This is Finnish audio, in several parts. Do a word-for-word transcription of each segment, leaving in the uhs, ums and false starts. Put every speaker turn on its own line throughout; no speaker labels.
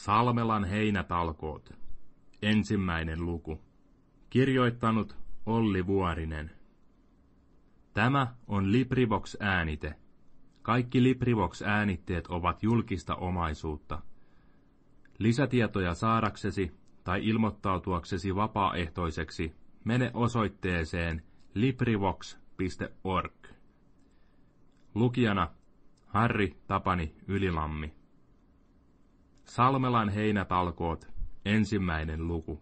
Salmelan heinätalkoot. Ensimmäinen luku. Kirjoittanut Olli Vuorinen. Tämä on LibriVox-äänite. Kaikki LibriVox-äänitteet ovat julkista omaisuutta. Lisätietoja saadaksesi tai ilmoittautuaksesi vapaaehtoiseksi mene osoitteeseen librivox piste org. Lukijana Harri Tapani Ylilammi. Salmelan heinätalkoot. Ensimmäinen luku.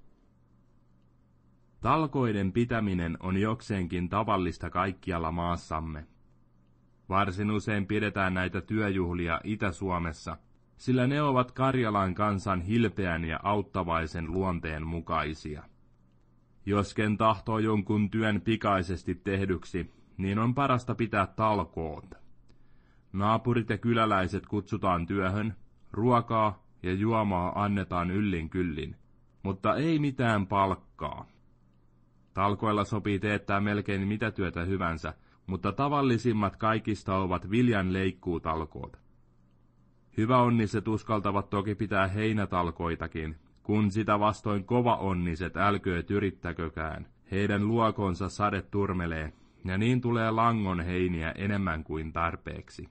Talkoiden pitäminen on jokseenkin tavallista kaikkialla maassamme. Varsin usein pidetään näitä työjuhlia Itä-Suomessa, sillä ne ovat Karjalan kansan hilpeän ja auttavaisen luonteen mukaisia. Josken tahtoo jonkun työn pikaisesti tehdyksi, niin on parasta pitää talkoot. Naapurit ja kyläläiset kutsutaan työhön, ruokaa ja juomaa annetaan yllin kyllin, mutta ei mitään palkkaa. Talkoilla sopii teettää melkein mitä työtä hyvänsä, mutta tavallisimmat kaikista ovat viljan leikkuutalkoot. Hyväonniset uskaltavat toki pitää heinätalkoitakin, kun sitä vastoin kovaonniset älkööt yrittäkökään. Heidän luokonsa sade turmelee, ja niin tulee langon heiniä enemmän kuin tarpeeksi.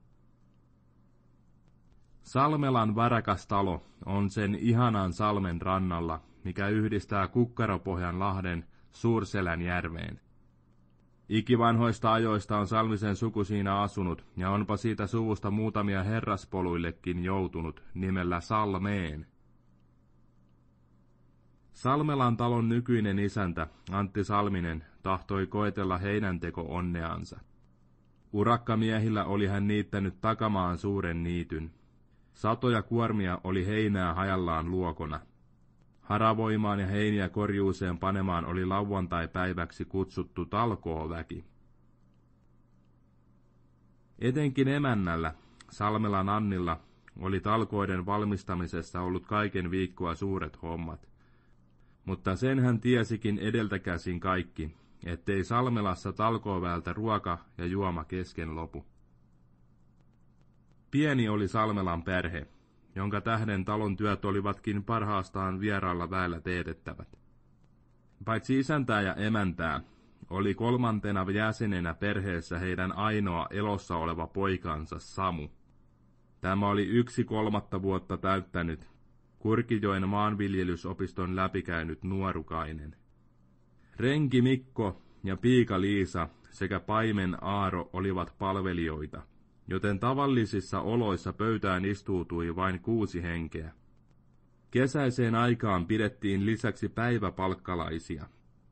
Salmelan varakas talo on sen ihanan salmen rannalla, mikä yhdistää Kukkaropohjan lahden Suurselän järveen. Ikivanhoista ajoista on Salmisen suku siinä asunut, ja onpa siitä suvusta muutamia herraspoluillekin joutunut nimellä Salmeen. Salmelan talon nykyinen isäntä, Antti Salminen, tahtoi koetella heinänteko-onneansa. Urakkamiehillä oli hän niittänyt takamaan suuren niityn. Satoja kuormia oli heinää hajallaan luokona. Haravoimaan ja heiniä korjuuseen panemaan oli lauantai-päiväksi kutsuttu talkooväki. Etenkin emännällä, Salmelan Annilla, oli talkoiden valmistamisessa ollut kaiken viikkoa suuret hommat. Mutta sen hän tiesikin edeltäkäsin kaikki, ettei Salmelassa talkooväeltä ruoka ja juoma kesken lopu. Pieni oli Salmelan perhe, jonka tähden talon työt olivatkin parhaastaan vieraalla väellä teetettävät. Paitsi isäntää ja emäntää, oli kolmantena jäsenenä perheessä heidän ainoa elossa oleva poikansa Samu. Tämä oli yksi kolmatta vuotta täyttänyt, Kurkijoen maanviljelysopiston läpikäynyt nuorukainen. Renki Mikko ja piika Liisa sekä paimen Aaro olivat palvelijoita, joten tavallisissa oloissa pöytään istuutui vain kuusi henkeä. Kesäiseen aikaan pidettiin lisäksi päiväpalkkalaisia.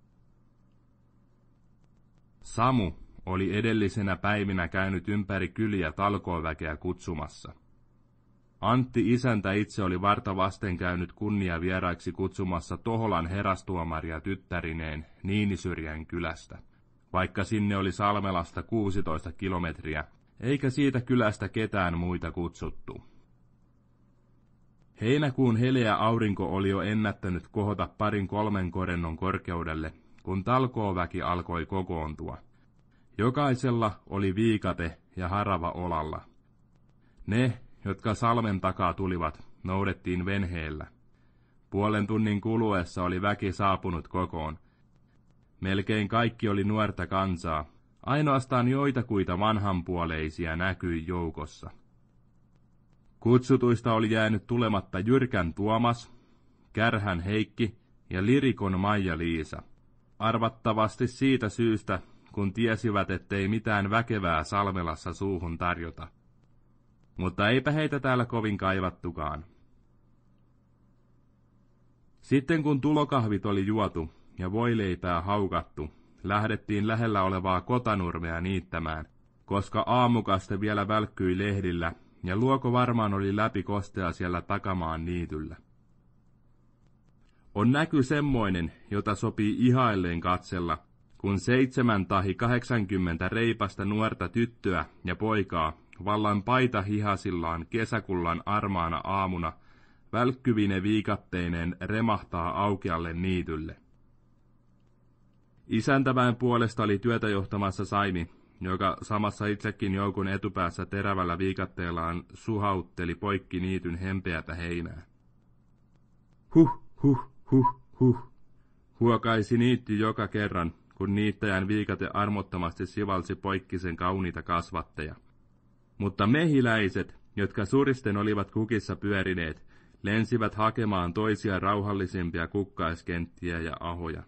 Samu oli edellisenä päivinä käynyt ympäri kyliä talkooväkeä kutsumassa. Antti isäntä itse oli varta vasten käynyt kunnia vieraiksi kutsumassa Toholan herastuomaria tyttärineen Niinisyrjän kylästä, vaikka sinne oli Salmelasta kuusitoista kilometriä, eikä siitä kylästä ketään muita kutsuttu. Heinäkuun heleä aurinko oli jo ennättänyt kohota parin kolmen korennon korkeudelle, kun talkooväki alkoi kokoontua. Jokaisella oli viikate ja harava olalla. Ne, jotka salmen takaa tulivat, noudettiin venheellä. Puolen tunnin kuluessa oli väki saapunut kokoon. Melkein kaikki oli nuorta kansaa. Ainoastaan joitakuita vanhanpuoleisia näkyi joukossa. Kutsutuista oli jäänyt tulematta Jyrkän Tuomas, Kärhän Heikki ja Lirikon Maija-Liisa. Arvattavasti siitä syystä, kun tiesivät, ettei mitään väkevää Salmelassa suuhun tarjota. Mutta eipä heitä täällä kovin kaivattukaan. Sitten kun tulokahvit oli juotu ja voileipää haukattu, lähdettiin lähellä olevaa Kotanurmea niittämään, koska aamukaste vielä välkkyi lehdillä, ja luoko varmaan oli läpi kostea siellä takamaan niityllä. On näky semmoinen, jota sopii ihailleen katsella, kun seitsemän tahi kahdeksankymmentä reipasta nuorta tyttöä ja poikaa vallan paita hihasillaan kesäkullan armaana aamuna välkkyvine viikatteineen remahtaa aukealle niitylle. Isäntäväen puolesta oli työtä johtamassa Saimi, joka samassa itsekin joukun etupäässä terävällä viikatteellaan suhautteli poikki niityn hempeätä heinää. Huh, huh, huh, huh, huokaisi niitty joka kerran, kun niittäjän viikate armottomasti sivalsi poikki sen kauniita kasvatteja. Mutta mehiläiset, jotka suristen olivat kukissa pyörineet, lensivät hakemaan toisia rauhallisimpia kukkaiskenttiä ja ahoja.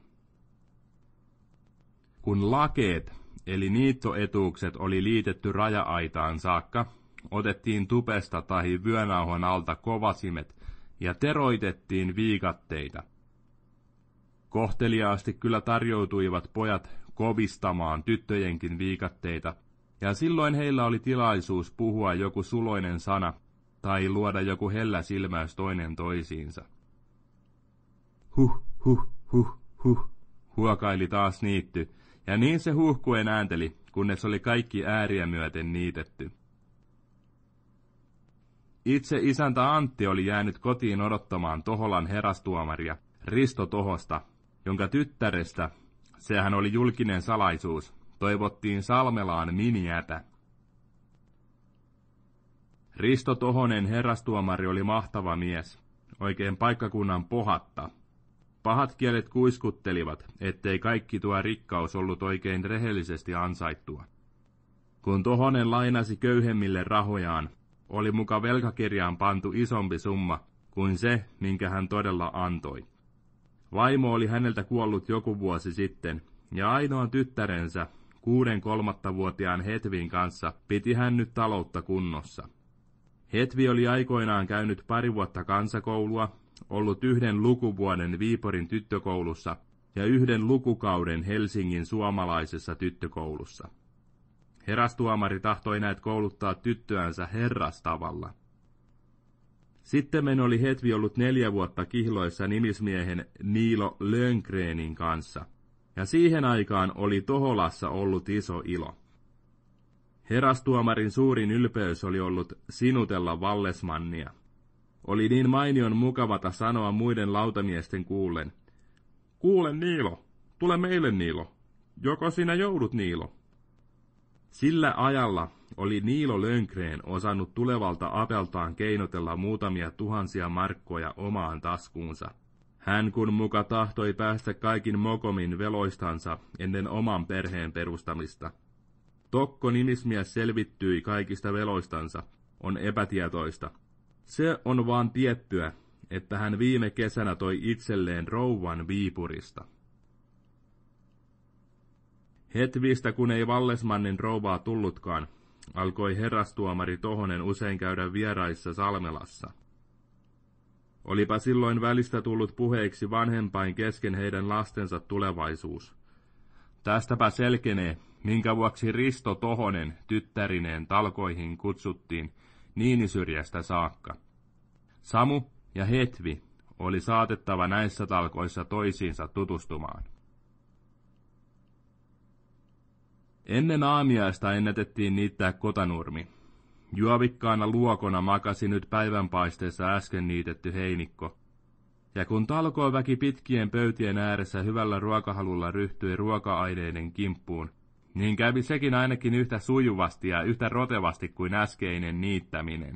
Kun lakeet, eli niittoetuukset, oli liitetty raja-aitaan saakka, otettiin tupesta tai vyönauhon alta kovasimet ja teroitettiin viikatteita. Kohteliaasti kyllä tarjoutuivat pojat kovistamaan tyttöjenkin viikatteita, ja silloin heillä oli tilaisuus puhua joku suloinen sana tai luoda joku hellä silmäys toinen toisiinsa. Huh, huh, huh, huh, huokaili taas niitty, ja niin se huhkuen äänteli, kunnes oli kaikki ääriä myöten niitetty. Itse isäntä Antti oli jäänyt kotiin odottamaan Toholan herastuomaria, Risto Tohosta, jonka tyttärestä, sehän oli julkinen salaisuus, toivottiin Salmelaan miniätä. Risto Tohonen herrastuomari oli mahtava mies, oikein paikkakunnan pohatta. Pahat kielet kuiskuttelivat, ettei kaikki tuo rikkaus ollut oikein rehellisesti ansaittua. Kun Tohonen lainasi köyhemmille rahojaan, oli muka velkakirjaan pantu isompi summa kuin se, minkä hän todella antoi. Vaimo oli häneltä kuollut joku vuosi sitten, ja ainoan tyttärensä, kuuden kolmattavuotiaan Hetvin kanssa, piti hän nyt taloutta kunnossa. Hetvi oli aikoinaan käynyt pari vuotta kansakoulua, ollut yhden lukuvuoden Viiporin tyttökoulussa ja yhden lukukauden Helsingin suomalaisessa tyttökoulussa. Herastuomari tahtoi näet kouluttaa tyttöänsä herrastavalla. Sittemmin oli Hetvi ollut neljä vuotta kihloissa nimismiehen Niilo Löngrenin kanssa, ja siihen aikaan oli Toholassa ollut iso ilo. Herastuomarin suurin ylpeys oli ollut sinutella Vallesmannia. Oli niin mainion mukavata sanoa muiden lautamiesten kuullen: "Kuule Niilo, tule meille Niilo, joko sinä joudut Niilo?" Sillä ajalla oli Niilo Löngren osannut tulevalta apeltaan keinotella muutamia tuhansia markkoja omaan taskuunsa. Hän kun muka tahtoi päästä kaikin mokomin veloistansa ennen oman perheen perustamista. Tokko nimismies selvittyi kaikista veloistansa, on epätietoista. Se on vaan tiettyä, että hän viime kesänä toi itselleen rouvan Viipurista. Hetvistä kun ei Vallesmannin rouvaa tullutkaan, alkoi herrastuomari Tohonen usein käydä vieraissa Salmelassa. Olipa silloin välistä tullut puheeksi vanhempain kesken heidän lastensa tulevaisuus. Tästäpä selkenee, minkä vuoksi Risto Tohonen tyttärineen talkoihin kutsuttiin Niinisyrjästä saakka. Samu ja Hetvi oli saatettava näissä talkoissa toisiinsa tutustumaan. Ennen aamiaista ennätettiin niittää kotanurmi. Juovikkaana luokona makasi nyt päivänpaisteessa äsken niitetty heinikko. Ja kun talkooväki pitkien pöytien ääressä hyvällä ruokahalulla ryhtyi ruoka-aineiden kimppuun, niin kävi sekin ainakin yhtä sujuvasti ja yhtä rotevasti kuin äskeinen niittäminen.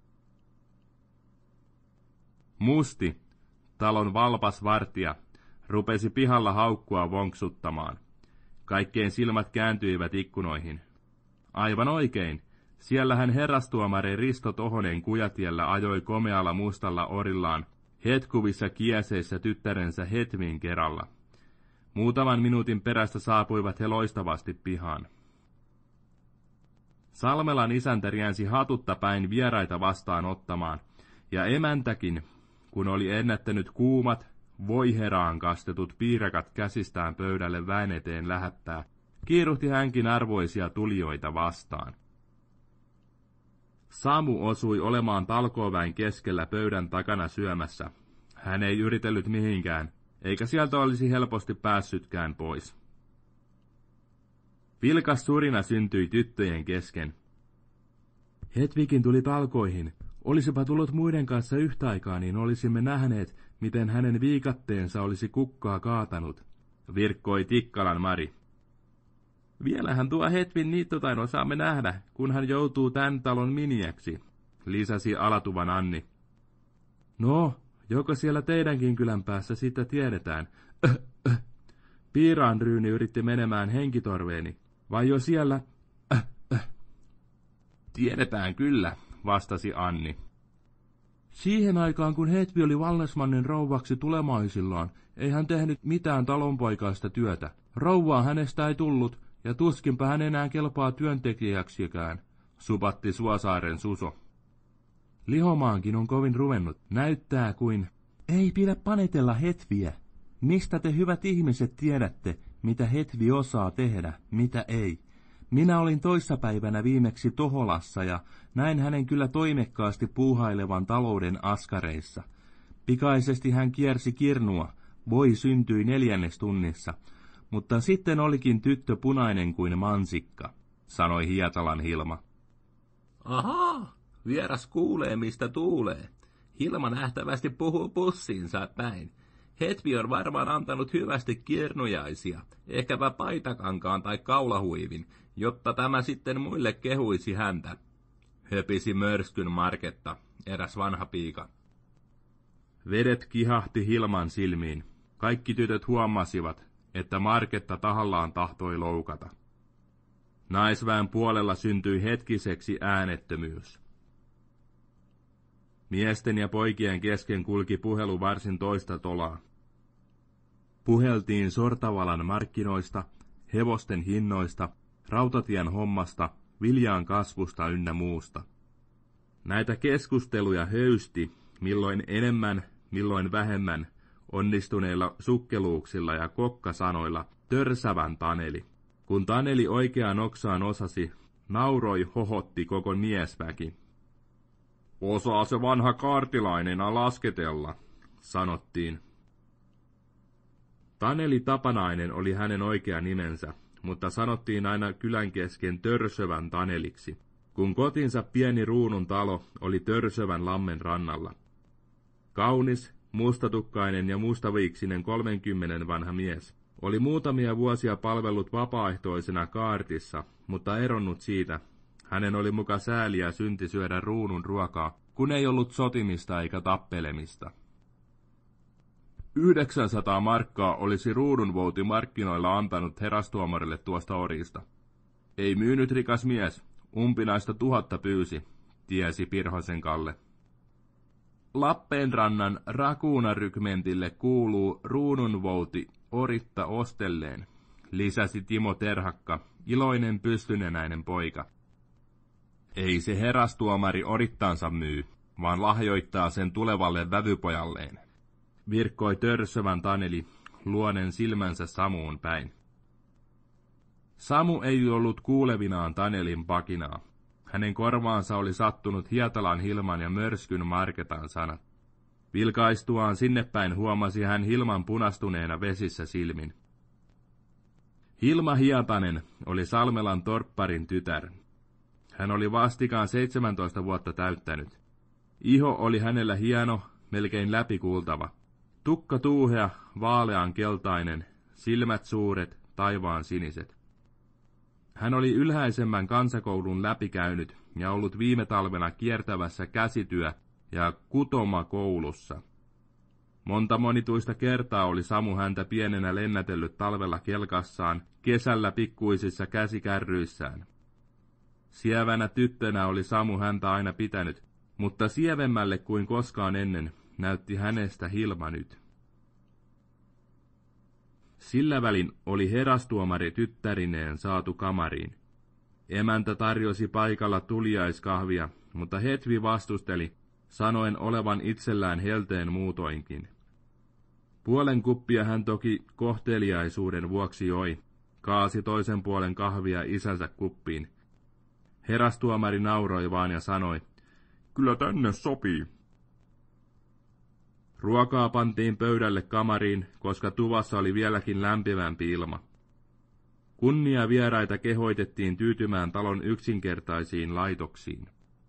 Musti, talon valpas vartija, rupesi pihalla haukkua vonksuttamaan. Kaikkeen silmät kääntyivät ikkunoihin. Aivan oikein, siellähän herrastuomari Risto Tohonen Kujatiellä ajoi komealla mustalla orillaan, hetkuvissa kieseissä tyttärensä Hetvin keralla. Muutaman minuutin perästä saapuivat he loistavasti pihaan. Salmelan isäntä riensi hatutta päin vieraita vastaan ottamaan, ja emäntäkin, kun oli ennättänyt kuumat, voiheraan kastetut piirakat käsistään pöydälle väen eteen lähettää, kiiruhti hänkin arvoisia tulijoita vastaan. Samu osui olemaan talkooväen keskellä pöydän takana syömässä. Hän ei yritellyt mihinkään, eikä sieltä olisi helposti päässytkään pois. Vilkas surina syntyi tyttöjen kesken. Hetvikin tuli talkoihin. Olisipa tullut muiden kanssa yhtä aikaa, niin olisimme nähneet, miten hänen viikatteensa olisi kukkaa kaatanut, virkkoi Tikkalan Mari. Vielähän tuo Hetvin niittotainon saamme nähdä, kun hän joutuu tämän talon miniäksi, lisäsi alatuvan Anni. No, joko siellä teidänkin kylän päässä sitä tiedetään? Öh, öh. Piiraan Ryyni yritti menemään henkitorveeni, vai jo siellä? Öh, öh. Tiedetään kyllä, vastasi Anni. Siihen aikaan, kun Hetvi oli Vallesmannin rouvaksi tulemaisillaan, ei hän tehnyt mitään talonpoikaista työtä. Rouvaa hänestä ei tullut, ja tuskinpä hän enää kelpaa työntekijäksikään, supatti Suosaaren Suso. Lihomaankin on kovin ruvennut. Näyttää kuin... Ei pidä panetella Hetviä. Mistä te hyvät ihmiset tiedätte, mitä Hetvi osaa tehdä, mitä ei? Minä olin toissapäivänä viimeksi Toholassa ja näin hänen kyllä toimekkaasti puuhailevan talouden askareissa. Pikaisesti hän kiersi kirnua, voi syntyi neljännestunnissa, mutta sitten olikin tyttö punainen kuin mansikka, sanoi Hietalan Hilma. Ahaa, vieras kuulee mistä tuulee. Hilma nähtävästi puhuu pussiinsa päin. Hetvi on varmaan antanut hyvästi kirnujaisia, ehkäpä paitakankaan tai kaulahuivin, jotta tämä sitten muille kehuisi häntä, höpisi Mörskyn Marketta, eräs vanha piika. Vedet kihahti Hilman silmiin. Kaikki tytöt huomasivat, että Marketta tahallaan tahtoi loukata. Naisväen puolella syntyi hetkiseksi äänettömyys. Miesten ja poikien kesken kulki puhelu varsin toista tolaa. Puheltiin Sortavalan markkinoista, hevosten hinnoista, rautatien hommasta, viljaan kasvusta ynnä muusta. Näitä keskusteluja höysti, milloin enemmän, milloin vähemmän, onnistuneilla sukkeluuksilla ja kokkasanoilla törsävän Taneli. Kun Taneli oikeaan oksaan osasi, nauroi hohotti koko miesväki. Osaa se vanha kaartilainen lasketella, sanottiin. Taneli Tapanainen oli hänen oikea nimensä, mutta sanottiin aina kylän kesken Törsövän Taneliksi, kun kotinsa pieni Ruunun talo oli Törsövän lammen rannalla. Kaunis, mustatukkainen ja mustaviiksinen kolmenkymmenen vanha mies oli muutamia vuosia palvellut vapaaehtoisena kaartissa, mutta eronnut siitä. Hänen oli muka sääliä synti syödä Ruunun ruokaa, kun ei ollut sotimista eikä tappelemista. Yhdeksänsataa markkaa olisi Ruudunvouti markkinoilla antanut herastuomarille tuosta orista. Ei myynyt rikas mies, umpinaista tuhatta pyysi, tiesi Pirhosen Kalle. Lappeenrannan Rakuunarykmentille kuuluu Ruudunvouti oritta ostelleen, lisäsi Timo Terhakka, iloinen pystynenäinen poika. Ei se herastuomari orittaansa myy, vaan lahjoittaa sen tulevalle vävypojalleen, virkkoi Törsövän Taneli, luonen silmänsä Samuun päin. Samu ei ollut kuulevinaan Tanelin pakinaa. Hänen korvaansa oli sattunut Hietalan Hilman ja Mörskyn Marketan sanat. Vilkaistuaan sinne päin huomasi hän Hilman punastuneena vesissä silmin. Hilma Hietanen oli Salmelan torpparin tytär. Hän oli vastikaan seitsemäntoista vuotta täyttänyt. Iho oli hänellä hieno, melkein läpikuultava. Tukka tuuhea, vaalean keltainen, silmät suuret, taivaan siniset. Hän oli ylhäisemmän kansakoulun läpikäynyt ja ollut viime talvena kiertävässä käsityö- ja kutomakoulussa. Monta monituista kertaa oli Samu häntä pienenä lennätellyt talvella kelkassaan, kesällä pikkuisissa käsikärryissään. Sievänä tyttönä oli Samu häntä aina pitänyt, mutta sievemmälle kuin koskaan ennen näytti hänestä Hilma nyt. Sillä välin oli herastuomari tyttärineen saatu kamariin. Emäntä tarjosi paikalla tuliaiskahvia, mutta Hetvi vastusteli, sanoen olevan itsellään helteen muutoinkin. Puolen kuppia hän toki kohteliaisuuden vuoksi joi, kaasi toisen puolen kahvia isänsä kuppiin. Herastuomari nauroi vaan ja sanoi, kyllä tänne sopii. Ruokaa pantiin pöydälle kamariin, koska tuvassa oli vieläkin lämpimämpi ilma. Kunnia vieraita kehoitettiin tyytymään talon yksinkertaisiin laitoksiin.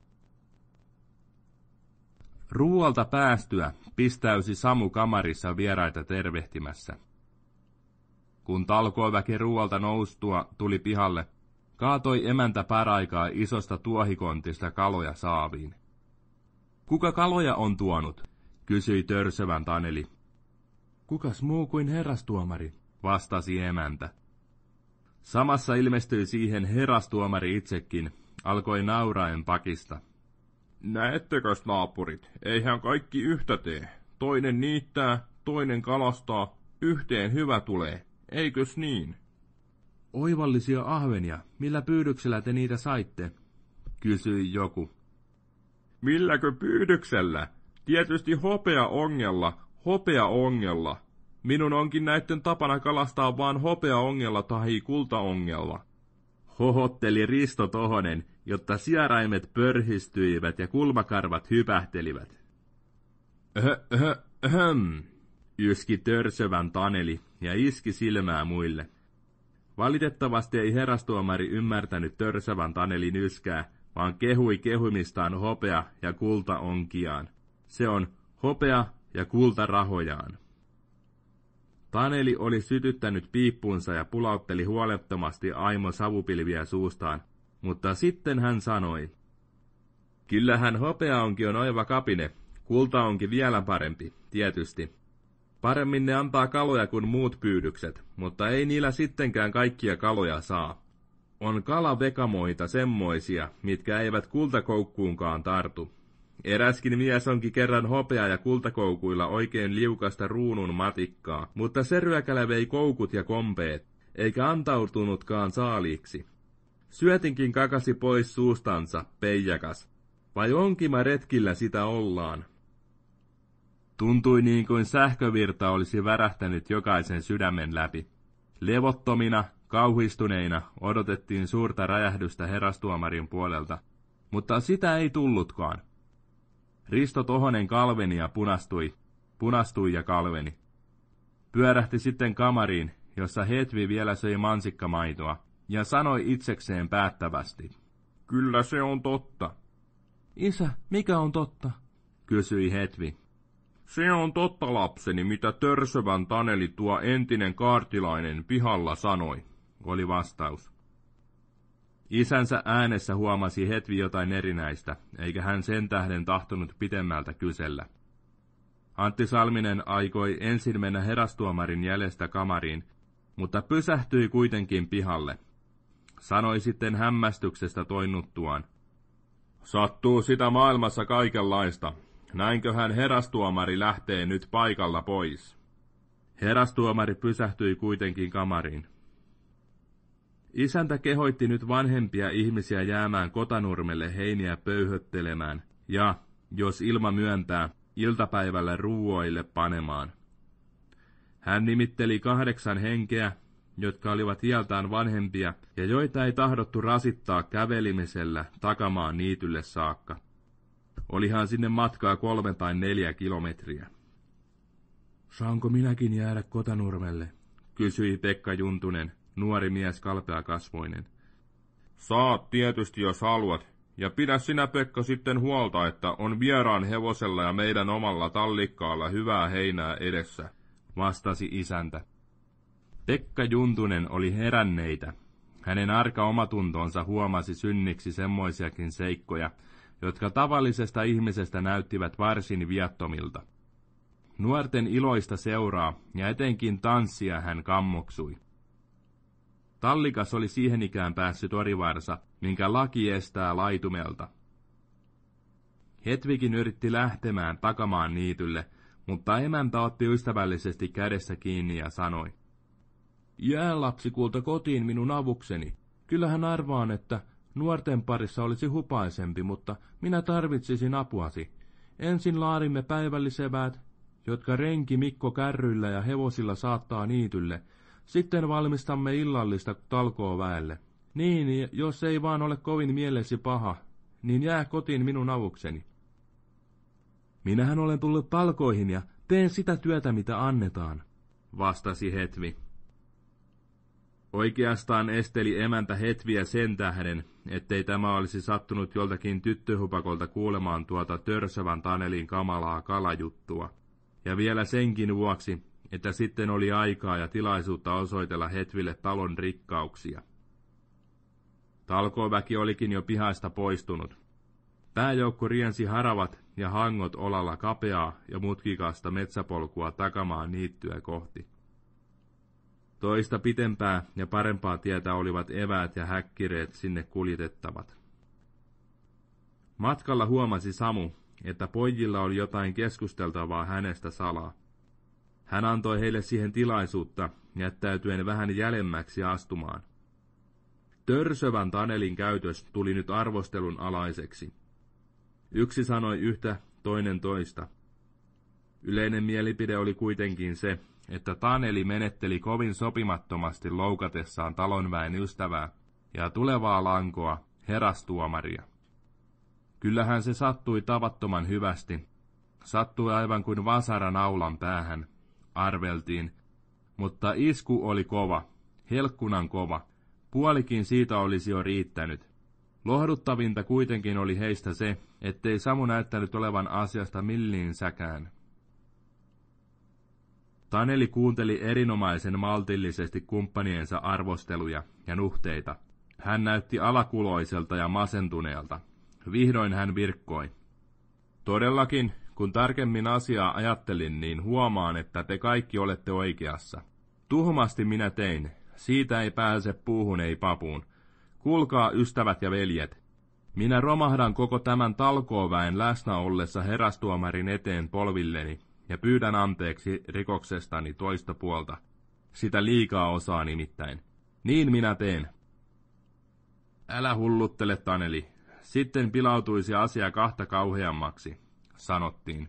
Ruualta päästyä pistäysi Samu kamarissa vieraita tervehtimässä. Kun talkooväki ruualta noustua tuli pihalle, kaatoi emäntä paraikaa isosta tuohikontista kaloja saaviin. Kuka kaloja on tuonut? Kysyi törsövän Taneli. Kukas muu kuin herrastuomari, vastasi emäntä. Samassa ilmestyi siihen herrastuomari itsekin, alkoi nauraen pakista. Näettekös naapurit, eihän kaikki yhtä tee. Toinen niittää, toinen kalastaa, yhteen hyvä tulee, eikös niin? Oivallisia ahvenia, millä pyydyksellä te niitä saitte? Kysyi joku. Milläkö pyydyksellä? Tietysti hopea-ongella, hopea-ongella. Minun onkin näitten tapana kalastaa vaan hopea-ongella tahi kulta-ongella. Hohotteli Risto Tohonen, jotta sieraimet pörhistyivät ja kulmakarvat hypähtelivät. Öhö, öhö, öhöm, yski törsövän Taneli ja iski silmää muille. Valitettavasti ei herrastuomari ymmärtänyt törsövän Tanelin yskää, vaan kehui kehumistaan hopea- ja kultaonkiaan. Se on hopea- ja kultarahojaan. Taneli oli sytyttänyt piippuunsa ja pulautteli huolettomasti aimo savupilviä suustaan, mutta sitten hän sanoi. Kyllähän hopeaonki on oiva kapine, kultaonki vielä parempi, tietysti. Paremmin ne antaa kaloja kuin muut pyydykset, mutta ei niillä sittenkään kaikkia kaloja saa. On kalavekamoita semmoisia, mitkä eivät kultakoukkuunkaan tartu. Eräskin mies onkin kerran hopea- ja kultakoukuilla oikein liukasta ruunun matikkaa, mutta se ryökälä vei koukut ja kompeet, eikä antautunutkaan saaliiksi. Syötinkin kakasi pois suustansa, peijakas. Vai onkima retkillä sitä ollaan? Tuntui niin kuin sähkövirta olisi värähtänyt jokaisen sydämen läpi. Levottomina, kauhistuneina odotettiin suurta räjähdystä herrastuomarin puolelta, mutta sitä ei tullutkaan. Risto Tohonen kalveni ja punastui, punastui ja kalveni. Pyörähti sitten kamariin, jossa Hetvi vielä söi mansikkamaitoa, ja sanoi itsekseen päättävästi. Kyllä se on totta. Isä, mikä on totta? Kysyi Hetvi. Se on totta, lapseni, mitä törsövän Taneli tuo entinen kaartilainen pihalla sanoi, oli vastaus. Isänsä äänessä huomasi Hetvi jotain erinäistä, eikä hän sen tähden tahtonut pitemmältä kysellä. Antti Salminen aikoi ensin mennä herrastuomarin jäljestä kamariin, mutta pysähtyi kuitenkin pihalle. Sanoi sitten hämmästyksestä toinnuttuaan. Sattuu sitä maailmassa kaikenlaista. Näinköhän herrastuomari lähtee nyt paikalla pois. Herrastuomari pysähtyi kuitenkin kamariin. Isäntä kehoitti nyt vanhempia ihmisiä jäämään Kotanurmelle heiniä pöyhöttelemään ja, jos ilma myöntää, iltapäivällä ruuoille panemaan. Hän nimitteli kahdeksan henkeä, jotka olivat iältään vanhempia ja joita ei tahdottu rasittaa kävelimisellä takamaan niitylle saakka. Olihan sinne matkaa kolme tai neljä kilometriä. Saanko minäkin jäädä Kotanurmelle? Kysyi Pekka Juntunen, nuori mies kalpeakasvoinen. Saat tietysti, jos haluat, ja pidä sinä, Pekka, sitten huolta, että on vieraan hevosella ja meidän omalla tallikkaalla hyvää heinää edessä, vastasi isäntä. Pekka Juntunen oli heränneitä. Hänen arka omatuntonsa huomasi synniksi semmoisiakin seikkoja, jotka tavallisesta ihmisestä näyttivät varsin viattomilta. Nuorten iloista seuraa ja etenkin tanssia hän kammoksui. Tallikas oli siihen ikään päässyt orivarsa, minkä laki estää laitumelta. Hetvikin yritti lähtemään takamaan niitylle, mutta emäntä otti ystävällisesti kädessä kiinni ja sanoi. Jää lapsikulta kotiin minun avukseni. Kyllähän arvaan, että nuorten parissa olisi hupaisempi, mutta minä tarvitsisin apuasi. Ensin laadimme päivälliseväät, jotka renki Mikko kärryillä ja hevosilla saattaa niitylle. Sitten valmistamme illallista talkooväelle. Niin, jos ei vaan ole kovin mielesi paha, niin jää kotiin minun avukseni. Minähän olen tullut talkoihin ja teen sitä työtä, mitä annetaan, vastasi Hetvi. Oikeastaan esteli emäntä Hetviä sen tähden, ettei tämä olisi sattunut joltakin tyttöhupakolta kuulemaan tuota törsövän Tanelin kamalaa kalajuttua. Ja vielä senkin vuoksi, että sitten oli aikaa ja tilaisuutta osoitella Hetville talon rikkauksia. Talkooväki olikin jo pihasta poistunut. Pääjoukko riensi haravat ja hangot olalla kapeaa ja mutkikasta metsäpolkua takamaan niittyä kohti. Toista pitempää ja parempaa tietä olivat eväät ja häkkireet sinne kuljetettavat. Matkalla huomasi Samu, että pojilla oli jotain keskusteltavaa hänestä salaa. Hän antoi heille siihen tilaisuutta, jättäytyen vähän jälemmäksi astumaan. Törsövän Tanelin käytös tuli nyt arvostelun alaiseksi. Yksi sanoi yhtä, toinen toista. Yleinen mielipide oli kuitenkin se, että Taneli menetteli kovin sopimattomasti loukatessaan talonväen ystävää ja tulevaa lankoa, herastuomaria. Kyllähän se sattui tavattoman hyvästi. Sattui aivan kuin vasara naulan päähän, arveltiin, mutta isku oli kova, helkkunan kova, puolikin siitä olisi jo riittänyt. Lohduttavinta kuitenkin oli heistä se, ettei Samu näyttänyt olevan asiasta milliinsäkään. Taneli kuunteli erinomaisen maltillisesti kumppaniensa arvosteluja ja nuhteita. Hän näytti alakuloiselta ja masentuneelta. Vihdoin hän virkkoi. Todellakin, kun tarkemmin asiaa ajattelin, niin huomaan, että te kaikki olette oikeassa. Tuhmasti minä tein. Siitä ei pääse puuhun ei papuun. Kuulkaa, ystävät ja veljet. Minä romahdan koko tämän talkooväen läsnä ollessa herastuomarin eteen polvilleni ja pyydän anteeksi rikoksestani toista puolta. Sitä liikaa osaa nimittäin. Niin minä teen. Älä hulluttele, Taneli. Sitten pilautuisi asia kahta kauheammaksi, sanottiin.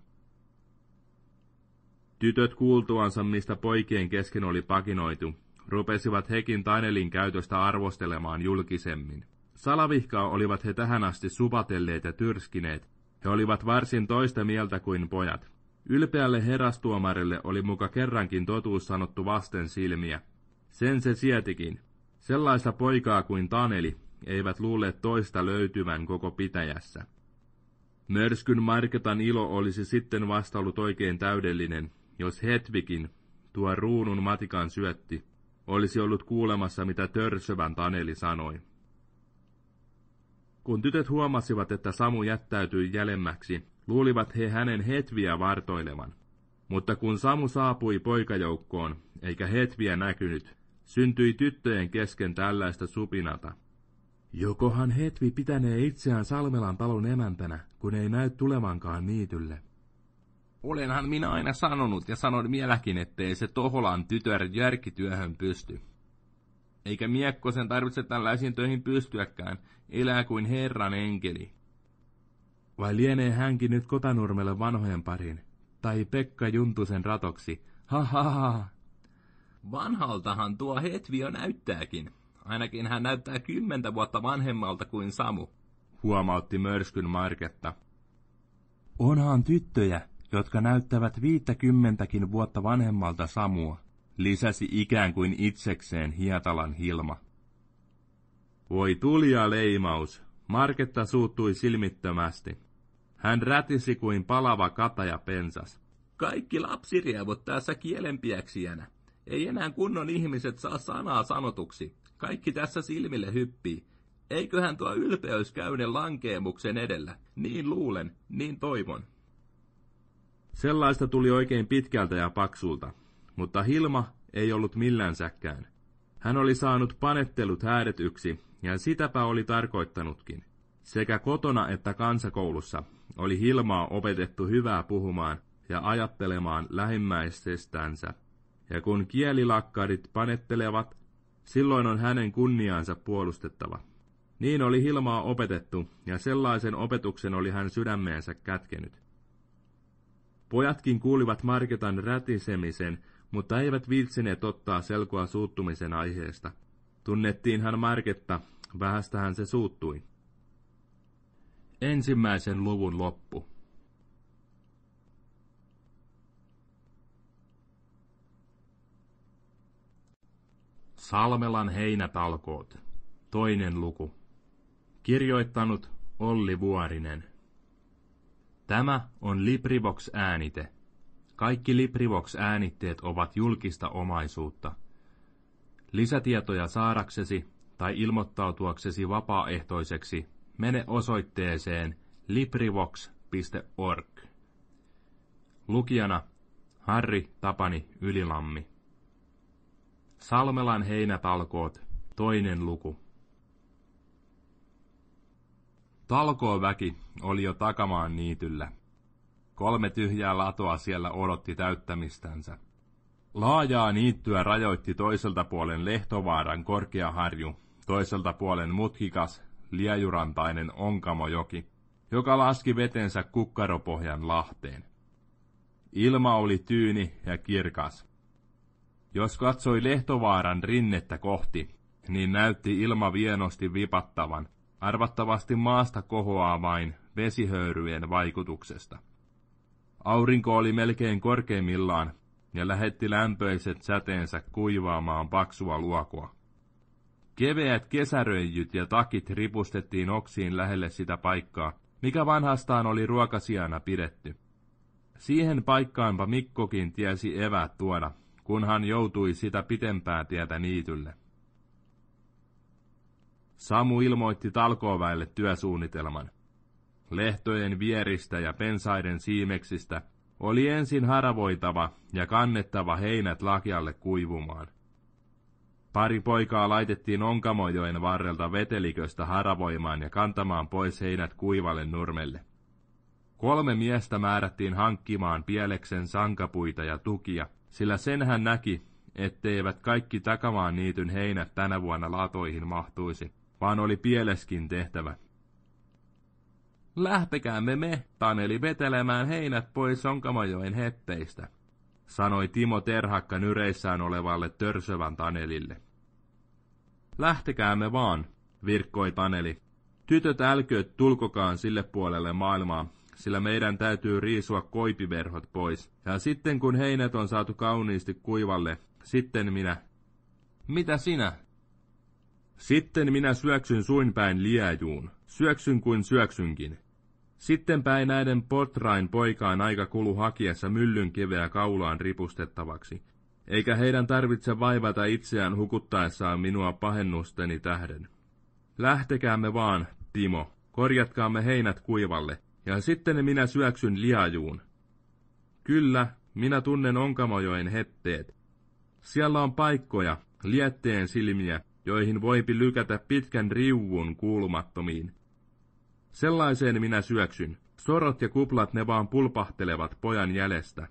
Tytöt kuultuansa, mistä poikien kesken oli pakinoitu, rupesivat hekin Tanelin käytöstä arvostelemaan julkisemmin. Salavihkaa olivat he tähän asti supatelleet ja tyrskineet. He olivat varsin toista mieltä kuin pojat. Ylpeälle herastuomarille oli muka kerrankin totuus sanottu vasten silmiä. Sen se sietikin. Sellaista poikaa kuin Taneli eivät luulleet toista löytyvän koko pitäjässä. Mörskyn Marketan ilo olisi sitten vasta ollut oikein täydellinen, jos Hetvikin, tuo ruunun matikan syötti, olisi ollut kuulemassa, mitä Törsövän Taneli sanoi. Kun tytöt huomasivat, että Samu jättäytyi jälemmäksi, luulivat he hänen Hetviä vartoilevan. Mutta kun Samu saapui poikajoukkoon, eikä Hetviä näkynyt, syntyi tyttöjen kesken tällaista supinata. Jokohan Hetvi pitänee itseään Salmelan talon emäntänä, kun ei näy tulevankaan niitylle. Olenhan minä aina sanonut ja sanon vieläkin, ettei se Toholan tytör järkityöhön pysty. Eikä Miekkosen tarvitse tällaisiin töihin pystyäkään, elää kuin Herran enkeli. Vai lienee hänkin nyt Kotanurmelle vanhojen parin, tai Pekka Juntusen ratoksi, ha ha ha. Vanhaltahan tuo Hetvi jo näyttääkin. Ainakin hän näyttää kymmentä vuotta vanhemmalta kuin Samu, huomautti Mörskyn Marketta. Onhan tyttöjä, jotka näyttävät viittäkymmentäkin vuotta vanhemmalta Samua, lisäsi ikään kuin itsekseen Hietalan Hilma. Voi tulia leimaus, Marketta suuttui silmittömästi. Hän rätisi kuin palava kataja pensas. Kaikki lapsirievut tässä kielenpiäksijänä. Ei enää kunnon ihmiset saa sanaa sanotuksi. Kaikki tässä silmille hyppii. Eiköhän tuo ylpeys käyne lankeemuksen edellä. Niin luulen, niin toivon. Sellaista tuli oikein pitkältä ja paksulta, mutta Hilma ei ollut millänsäkään. Hän oli saanut panettelut häädetyksi, ja sitäpä oli tarkoittanutkin. Sekä kotona että kansakoulussa oli Hilmaa opetettu hyvää puhumaan ja ajattelemaan lähimmäisestänsä. Ja kun kielilakkarit panettelevat, silloin on hänen kunniaansa puolustettava. Niin oli Hilmaa opetettu, ja sellaisen opetuksen oli hän sydämeensä kätkenyt. Pojatkin kuulivat Marketan rätisemisen, mutta eivät viitsineet ottaa selkoa suuttumisen aiheesta. Tunnettiinhan Marketta, vähästähän se suuttui. Ensimmäisen luvun loppu. Salmelan heinätalkoot. Toinen luku. Kirjoittanut Olli Vuorinen. Tämä on LibriVox-äänite. Kaikki LibriVox-äänitteet ovat julkista omaisuutta. Lisätietoja saadaksesi tai ilmoittautuaksesi vapaaehtoiseksi mene osoitteeseen librivox piste org. Lukijana Harri Tapani Ylilammi. Salmelan heinätalkoot, toinen luku. Talkooväki oli jo Takamaan niityllä. Kolme tyhjää latoa siellä odotti täyttämistänsä. Laajaa niittyä rajoitti toiselta puolen Lehtovaaran korkea harju, toiselta puolen mutkikas, liejurantainen Onkamojoki, joka laski vetensä kukkaropohjan lahteen. Ilma oli tyyni ja kirkas. Jos katsoi Lehtovaaran rinnettä kohti, niin näytti ilma vienosti vipattavan, arvattavasti maasta kohoaa vain vesihöyryjen vaikutuksesta. Aurinko oli melkein korkeimmillaan ja lähetti lämpöiset säteensä kuivaamaan paksua luokoa. Keveät kesäröijyt ja takit ripustettiin oksiin lähelle sitä paikkaa, mikä vanhastaan oli ruokasijana pidetty. Siihen paikkaanpa Mikkokin tiesi eväät tuoda, kun hän joutui sitä pitempää tietä niitylle. Samu ilmoitti talkooväelle työsuunnitelman. Lehtojen vieristä ja pensaiden siimeksistä oli ensin haravoitava ja kannettava heinät lakialle kuivumaan. Pari poikaa laitettiin Onkamojoen varrelta veteliköstä haravoimaan ja kantamaan pois heinät kuivalle nurmelle. Kolme miestä määrättiin hankkimaan pieleksen sankapuita ja tukia, sillä sen hän näki, etteivät kaikki Takamaan niityn heinät tänä vuonna latoihin mahtuisi, vaan oli pieleskin tehtävä. Lähtekäämme me, Taneli, vetelemään heinät pois Onkamojoen hetteistä, sanoi Timo Terhakka nyreissään olevalle Törsövän Tanelille. Lähtekäämme vaan, virkkoi Taneli. Tytöt älkööt tulkokaan sille puolelle maailmaa, sillä meidän täytyy riisua koipiverhot pois, ja sitten kun heinät on saatu kauniisti kuivalle, sitten minä... Mitä sinä? Sitten minä syöksyn suinpäin liejuun, syöksyn kuin syöksynkin. Sitten päin näiden potrain poikaan aika kulu hakiessa myllyn kiveä kaulaan ripustettavaksi, eikä heidän tarvitse vaivata itseään hukuttaessaan minua pahennusteni tähden. Lähtekäämme vaan, Timo, korjatkaamme heinät kuivalle, ja sitten minä syöksyn liejuun. Kyllä, minä tunnen Onkamojoen hetteet. Siellä on paikkoja, lietteen silmiä, joihin voipi lykätä pitkän riuvun kuulumattomiin. Sellaiseen minä syöksyn. Sorot ja kuplat ne vaan pulpahtelevat pojan jäljestä.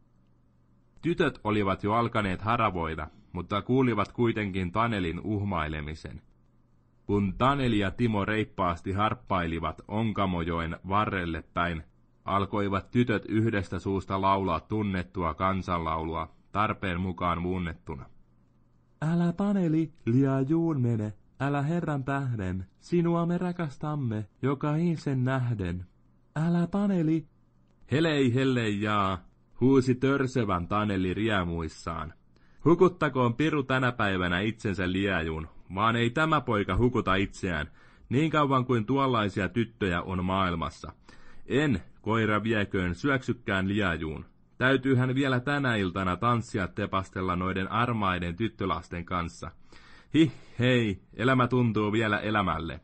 Tytöt olivat jo alkaneet haravoida, mutta kuulivat kuitenkin Tanelin uhmailemisen. Kun Taneli ja Timo reippaasti harppailivat Onkamojoen varrelle päin, alkoivat tytöt yhdestä suusta laulaa tunnettua kansanlaulua, tarpeen mukaan muunnettuna. Älä Taneli, liejuun mene, älä Herran tähden, sinua me rakastamme, jokaisen nähden. Älä Taneli. Helei hellei jaa, huusi Törsövän Taneli riemuissaan. Hukuttakoon piru tänä päivänä itsensä liejuun, vaan ei tämä poika hukuta itseään, niin kauan kuin tuollaisia tyttöjä on maailmassa. En, koira vieköön, syöksykään liejuun. Täytyyhän vielä tänä iltana tanssia tepastella noiden armaiden tyttölasten kanssa. Hih, hei, elämä tuntuu vielä elämälle.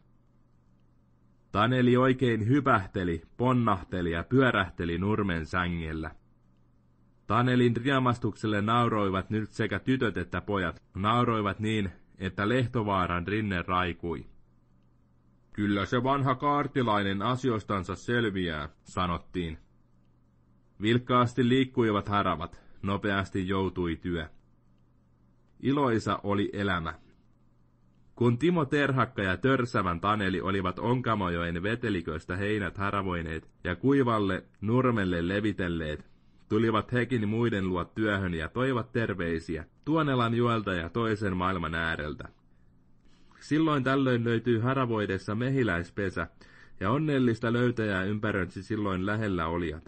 Taneli oikein hypähteli, ponnahteli ja pyörähteli nurmen sängellä. Tanelin riemastukselle nauroivat nyt sekä tytöt että pojat, nauroivat niin, että Lehtovaaran rinne raikui. Kyllä se vanha kaartilainen asioistansa selviää, sanottiin. Vilkkaasti liikkuivat haravat, nopeasti joutui työ. Iloisa oli elämä. Kun Timo Terhakka ja Törsävän Taneli olivat Onkamojoen veteliköstä heinät haravoineet ja kuivalle nurmelle levitelleet, tulivat hekin muiden luo työhön ja toivat terveisiä Tuonelan joelta ja toisen maailman ääreltä. Silloin tällöin löytyi haravoidessa mehiläispesä, ja onnellista löytäjää ympäröitsi silloin lähellä olijat.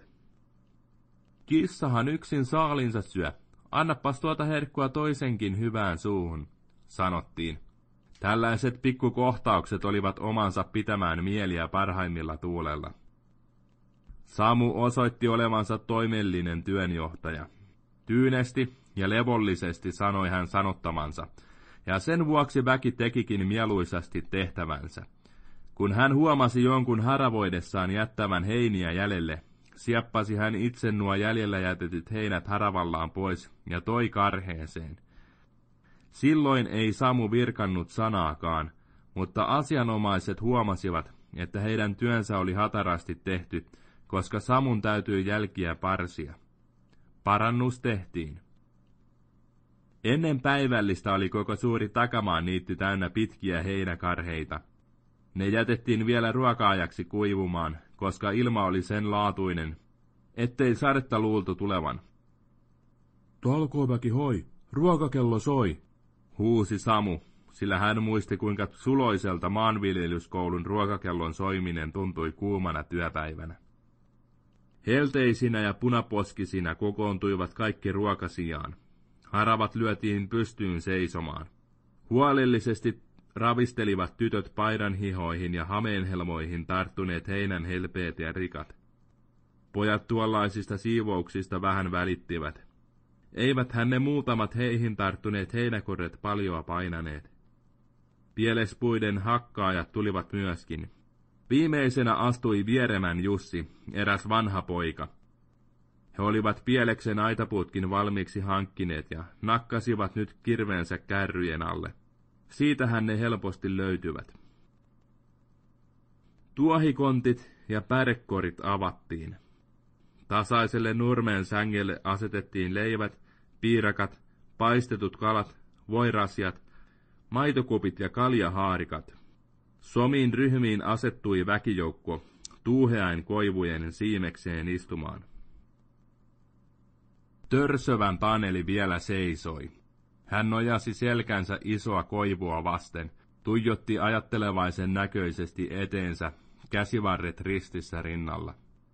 Kissahan yksin saalinsa syö, annapas tuota herkkua toisenkin hyvään suuhun, sanottiin. Tällaiset pikkukohtaukset olivat omansa pitämään mieliä parhaimmilla tuulella. Samu osoitti olevansa toimellinen työnjohtaja. Tyynesti ja levollisesti sanoi hän sanottamansa, ja sen vuoksi väki tekikin mieluisasti tehtävänsä. Kun hän huomasi jonkun haravoidessaan jättävän heiniä jäljelle, sieppasi hän itse nuo jäljellä jätetyt heinät haravallaan pois ja toi karheeseen. Silloin ei Samu virkannut sanaakaan, mutta asianomaiset huomasivat, että heidän työnsä oli hatarasti tehty, koska Samun täytyi jälkiä parsia. Parannus tehtiin. Ennen päivällistä oli koko suuri takamaan niitty täynnä pitkiä heinäkarheita. Ne jätettiin vielä ruoka-ajaksi kuivumaan, koska ilma oli sen laatuinen, ettei sadetta luultu tulevan.
Talkooväki hoi, ruokakello soi,
huusi Samu, sillä hän muisti kuinka suloiselta maanviljelyskoulun ruokakellon soiminen tuntui kuumana työpäivänä. Helteisinä ja punaposkisina kokoontuivat kaikki ruokasijaan. Haravat lyötiin pystyyn seisomaan. Huolellisesti ravistelivat tytöt paidan hihoihin ja hameenhelmoihin tarttuneet heinän helpeet ja rikat. Pojat tuollaisista siivouksista vähän välittivät. Eiväthän ne muutamat heihin tarttuneet heinäkorret paljoa painaneet. Pielespuiden hakkaajat tulivat myöskin. Viimeisenä astui Vieremän Jussi, eräs vanha poika. He olivat pieleksen aitapuutkin valmiiksi hankkineet ja nakkasivat nyt kirveensä kärryjen alle. Siitähän ne helposti löytyvät. Tuohikontit ja pärekorit avattiin. Tasaiselle nurmeen sängelle asetettiin leivät, piirakat, paistetut kalat, voirasiat, maitokupit ja kaljahaarikat. Somiin ryhmiin asettui väkijoukko, tuuheain koivujen siimekseen istumaan. Törsövän Taneli vielä seisoi. Hän nojasi selkänsä isoa koivua vasten, tuijotti ajattelevaisen näköisesti eteensä, käsivarret ristissä rinnalla.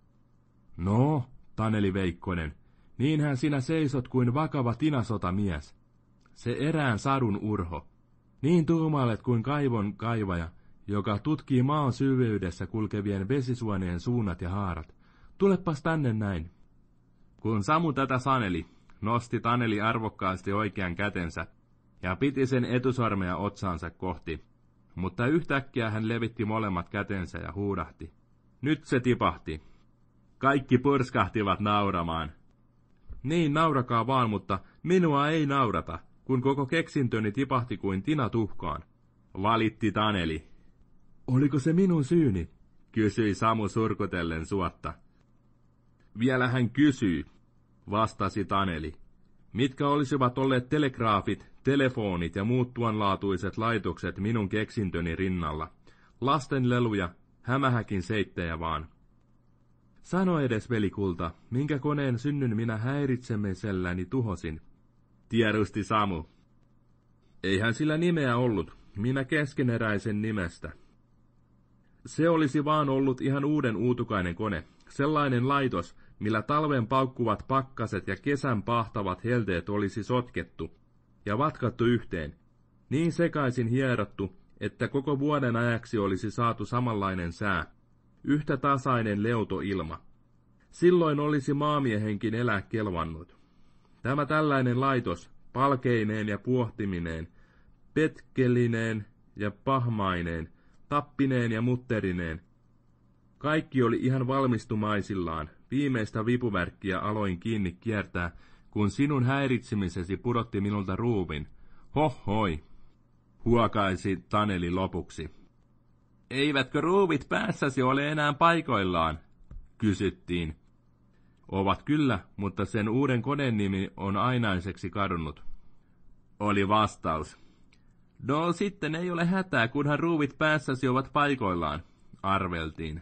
No, Taneli Veikkonen, niinhän sinä seisot kuin vakava tinasotamies. Se erään sadun urho. Niin tuumailet kuin kaivon kaivaja, joka tutkii maan syvyydessä kulkevien vesisuoneen suunnat ja haarat. Tulepas tänne näin.
Kun Samu tätä saneli, nosti Taneli arvokkaasti oikean kätensä ja piti sen etusormea otsaansa kohti, mutta yhtäkkiä hän levitti molemmat kätensä ja huudahti. Nyt se tipahti. Kaikki purskahtivat nauramaan.
Niin, naurakaa vaan, mutta minua ei naurata, kun koko keksintöni tipahti kuin tina tuhkaan,
valitti Taneli.
Oliko se minun syyni?
Kysyi Samu surkutellen suotta. Vielä hän kysyy, vastasi Taneli. Mitkä olisivat olleet telegraafit, telefonit ja muut tuonlaatuiset laitokset minun keksintöni rinnalla? Lastenleluja, hämähäkin seittejä vaan.
Sano edes, velikulta, minkä koneen synnyn minä häiritsemiselläni tuhosin?
Tiedusti Samu.
Eihän sillä nimeä ollut, minä keskeneräisen nimestä. Se olisi vaan ollut ihan uuden uutukainen kone, sellainen laitos, millä talven paukkuvat pakkaset ja kesän pahtavat helteet olisi sotkettu ja vatkattu yhteen, niin sekaisin hierottu, että koko vuoden ajaksi olisi saatu samanlainen sää, yhtä tasainen leutoilma. Silloin olisi maamiehenkin elää kelvannut. Tämä tällainen laitos, palkeineen ja puohtimineen, petkelineen ja pahmaineen, tappineen ja mutterineen. Kaikki oli ihan valmistumaisillaan, viimeistä vipuvärkkiä aloin kiinni kiertää, kun sinun häiritsemisesi pudotti minulta ruuvin. Hohoi, huokaisi Taneli lopuksi.
Eivätkö ruuvit päässäsi ole enää paikoillaan? Kysyttiin.
Ovat kyllä, mutta sen uuden koneen nimi on ainaiseksi kadonnut.
Oli vastaus. No sitten ei ole hätää, kunhan ruuvit päässäsi ovat paikoillaan, arveltiin.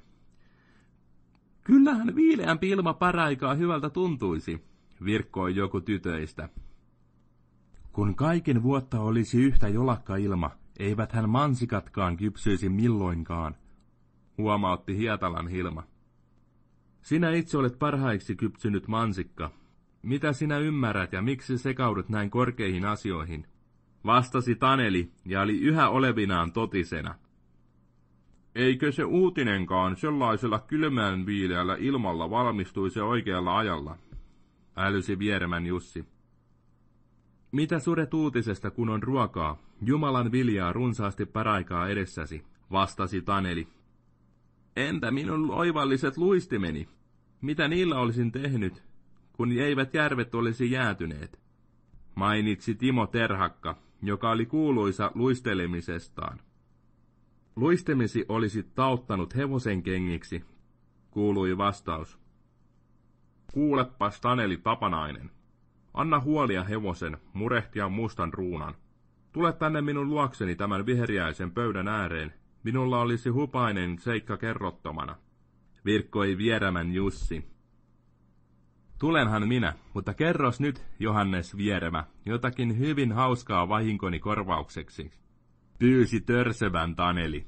Kyllähän viileämpi ilma paraikaa hyvältä tuntuisi, virkkoi joku tytöistä.
Kun kaiken vuotta olisi yhtä jolakka ilma, eivät hän mansikatkaan kypsyisi milloinkaan,
huomautti Hietalan Hilma.
Sinä itse olet parhaiksi kypsynyt mansikka. Mitä sinä ymmärrät ja miksi sekaudut näin korkeihin asioihin?
Vastasi Taneli ja oli yhä olevinaan totisena.
Eikö se uutinenkaan sellaisella kylmään viileällä ilmalla valmistuisi oikealla ajalla? Älysi Vieremän Jussi.
Mitä suret uutisesta, kun on ruokaa? Jumalan viljaa runsaasti paraikaa edessäsi, vastasi Taneli.
Entä minun oivalliset luistimeni? Mitä niillä olisin tehnyt, kun eivät järvet olisi jäätyneet?
Mainitsi Timo Terhakka, joka oli kuuluisa luistelemisestaan. Luistemisi olisit tauttanut hevosen kengiksi, kuului vastaus.
Kuulepas, Taneli Tapanainen. Anna huolia hevosen, murehtia mustan ruunan. Tule tänne minun luokseni tämän viheriäisen pöydän ääreen. Minulla olisi hupainen seikka kerrottomana,
virkkoi Vieremän Jussi. Tulenhan minä, mutta kerros nyt, Johannes Vieremä, jotakin hyvin hauskaa vahinkoni korvaukseksi, pyysi törsövän Taneli.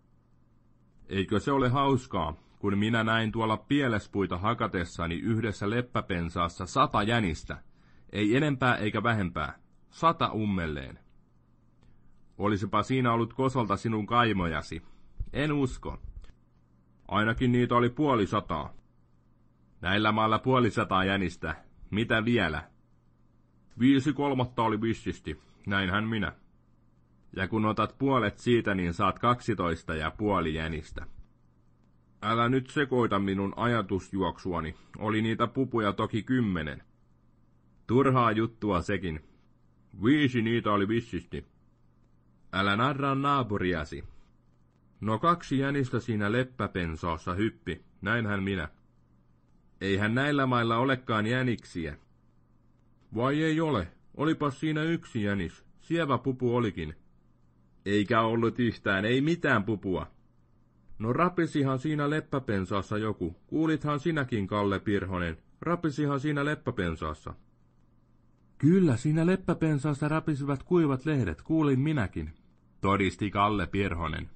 Eikö se ole hauskaa, kun minä näin tuolla pielespuita hakatessani yhdessä leppäpensaassa sata jänistä, ei enempää eikä vähempää, sata ummelleen.
Olisipa siinä ollut kosolta sinun kaimojasi. En usko.
Ainakin niitä oli puoli sataa.
Näillä maalla puoli sataa jänistä. Mitä vielä?
Viisi kolmatta oli vissisti, näinhän minä.
Ja kun otat puolet siitä, niin saat kaksitoista ja puoli jänistä.
Älä nyt sekoita minun ajatusjuoksuani, oli niitä pupuja toki kymmenen.
Turhaa juttua sekin.
Viisi niitä oli vissisti.
Älä narraa naapuriasi.
No kaksi jänistä siinä leppäpensaassa hyppi, näinhän minä.
Eihän näillä mailla olekaan jäniksiä.
Vai ei ole, olipas siinä yksi jänis, sievä pupu olikin.
Eikä ollut yhtään, ei mitään pupua.
No rapisihan siinä leppäpensaassa joku, kuulithan sinäkin, Kalle Pirhonen, rapisihan siinä leppäpensaassa.
Kyllä, siinä leppäpensaassa rapisivat kuivat lehdet, kuulin minäkin, todisti Kalle Pirhonen.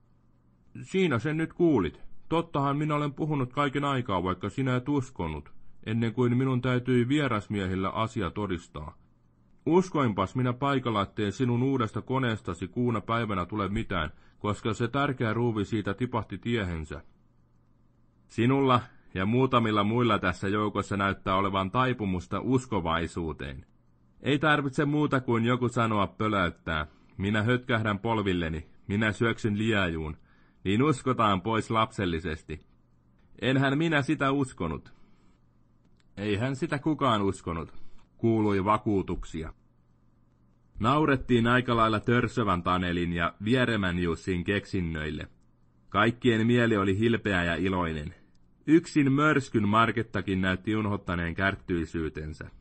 Siinä sen nyt kuulit. Tottahan minä olen puhunut kaiken aikaa, vaikka sinä et uskonut, ennen kuin minun täytyi vierasmiehillä asia todistaa. Uskoinpas minä paikalla, ettei sinun uudesta koneestasi kuuna päivänä tule mitään, koska se tärkeä ruuvi siitä tipahti tiehensä.
Sinulla ja muutamilla muilla tässä joukossa näyttää olevan taipumusta uskovaisuuteen. Ei tarvitse muuta kuin joku sanoa pöläyttää. Minä hötkähdän polvilleni, minä syöksyn liejuun, niin uskotaan pois lapsellisesti. Enhän minä sitä uskonut. Eihän sitä kukaan uskonut, kuului vakuutuksia. Naurettiin aika lailla Törsövän Tanelin ja Vieremän Jussin keksinnöille. Kaikkien mieli oli hilpeä ja iloinen. Yksin mörskyn Markettakin näytti unhottaneen kärttyisyytensä.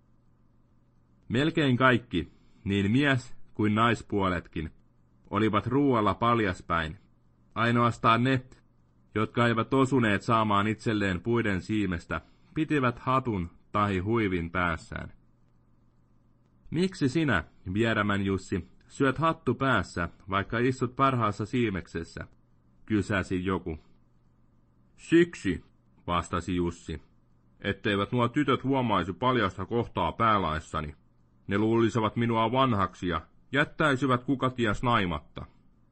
Melkein kaikki, niin mies kuin naispuoletkin, olivat ruualla paljaspäin. Ainoastaan ne, jotka eivät osuneet saamaan itselleen puiden siimestä, pitivät hatun tai huivin päässään. Miksi sinä, Vieremän Jussi, syöt hattu päässä, vaikka istut parhaassa siimeksessä? Kysäsi joku.
Siksi, vastasi Jussi, etteivät nuo tytöt huomaisi paljasta kohtaa päälaissani. Ne luulisivat minua vanhaksi ja jättäisivät kuka ties naimatta.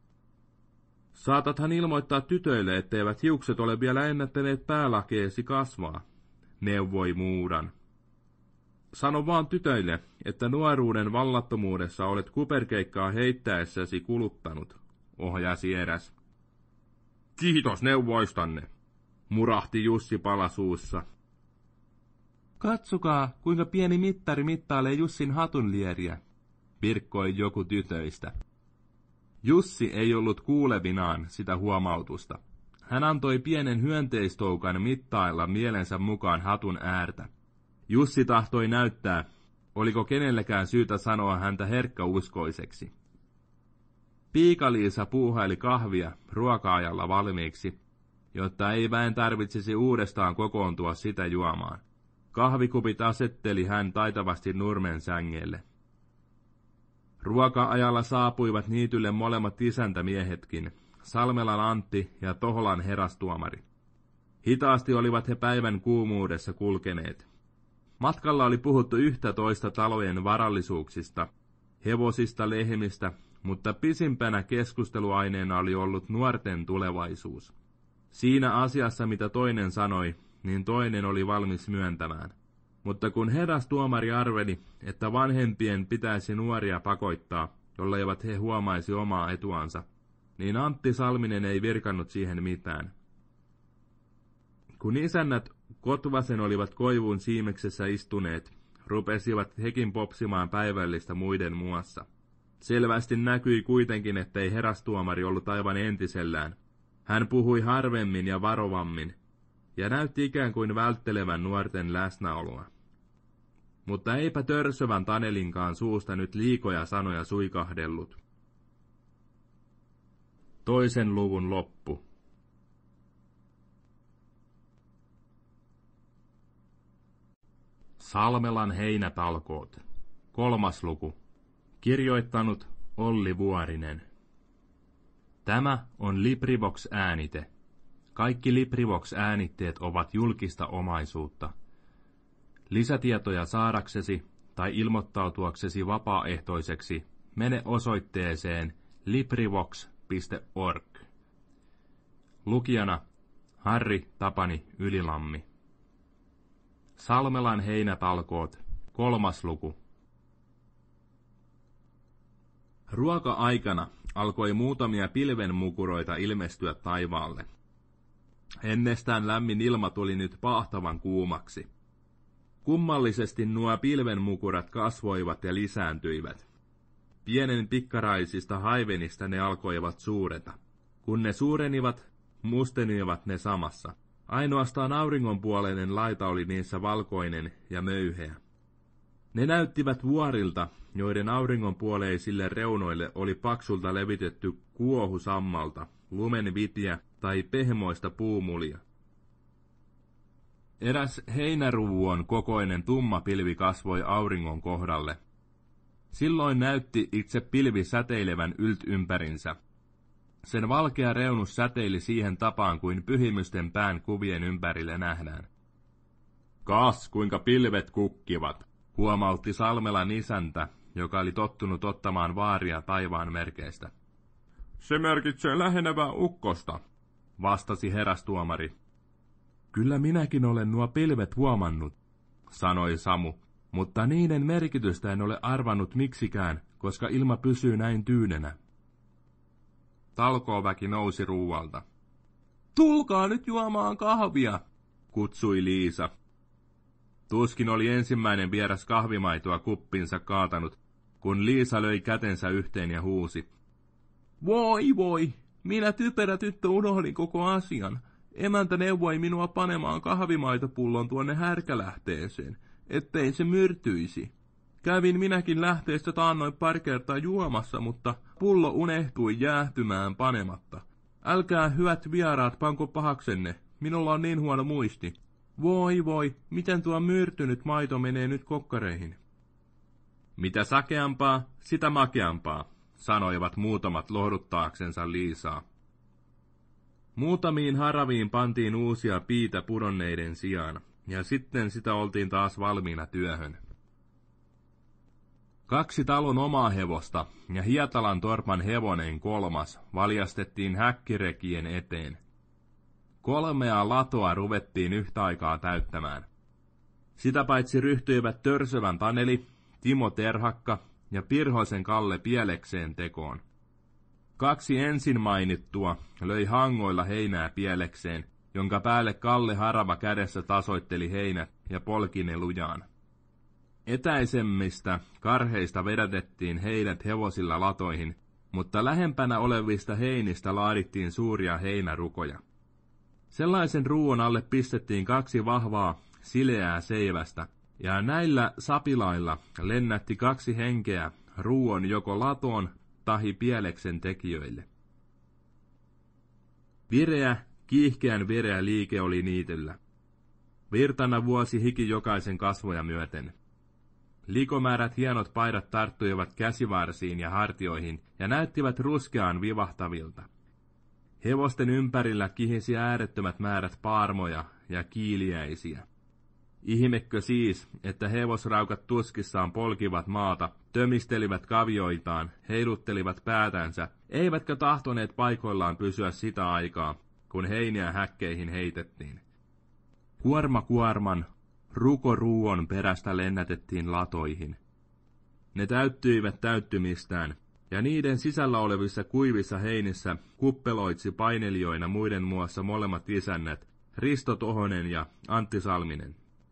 Saatathan ilmoittaa tytöille, etteivät hiukset ole vielä ennättäneet päälakeesi kasvaa, neuvoi Muudan. Sano vaan tytöille, että nuoruuden vallattomuudessa olet kuperkeikkaa heittäessäsi kuluttanut, ohjasi eräs.
Kiitos neuvoistanne,
murahti Jussi palasuussa. Katsokaa, kuinka pieni mittari mittailee Jussin hatunlieriä, virkkoi joku tytöistä. Jussi ei ollut kuulevinaan sitä huomautusta. Hän antoi pienen hyönteistoukan mittailla mielensä mukaan hatun äärtä. Jussi tahtoi näyttää, oliko kenellekään syytä sanoa häntä herkkäuskoiseksi. Piika-Liisa puuhaili kahvia ruoka-ajalla valmiiksi, jotta ei väen tarvitsisi uudestaan kokoontua sitä juomaan. Kahvikupit asetteli hän taitavasti nurmen sängelle. Ruoka-ajalla saapuivat niitylle molemmat isäntämiehetkin, Salmelan Antti ja Toholan herastuomari. Hitaasti olivat he päivän kuumuudessa kulkeneet. Matkalla oli puhuttu yhtä toista talojen varallisuuksista, hevosista, lehmistä,
mutta pisimpänä keskusteluaineena oli ollut nuorten tulevaisuus. Siinä asiassa, mitä toinen sanoi, niin toinen oli valmis myöntämään. Mutta kun herastuomari arveli, että vanhempien pitäisi nuoria pakottaa, jolleivät he huomaisi omaa etuansa, niin Antti Salminen ei virkannut siihen mitään. Kun isännät Kotvasen olivat koivun siimeksessä istuneet, rupesivat hekin popsimaan päivällistä muiden muassa. Selvästi näkyi kuitenkin, ettei herastuomari ollut aivan entisellään. Hän puhui harvemmin ja varovammin, ja näytti ikään kuin välttelevän nuorten läsnäoloa. Mutta eipä törsövän Tanelinkaan suusta nyt liikoja sanoja suikahdellut. Toisen luvun loppu. Salmelan heinätalkoot. Kolmas luku. Kirjoittanut Olli Vuorinen. Tämä on LibriVox-äänite. Kaikki LibriVox-äänitteet ovat julkista omaisuutta. Lisätietoja saadaksesi tai ilmoittautuaksesi vapaaehtoiseksi mene osoitteeseen librivox piste org. Lukijana Harri Tapani Ylilammi. Salmelan heinätalkoot, kolmas luku. Ruoka-aikana alkoi muutamia pilvenmukuroita ilmestyä taivaalle. Ennestään lämmin ilma tuli nyt paahtavan kuumaksi. Kummallisesti nuo pilvenmukurat kasvoivat ja lisääntyivät. Pienen pikkaraisista haivenista ne alkoivat suureta. Kun ne suurenivat, mustenivat ne samassa. Ainoastaan auringonpuoleinen laita oli niissä valkoinen ja möyheä. Ne näyttivät vuorilta, joiden auringonpuoleisille reunoille oli paksulta levitetty kuohu sammalta, lumenvitiä tai pehmoista puumulia. Eräs heinäruuon kokoinen tumma pilvi kasvoi auringon kohdalle. Silloin näytti itse pilvi säteilevän ylt ympärinsä. Sen valkea reunus säteili siihen tapaan kuin pyhimysten pään kuvien ympärille nähdään. Kas, kuinka pilvet kukkivat, huomautti Salmelan isäntä, joka oli tottunut ottamaan vaaria taivaan merkeistä. Se merkitsee lähenevää ukkosta, vastasi herastuomari. Kyllä minäkin olen nuo pilvet huomannut, sanoi Samu, mutta niiden merkitystä en ole arvannut miksikään, koska ilma pysyy näin tyynenä. Talkooväki nousi ruualta. Tulkaa nyt juomaan kahvia, kutsui Liisa. Tuskin oli ensimmäinen vieras kahvimaitoa kuppinsa kaatanut, kun Liisa löi kätensä yhteen ja huusi. Voi voi, minä typerä tyttö unohdin koko asian. Emäntä neuvoi minua panemaan kahvimaitopullon tuonne härkälähteeseen, ettei se myrtyisi. Kävin minäkin lähteestä taannoin pari kertaa juomassa, mutta pullo unehtui jäähtymään panematta. Älkää hyvät vieraat panko pahaksenne, minulla on niin huono muisti. Voi voi, miten tuo myrtynyt maito menee nyt kokkareihin. Mitä sakeampaa, sitä makeampaa, sanoivat muutamat lohduttaaksensa Liisaa. Muutamiin haraviin pantiin uusia piitä pudonneiden sijaan, ja sitten sitä oltiin taas valmiina työhön. Kaksi talon omaa hevosta ja Hietalan torpan hevonen kolmas valjastettiin häkkirekien eteen. Kolmea latoa ruvettiin yhtä aikaa täyttämään. Sitä paitsi ryhtyivät Törsövän Taneli, Timo Terhakka ja Pirhosen Kalle pielekseen tekoon. Kaksi ensin mainittua löi hangoilla heinää pielekseen, jonka päälle Kalle harava kädessä tasoitteli heinät ja polki ne lujaan. Etäisemmistä karheista vedätettiin heinät hevosilla latoihin, mutta lähempänä olevista heinistä laadittiin suuria heinärukoja. Sellaisen ruuan alle pistettiin kaksi vahvaa, sileää seivästä, ja näillä sapilailla lennätti kaksi henkeä ruuan joko latoon tahi pieleksen tekijöille. Vireä, kiihkeän vireä liike oli niityllä. Virtana vuosi hiki jokaisen kasvoja myöten. Likomäärät hienot paidat tarttuivat käsivarsiin ja hartioihin ja näyttivät ruskeaan vivahtavilta. Hevosten ympärillä kihisi äärettömät määrät paarmoja ja kiiliäisiä. Ihmekö siis, että hevosraukat tuskissaan polkivat maata, tömistelivät kavioitaan, heiluttelivat päätänsä, eivätkä tahtoneet paikoillaan pysyä sitä aikaa, kun heiniä häkkeihin heitettiin. Kuorma kuorman, ruko ruuon perästä lennätettiin latoihin. Ne täyttyivät täyttymistään, ja niiden sisällä olevissa kuivissa heinissä kuppeloitsi painelijoina muiden muassa molemmat isännät, Risto Tohonen ja Antti Salminen.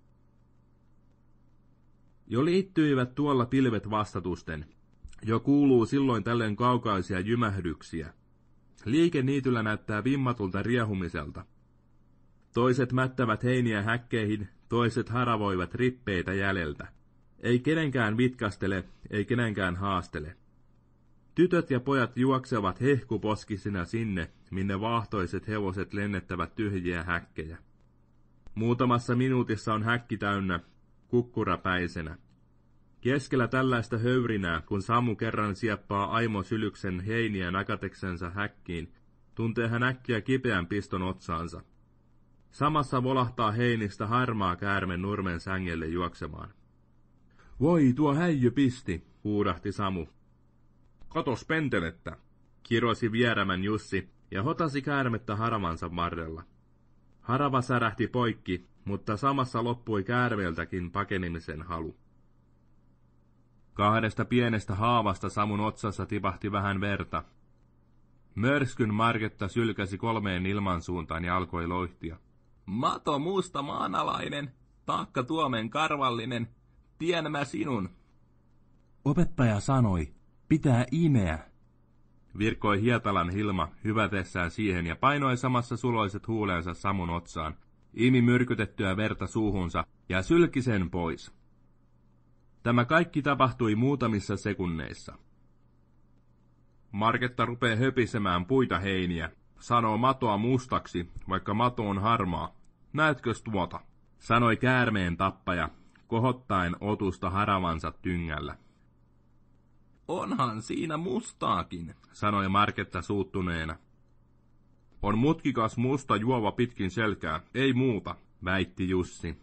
Jo liittyivät tuolla pilvet vastatusten. Jo kuuluu silloin tällöin kaukaisia jymähdyksiä. Liike niityllä näyttää vimmatulta riehumiselta. Toiset mättävät heiniä häkkeihin, toiset haravoivat rippeitä jäljeltä. Ei kenenkään vitkastele, ei kenenkään haastele. Tytöt ja pojat juoksevat hehkuposkisina sinne, minne vaahtoiset hevoset lennettävät tyhjiä häkkejä. Muutamassa minuutissa on häkki täynnä, kukkurapäisenä. Keskellä tällaista höyrinää, kun Samu kerran sieppaa Aimo Sylyksen heiniä nakateksensa häkkiin, tuntee hän äkkiä kipeän piston otsaansa. Samassa volahtaa heinistä harmaa käärme nurmen sängelle juoksemaan. Voi, tuo häijy pisti, huudahti Samu. Katos pentelettä, kirosi vierämän Jussi ja hotasi käärmettä haravansa varrella. Harava särähti poikki, mutta samassa loppui käärmeeltäkin pakenemisen halu. Kahdesta pienestä haavasta Samun otsassa tipahti vähän verta. Mörskyn Marketta sylkäsi kolmeen ilmansuuntaan ja alkoi loihtia. Mato musta maanalainen, taakka tuomen karvallinen, tien mä sinun.
Opettaja sanoi, pitää imeä.
Virkkoi Hietalan Hilma hyvätessään siihen ja painoi samassa suloiset huuleensa Samun otsaan, imi myrkytettyä verta suuhunsa ja sylki sen pois. Tämä kaikki tapahtui muutamissa sekunneissa. Marketta rupee höpisemään puita heiniä, sanoo matoa mustaksi, vaikka mato on harmaa. Näetkös tuota? Sanoi käärmeen tappaja, kohottaen otusta haravansa tyngällä. Onhan siinä mustaakin, sanoi Marketta suuttuneena. On mutkikas musta juova pitkin selkää, ei muuta, väitti Jussi.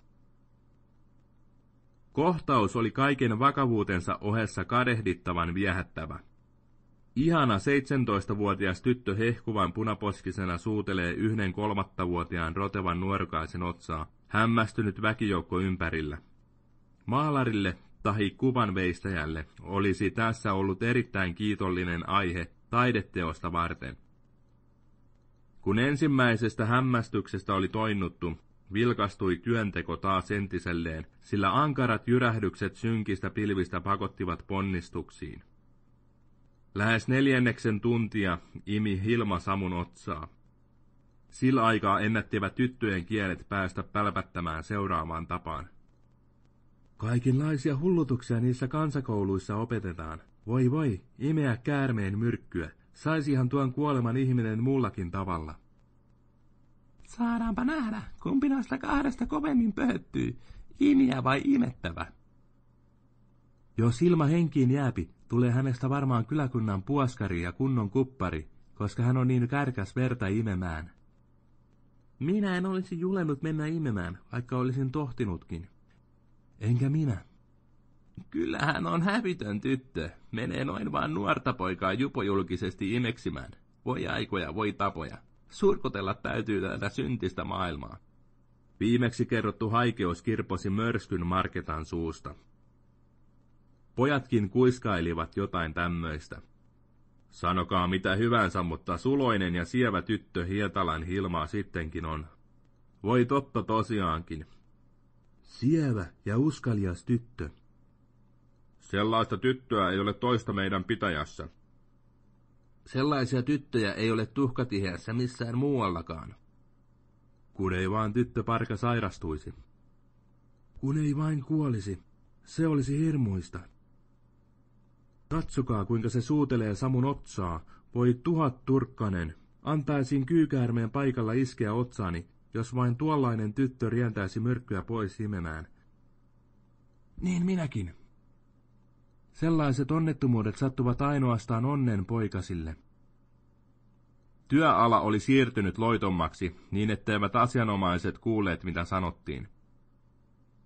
Kohtaus oli kaiken vakavuutensa ohessa kadehdittavan viehättävä. Ihana seitsemäntoistavuotias tyttö hehkuvan punaposkisena suutelee yhden kolmattavuotiaan rotevan nuorukaisen otsaa, hämmästynyt väkijoukko ympärillä. Maalarille tahi kuvanveistäjälle olisi tässä ollut erittäin kiitollinen aihe taideteosta varten. Kun ensimmäisestä hämmästyksestä oli toinnuttu, vilkastui työnteko taas entiselleen, sillä ankarat jyrähdykset synkistä pilvistä pakottivat ponnistuksiin. Lähes neljänneksen tuntia imi Hilma Samun otsaa. Sillä aikaa ennättivät tyttöjen kielet päästä pälpättämään seuraavaan tapaan. Kaikenlaisia hullutuksia niissä kansakouluissa opetetaan. Voi voi, imeä käärmeen myrkkyä. Saisihan tuon kuoleman ihminen muullakin tavalla.
Saadaanpa nähdä, kumpi noista kahdesta kovemmin pöhöttyy, imiä vai imettävä. Jos Hilma henkiin jääpi, tulee hänestä varmaan kyläkunnan puoskari ja kunnon kuppari, koska hän on niin kärkäs verta imemään. Minä en olisi julennut mennä imemään, vaikka olisin tohtinutkin. Enkä minä. Kyllähän on hävitön tyttö, menee noin vaan nuorta poikaa jupojulkisesti imeksimään. Voi aikoja, voi tapoja. Surkutella täytyy tätä syntistä maailmaa. Viimeksi kerrottu haikeus kirposi Mörskyn Marketan suusta. Pojatkin kuiskailivat jotain tämmöistä. Sanokaa mitä hyvänsä, mutta suloinen ja sievä tyttö Hietalan Hilmaa sittenkin on. Voi totta tosiaankin. Sievä ja uskalias tyttö. Sellaista tyttöä ei ole toista meidän pitäjässä. Sellaisia tyttöjä ei ole tuhkatiheässä missään muuallakaan. Kun ei vaan tyttö parka sairastuisi. Kun ei vain kuolisi, se olisi hirmuista. Katsokaa, kuinka se suutelee Samun otsaa. Voi tuhat turkkanen, antaisin kyykäärmeen paikalla iskeä otsaani, jos vain tuollainen tyttö rientäisi myrkkyä pois imemään. Niin minäkin. Sellaiset onnettomuudet sattuvat ainoastaan onnen poikasille. Työala oli siirtynyt loitommaksi, niin etteivät asianomaiset kuulleet, mitä sanottiin.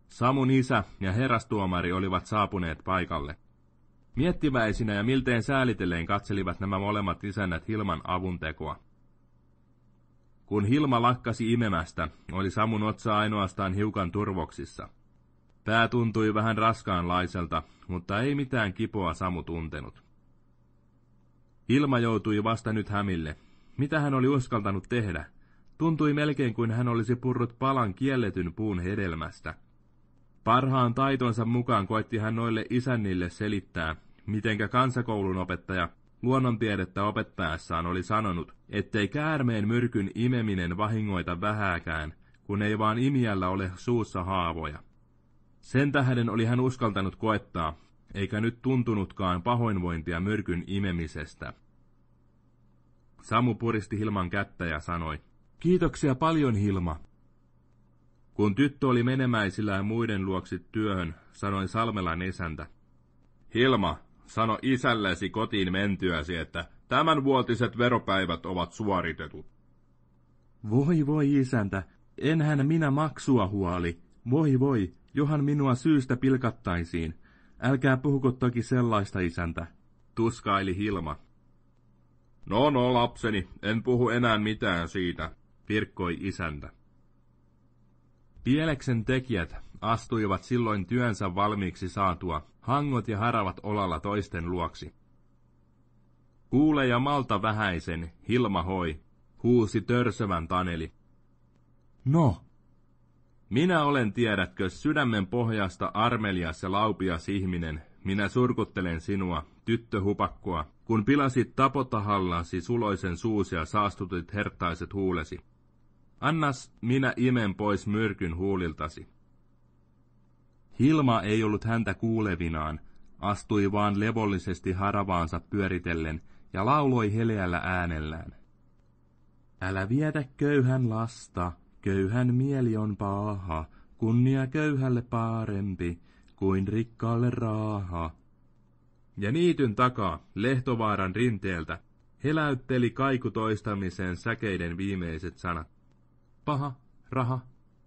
Samun isä ja herastuomari olivat saapuneet paikalle. Miettiväisinä ja miltein säälitelleen katselivat nämä molemmat isännät Hilman avuntekoa. Kun Hilma lakkasi imemästä, oli Samun otsa ainoastaan hiukan turvoksissa. Pää tuntui vähän raskaanlaiselta, mutta ei mitään kipoa Samu tuntenut. Hilma joutui vasta nyt hämille. Mitä hän oli uskaltanut tehdä? Tuntui melkein kuin hän olisi purrut palan kielletyn puun hedelmästä. Parhaan taitonsa mukaan koetti hän noille isännille selittää, mitenkä kansakoulun opettaja luonnontiedettä opettaessaan oli sanonut, ettei käärmeen myrkyn imeminen vahingoita vähääkään, kun ei vaan imijällä ole suussa haavoja. Sen tähden oli hän uskaltanut koettaa, eikä nyt tuntunutkaan pahoinvointia myrkyn imemisestä. Samu puristi Hilman kättä ja sanoi, kiitoksia paljon, Hilma. Kun tyttö oli menemäisillään muiden luoksi työhön, sanoi Salmelan isäntä, Hilma, sano isällesi kotiin mentyäsi, että tämänvuotiset veropäivät ovat suoritetut. Voi voi isäntä, enhän minä maksua huoli. Voi voi, johan minua syystä pilkattaisiin. Älkää puhuko toki sellaista, isäntä, tuskaili Hilma. No no, lapseni, en puhu enää mitään siitä, virkkoi isäntä. Pieleksen tekijät astuivat silloin työnsä valmiiksi saatua, hangot ja haravat olalla toisten luoksi. Kuule ja malta vähäisen, Hilma hoi, huusi törsövän Taneli. No? Minä olen, tiedätkö, sydämen pohjasta armelias ja laupias ihminen, minä surkuttelen sinua, tyttöhupakkoa, kun pilasit tapotahallasi suloisen suusi ja saastutit herttaiset huulesi. Annas minä imen pois myrkyn huuliltasi. Hilma ei ollut häntä kuulevinaan, astui vaan levollisesti haravaansa pyöritellen ja lauloi heleällä äänellään. Älä vietä köyhän lasta, köyhän mieli on paha, kunnia köyhälle parempi kuin rikkaalle raaha. Ja niityn takaa, Lehtovaaran rinteeltä, heläytteli kaiku toistamiseen säkeiden viimeiset sanat. Paha, raha.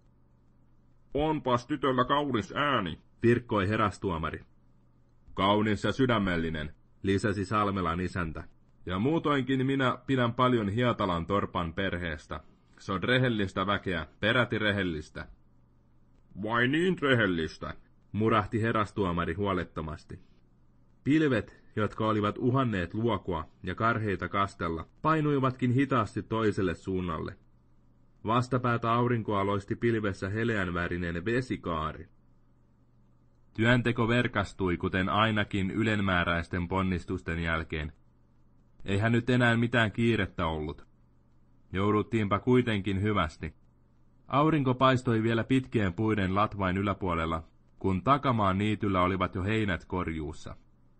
Onpas tytöllä kaunis ääni, virkkoi herastuomari. Kaunis ja sydämellinen, lisäsi Salmelan isäntä. Ja muutoinkin minä pidän paljon Hietalan torpan perheestä. Se on rehellistä väkeä, peräti rehellistä. Vai niin rehellistä, murahti herastuomari huolettomasti. Pilvet, jotka olivat uhanneet luokua ja karheita kastella, painuivatkin hitaasti toiselle suunnalle. Vastapäätä aurinkoa loisti pilvessä heleänvärinen vesikaari. Työnteko verkastui, kuten ainakin ylenmääräisten ponnistusten jälkeen. Eihän nyt enää mitään kiirettä ollut. Jouduttiinpa kuitenkin hyvästi. Aurinko paistoi vielä pitkien puiden latvain yläpuolella, kun takamaan niityllä olivat jo heinät korjuussa.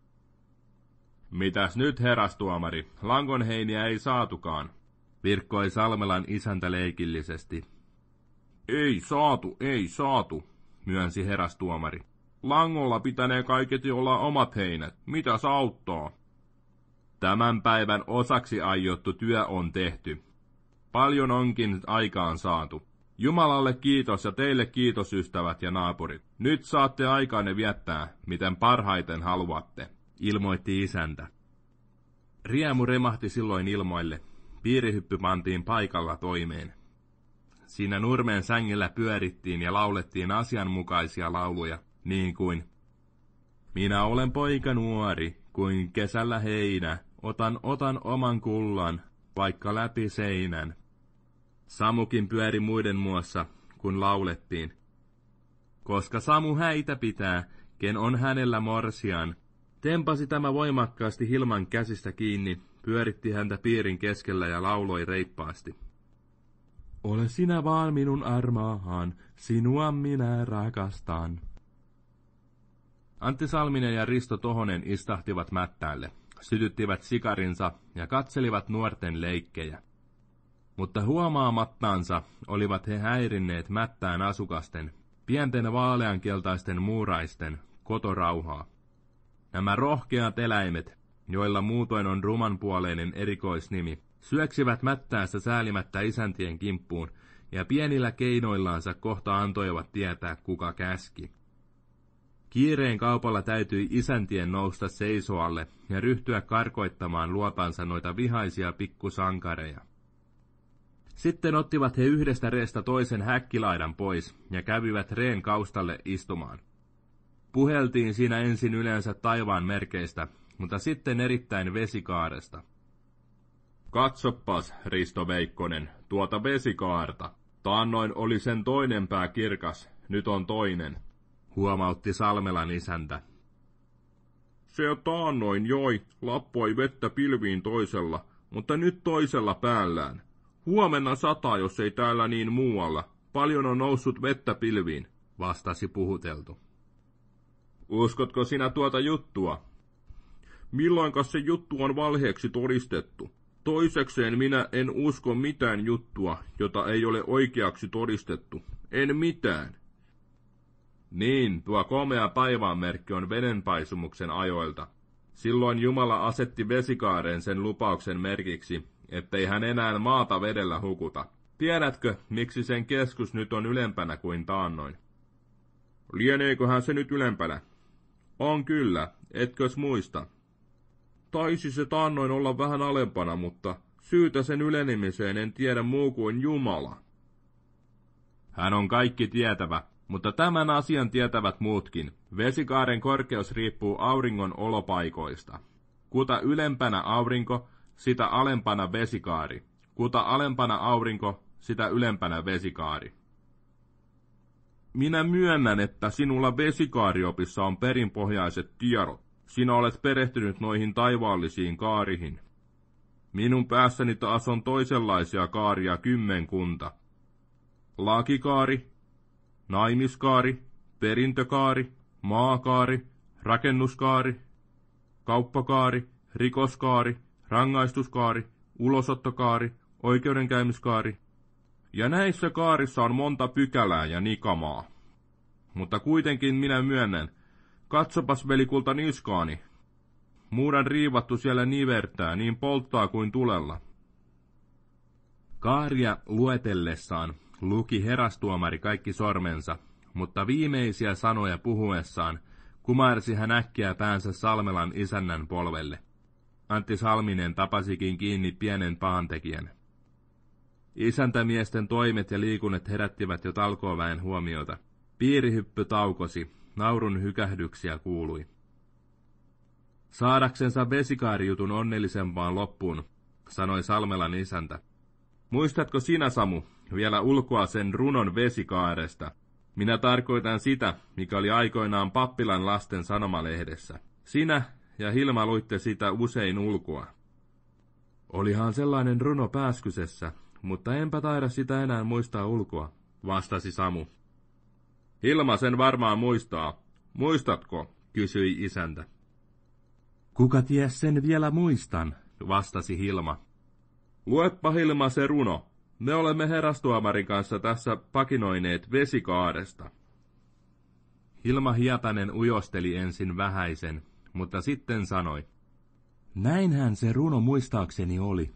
Mitäs nyt, herastuomari, langonheiniä ei saatukaan, virkkoi Salmelan isäntä leikillisesti. Ei saatu, ei saatu, myönsi herastuomari. Langolla pitänee kaiketi olla omat heinät, mitä se auttaa? Tämän päivän osaksi aiottu työ on tehty. Paljon onkin aikaan saatu. Jumalalle kiitos ja teille kiitos, ystävät ja naapurit. Nyt saatte aikaanne viettää, miten parhaiten haluatte, ilmoitti isäntä. Riemu remahti silloin ilmoille. Piirihyppy pantiin paikalla toimeen. Siinä nurmen sängellä pyörittiin ja laulettiin asianmukaisia lauluja, niin kuin minä olen poika nuori, kuin kesällä heinä, otan otan oman kullan, vaikka läpi seinän. Samukin pyöri muiden muassa, kun laulettiin. Koska Samu häitä pitää, ken on hänellä morsian. Tempasi tämä voimakkaasti Hilman käsistä kiinni, pyöritti häntä piirin keskellä ja lauloi reippaasti. Ole sinä vaan minun armaahan, sinua minä rakastan. Antti Salminen ja Risto Tohonen istahtivat mättäälle, sytyttivät sikarinsa ja katselivat nuorten leikkejä. Mutta huomaamattansa olivat he häirinneet mättään asukasten, pienten vaaleankeltaisten muuraisten, kotorauhaa. Nämä rohkeat eläimet, joilla muutoin on rumanpuoleinen erikoisnimi, syöksivät mättäässä säälimättä isäntien kimppuun ja pienillä keinoillaansa kohta antoivat tietää, kuka käski. Kiireen kaupalla täytyi isäntien nousta seisoalle ja ryhtyä karkoittamaan luotansa noita vihaisia pikkusankareja. Sitten ottivat he yhdestä reestä toisen häkkilaidan pois ja kävivät reen kaustalle istumaan. Puheltiin siinä ensin yleensä taivaan merkeistä, mutta sitten erittäin vesikaaresta.
Katsopas, Risto Veikkonen, tuota vesikaarta. Taannoin oli sen toinen pää kirkas, nyt on toinen,
huomautti Salmelan isäntä.
Se taannoin joi, lappoi vettä pilviin toisella, mutta nyt toisella päällään. Huomenna sataa, jos ei täällä niin muualla. Paljon on noussut vettä pilviin,
vastasi puhuteltu.
Uskotko sinä tuota juttua? Milloinkas se juttu on valheeksi todistettu? Toisekseen minä en usko mitään juttua, jota ei ole oikeaksi todistettu. En mitään.
Niin, tuo komea taivaanmerkki on vedenpaisumuksen ajoilta. Silloin Jumala asetti vesikaareen sen lupauksen merkiksi, ettei hän enää maata vedellä hukuta. Tiedätkö, miksi sen keskus nyt on ylempänä kuin taannoin?
Lieneeköhän se nyt ylempänä?
On kyllä, etkös muista?
Taisi se taannoin olla vähän alempana, mutta syytä sen ylenemiseen en tiedä muu kuin Jumala.
Hän on kaikki tietävä, mutta tämän asian tietävät muutkin. Vesikaaren korkeus riippuu auringon olopaikoista. Kuta ylempänä aurinko, sitä alempana vesikaari. Kuta alempana aurinko, sitä ylempänä vesikaari.
Minä myönnän, että sinulla vesikaariopissa on perinpohjaiset tiedot. Sinä olet perehtynyt noihin taivaallisiin kaarihin. Minun päässäni taas on toisenlaisia kaaria kymmenkunta. Lakikaari, naimiskaari, perintökaari, maakaari, rakennuskaari, kauppakaari, rikoskaari, rangaistuskaari, ulosottokaari, oikeudenkäymiskaari. Ja näissä kaarissa on monta pykälää ja nikamaa. Mutta kuitenkin minä myönnän, katsopas velikulta niskaani. Muuran riivattu siellä nivertää, niin polttaa kuin tulella.
Kaaria luetellessaan luki herastuomari kaikki sormensa, mutta viimeisiä sanoja puhuessaan kumarsi hän äkkiä päänsä Salmelan isännän polvelle. Antti Salminen tapasikin kiinni pienen pahantekijän. Isäntämiesten toimet ja liikunnat herättivät jo talkooväen huomiota. Piirihyppy taukosi, naurun hykähdyksiä kuului. Saadaksensa vesikaarijutun onnellisempaan loppuun, sanoi Salmelan isäntä. Muistatko sinä, Samu, vielä ulkoa sen runon vesikaaresta? Minä tarkoitan sitä, mikä oli aikoinaan pappilan lasten sanomalehdessä. Sinä ja Hilma luitte sitä usein ulkoa. Olihan sellainen runo Pääskysessä, mutta enpä taida sitä enää muistaa ulkoa, vastasi Samu.
Hilma sen varmaan muistaa. Muistatko? Kysyi isäntä.
Kuka ties sen vielä muistan, vastasi Hilma.
Luepa, Hilma, se runo. Me olemme herastuomarin kanssa tässä pakinoineet vesikaaresta.
Hilma Hietanen ujosteli ensin vähäisen, mutta sitten sanoi. Näinhän se runo muistaakseni oli.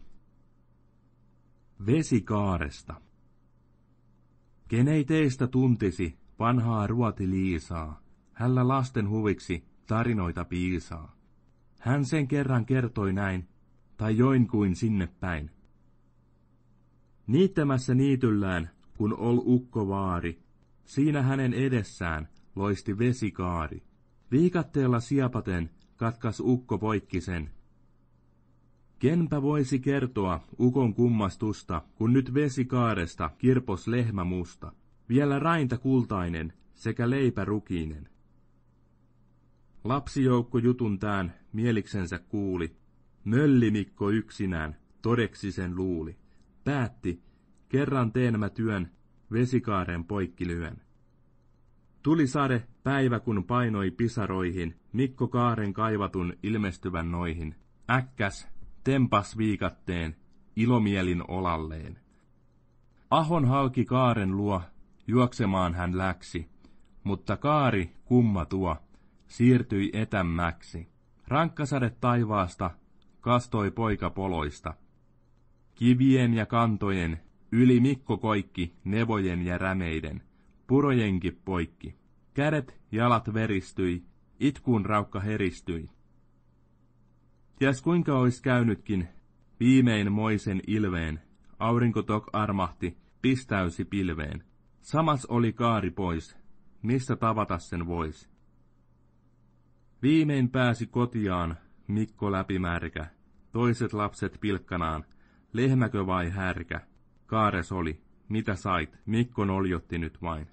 Vesikaaresta. Ken ei teistä tuntisi vanhaa Ruoti Liisaa, hällä lasten huviksi tarinoita piisaa. Hän sen kerran kertoi näin, tai join kuin sinne päin. Niittämässä niityllään, kun ol ukko vaari, siinä hänen edessään loisti vesikaari. Viikatteella siepaten katkas ukko poikki sen. Kenpä voisi kertoa ukon kummastusta, kun nyt vesikaaresta kirpos lehmä musta, vielä rainta kultainen sekä leipä rukiinen. Lapsijoukko jutun tään mieliksensä kuuli, Möllimikko yksinään todeksi sen luuli. Päätti, kerran teen mä työn, vesikaaren poikki lyön. Tuli sade päivä kun painoi pisaroihin, Mikko kaaren kaivatun ilmestyvän noihin. Äkkäs, tempas viikatteen, ilomielin olalleen. Ahon halki kaaren luo, juoksemaan hän läksi, mutta kaari, kumma tuo, siirtyi etämmäksi. Rankkasade taivaasta, kastoi poika poloista. Kivien ja kantojen, Yli Mikko koikki nevojen ja rämeiden, purojenkin poikki. Kädet, jalat veristyi, itkuun raukka heristyi. Ties kuinka ois käynytkin, viimein moisen ilveen, aurinko tok armahti, pistäysi pilveen. Samas oli kaari pois, missä tavata sen vois. Viimein pääsi kotiaan, Mikko läpimärkä, toiset lapset pilkkanaan, lehmäkö vai härkä. Kaares oli, mitä sait, Mikko noljotti nyt vain.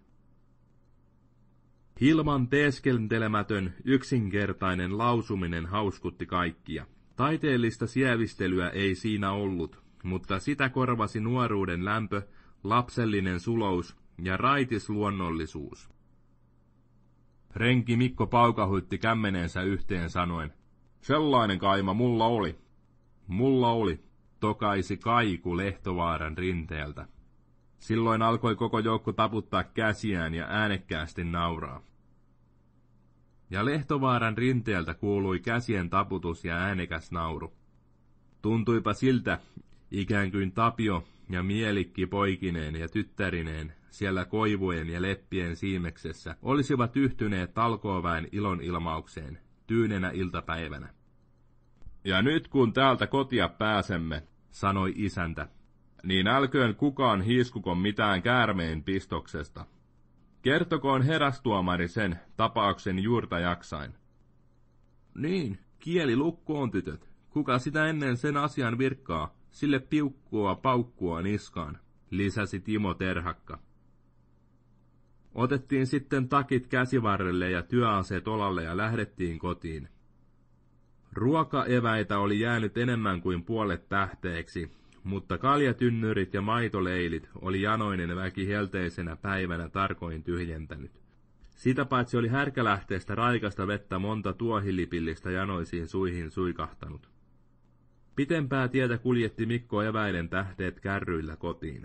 Hilman teeskentelemätön, yksinkertainen lausuminen hauskutti kaikkia. Taiteellista sievistelyä ei siinä ollut, mutta sitä korvasi nuoruuden lämpö, lapsellinen sulous ja raitis luonnollisuus. Renki Mikko paukahuitti kämmenensä yhteen sanoen, sellainen kaima mulla oli. Mulla oli, tokaisi kaiku Lehtovaaran rinteeltä. Silloin alkoi koko joukko taputtaa käsiään ja äänekkäästi nauraa. Ja Lehtovaaran rinteeltä kuului käsien taputus ja äänekäs nauru. Tuntuipa siltä, ikään kuin Tapio ja Mielikki poikineen ja tyttärineen siellä koivujen ja leppien siimeksessä olisivat yhtyneet talkooväen ilonilmaukseen tyynenä iltapäivänä. Ja nyt kun täältä kotia pääsemme, sanoi isäntä, niin älköön kukaan hiiskukon mitään käärmeen pistoksesta. Kertokoon herastuomari sen tapauksen juurta jaksain. Niin, kieli lukkoon tytöt. Kuka sitä ennen sen asian virkkaa, sille piukkua paukkua niskaan, lisäsi Timo terhakka. Otettiin sitten takit käsivarrelle ja työaseet olalle ja lähdettiin kotiin. Ruokaeväitä oli jäänyt enemmän kuin puolet tähteeksi, mutta kaljatynnyrit ja maitoleilit oli janoinen väki helteisenä päivänä tarkoin tyhjentänyt. Sitä paitsi oli härkälähteestä raikasta vettä monta tuohilipillistä janoisiin suihin suikahtanut. Pitempää tietä kuljetti Mikko eväiden tähteet kärryillä kotiin.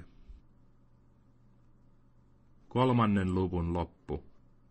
Kolmannen luvun loppu.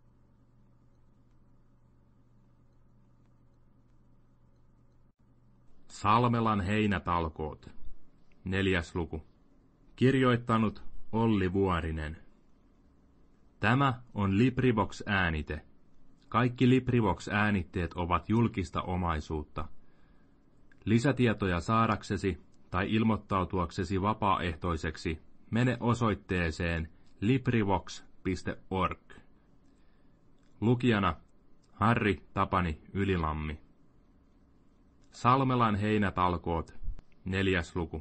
Salmelan heinätalkoot. Neljäs luku. Kirjoittanut Olli Vuorinen. Tämä on LibriVox-äänite. Kaikki LibriVox-äänitteet ovat julkista omaisuutta. Lisätietoja saadaksesi tai ilmoittautuaksesi vapaaehtoiseksi mene osoitteeseen librivox piste org. Lukijana Harri Tapani Ylilammi. Salmelan heinätalkoot. Neljäs luku.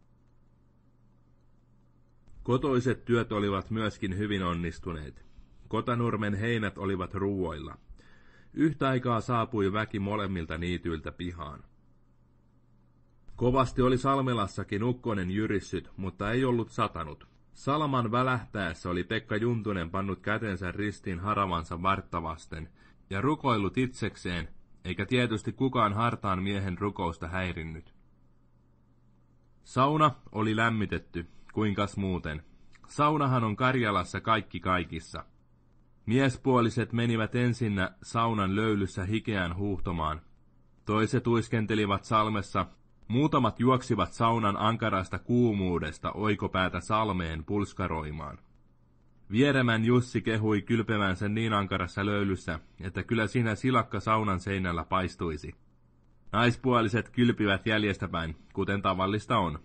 Kotoiset työt olivat myöskin hyvin onnistuneet. Kotanurmen heinät olivat ruuoilla. Yhtä aikaa saapui väki molemmilta niityiltä pihaan. Kovasti oli Salmelassakin ukkonen jyrissyt, mutta ei ollut satanut. Salman välähtäessä oli Pekka Juntunen pannut kätensä ristiin haravansa varttavasten ja rukoillut itsekseen, eikä tietysti kukaan hartaan miehen rukousta häirinnyt. Sauna oli lämmitetty, kuinkas muuten. Saunahan on Karjalassa kaikki kaikissa. Miespuoliset menivät ensinnä saunan löylyssä hikeään huuhtomaan. Toiset uiskentelivat salmessa, muutamat juoksivat saunan ankarasta kuumuudesta oikopäätä salmeen pulskaroimaan. Vieremän Jussi kehui kylpevänsä niin ankarassa löylyssä, että kyllä siinä silakka saunan seinällä paistuisi. Naispuoliset kylpivät jäljestäpäin, kuten tavallista on.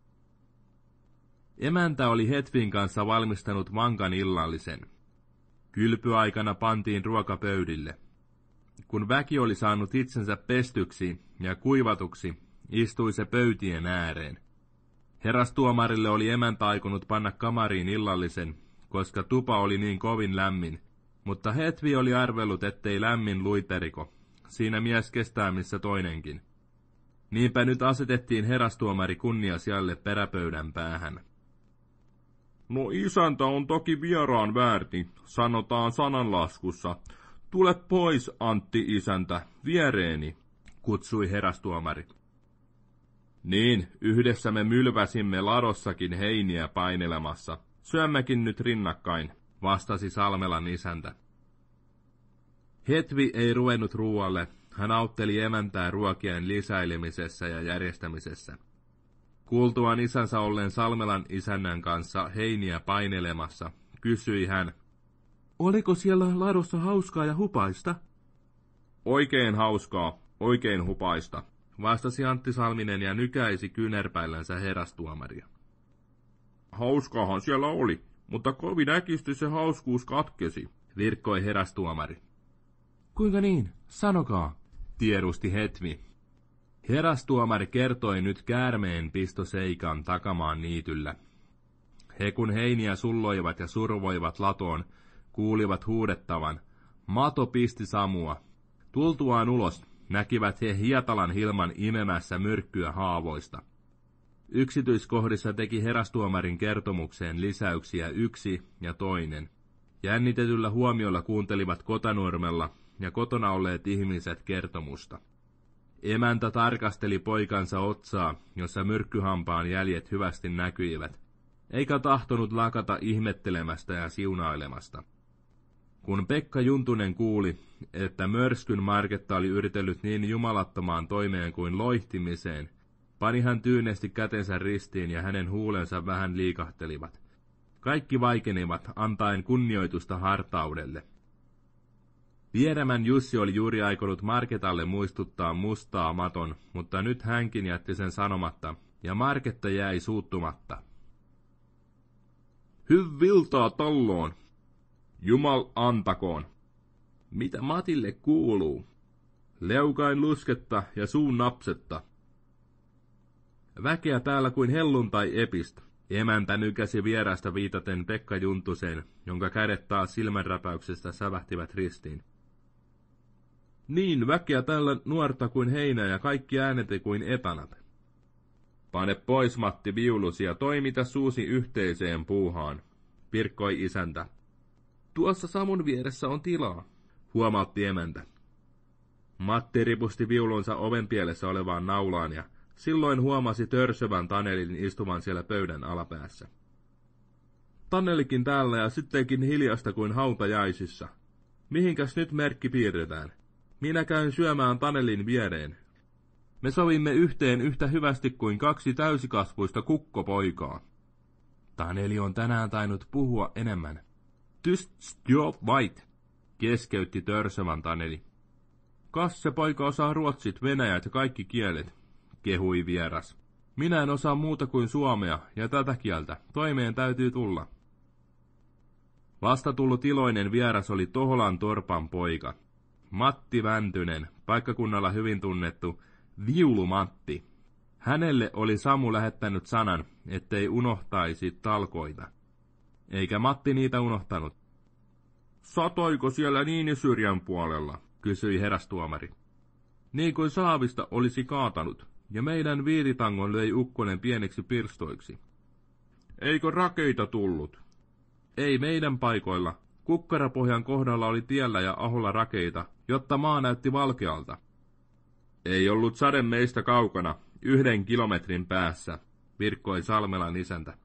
Emäntä oli Hetvin kanssa valmistanut vankan illallisen. Kylpyaikana pantiin ruokapöydille. Kun väki oli saanut itsensä pestyksi ja kuivatuksi, istui se pöytien ääreen. Herastuomarille oli emäntä aikonut panna kamariin illallisen, koska tupa oli niin kovin lämmin, mutta Hetvi oli arvellut, ettei lämmin luiteriko. Siinä mies kestää missä toinenkin. Niinpä nyt asetettiin herastuomari kunniasialle peräpöydän päähän. No isäntä on toki vieraan väärti, sanotaan sananlaskussa. Tule pois, Antti isäntä, viereeni, kutsui herastuomari. Niin, yhdessä me mylväsimme ladossakin heiniä painelemassa. Syömmekin nyt rinnakkain, vastasi Salmelan isäntä. Hetvi ei ruvennut ruualle, hän autteli emäntää ruokien lisäilemisessä ja järjestämisessä.
Kuultuaan isänsä olleen Salmelan isännän kanssa heiniä painelemassa, kysyi hän, oliko siellä ladossa hauskaa ja hupaista? Oikein hauskaa, oikein hupaista, vastasi Antti Salminen ja nykäisi kyynärpäillänsä herastuomaria. Hauskaahan siellä oli, mutta kovin äkisti se hauskuus katkesi, virkkoi herastuomari. Kuinka niin? Sanokaa, tiedusti Hetvi. Herastuomari kertoi nyt käärmeen pistoseikan Takamaan niityllä. He kun heiniä sulloivat ja survoivat latoon, kuulivat huudettavan, mato pisti Samua. Tultuaan ulos näkivät he Hietalan Hilman imemässä myrkkyä haavoista. Yksityiskohdissa teki herastuomarin kertomukseen lisäyksiä yksi ja toinen. Jännitetyllä huomiolla kuuntelivat Kotanurmella ja kotona olleet ihmiset kertomusta. Emäntä tarkasteli poikansa otsaa, jossa myrkkyhampaan jäljet hyvästi näkyivät, eikä tahtonut lakata ihmettelemästä ja siunailemasta. Kun Pekka Juntunen kuuli, että mörskyn Marketta oli yritellyt niin jumalattomaan toimeen kuin loihtimiseen, pani hän tyynesti kätensä ristiin ja hänen huulensa vähän liikahtelivat. Kaikki vaikenivat, antaen kunnioitusta hartaudelle. Vieremän Jussi oli juuri aikonut Marketalle muistuttaa mustaa maton, mutta nyt hänkin jätti sen sanomatta, ja Marketta jäi suuttumatta. Hyvviltaa talloon! Jumal antakoon! Mitä Matille kuuluu? Leukain lusketta ja suun napsetta. Väkeä täällä kuin helluntai epistä. Emäntä nykäsi vierasta viitaten Pekka Juntuseen, jonka kädet taas silmänräpäyksestä sävähtivät ristiin. Niin väkeä tällä nuorta kuin heinä ja kaikki ääneti kuin etanat. Pane pois Matti viulusi ja toimita suusi yhteiseen puuhaan, pirkkoi isäntä. Tuossa Samun vieressä on tilaa, huomautti emäntä. Matti ripusti viulunsa ovenpielessä olevaan naulaan ja silloin huomasi törsövän Tanelin istuvan siellä pöydän alapäässä. Tanelikin täällä ja sittenkin hiljasta kuin hautajaisissa. Mihinkäs nyt merkki piirretään? Minä käyn syömään Tanelin viereen. Me sovimme yhteen yhtä hyvästi kuin kaksi täysikasvuista kukkopoikaa. Taneli on tänään tainnut puhua enemmän. Tyst jo vait, keskeytti törsövän Taneli. Kas se poika osaa ruotsit, venäjät ja kaikki kielet, kehui vieras. Minä en osaa muuta kuin suomea ja tätä kieltä, toimeen täytyy tulla. Vasta tullut iloinen vieras oli Toholan torpan poika. Matti Väntynen, paikkakunnalla hyvin tunnettu Viulu-Matti. Hänelle oli Samu lähettänyt sanan, ettei unohtaisi talkoita. Eikä Matti niitä unohtanut. Satoiko siellä Niinisyrjän puolella, kysyi herastuomari. Niin kuin saavista olisi kaatanut, ja meidän viiritangon löi ukkonen pieneksi pirstoiksi. Eikö rakeita tullut? Ei meidän paikoilla. Kukkarapohjan kohdalla oli tiellä ja aholla rakeita, jotta maa näytti valkealta. Ei ollut sade meistä kaukana, yhden kilometrin päässä, virkkoi Salmelan isäntä.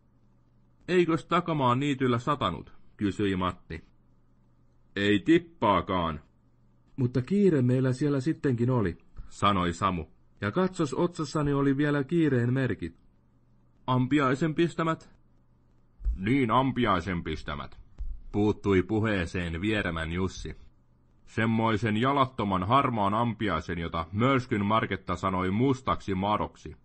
Eikös Takamaan niityllä satanut, kysyi Matti. Ei tippaakaan. Mutta kiire meillä siellä sittenkin oli, sanoi Samu, ja katsos otsassani oli vielä kiireen merkit. Ampiaisen pistämät? Niin ampiaisen pistämät, puuttui puheeseen Vieremän Jussi. Semmoisen jalattoman harmaan ampiaisen, jota mörskyn Marketta sanoi mustaksi madoksi.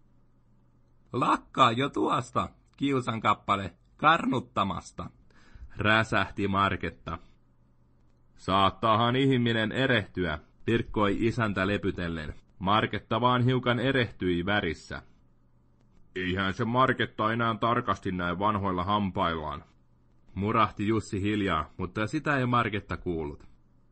Lakkaa jo tuosta, kiusan kappale, karnuttamasta, räsähti Marketta. Saattaahan ihminen erehtyä, pirkkoi isäntä lepytellen. Marketta vaan hiukan erehtyi värissä. Eihän se Marketta enää tarkasti näin vanhoilla hampaillaan, murahti Jussi hiljaa, mutta sitä ei Marketta kuullut.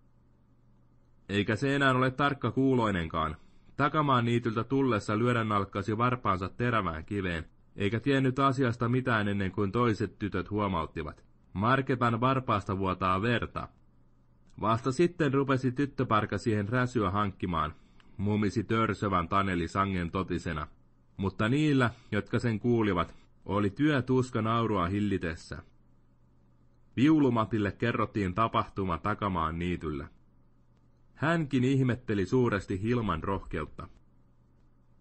Eikä se enää ole tarkka kuuloinenkaan. Takamaan niityltä tullessa lyödä nalkkasi varpaansa terävään kiveen, eikä tiennyt asiasta mitään ennen kuin toiset tytöt huomauttivat. Marketan varpaasta vuotaa verta. Vasta sitten rupesi tyttöparka siihen räsyä hankkimaan, mumisi törsövän Taneli sangen totisena. Mutta niillä, jotka sen kuulivat, oli työtuska naurua hillitessä. Viulumatille kerrottiin tapahtuma Takamaan niityllä. Hänkin ihmetteli suuresti Hilman rohkeutta.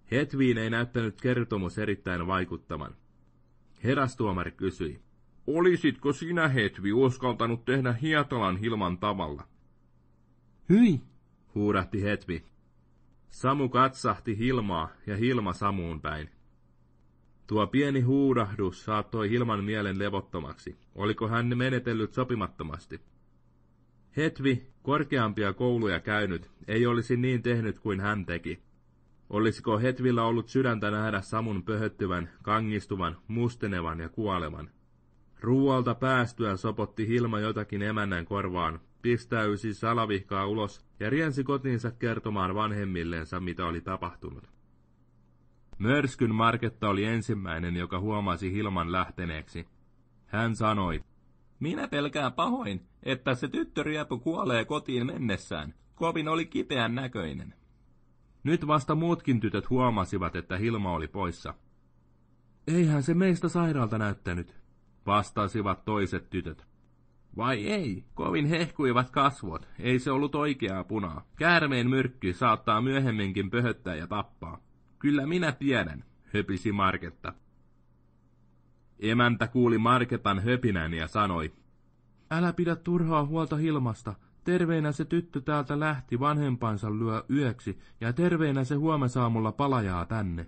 Hetviin ei näyttänyt kertomus erittäin vaikuttavan. Herastuomari kysyi, olisitko sinä, Hetvi, uskaltanut tehdä Hietalan Hilman tavalla?
Hyi,
huudahti Hetvi. Samu katsahti Hilmaa ja Hilma Samuun päin. Tuo pieni huudahdus saattoi Hilman mielen levottomaksi. Oliko hän menetellyt sopimattomasti? Hetvi, korkeampia kouluja käynyt, ei olisi niin tehnyt kuin hän teki. Olisiko Hetvillä ollut sydäntä nähdä Samun pöhöttyvän, kangistuvan, mustenevan ja kuolevan? Ruualta päästyä sopotti Hilma jotakin emännän korvaan, pistäysi salavihkaa ulos ja riensi kotiinsa kertomaan vanhemmilleensa, mitä oli tapahtunut. Mörskyn Marketta oli ensimmäinen, joka huomasi Hilman lähteneeksi. Hän sanoi, minä pelkään pahoin, että se tyttöriepu kuolee kotiin mennessään. Kovin oli kipeän näköinen. Nyt vasta muutkin tytöt huomasivat, että Hilma oli poissa. Eihän se meistä sairaalta näyttänyt, vastasivat toiset tytöt. Vai ei, kovin hehkuivat kasvot, ei se ollut oikeaa punaa. Käärmeen myrkky saattaa myöhemminkin pöhöttää ja tappaa. Kyllä minä tiedän, höpisi Marketta. Emäntä kuuli Marketan höpinän ja sanoi, älä pidä turhaa huolta Hilmasta. Terveinä se tyttö täältä lähti vanhempansa lyö yöksi, ja terveinä se huomisaamulla palajaa tänne.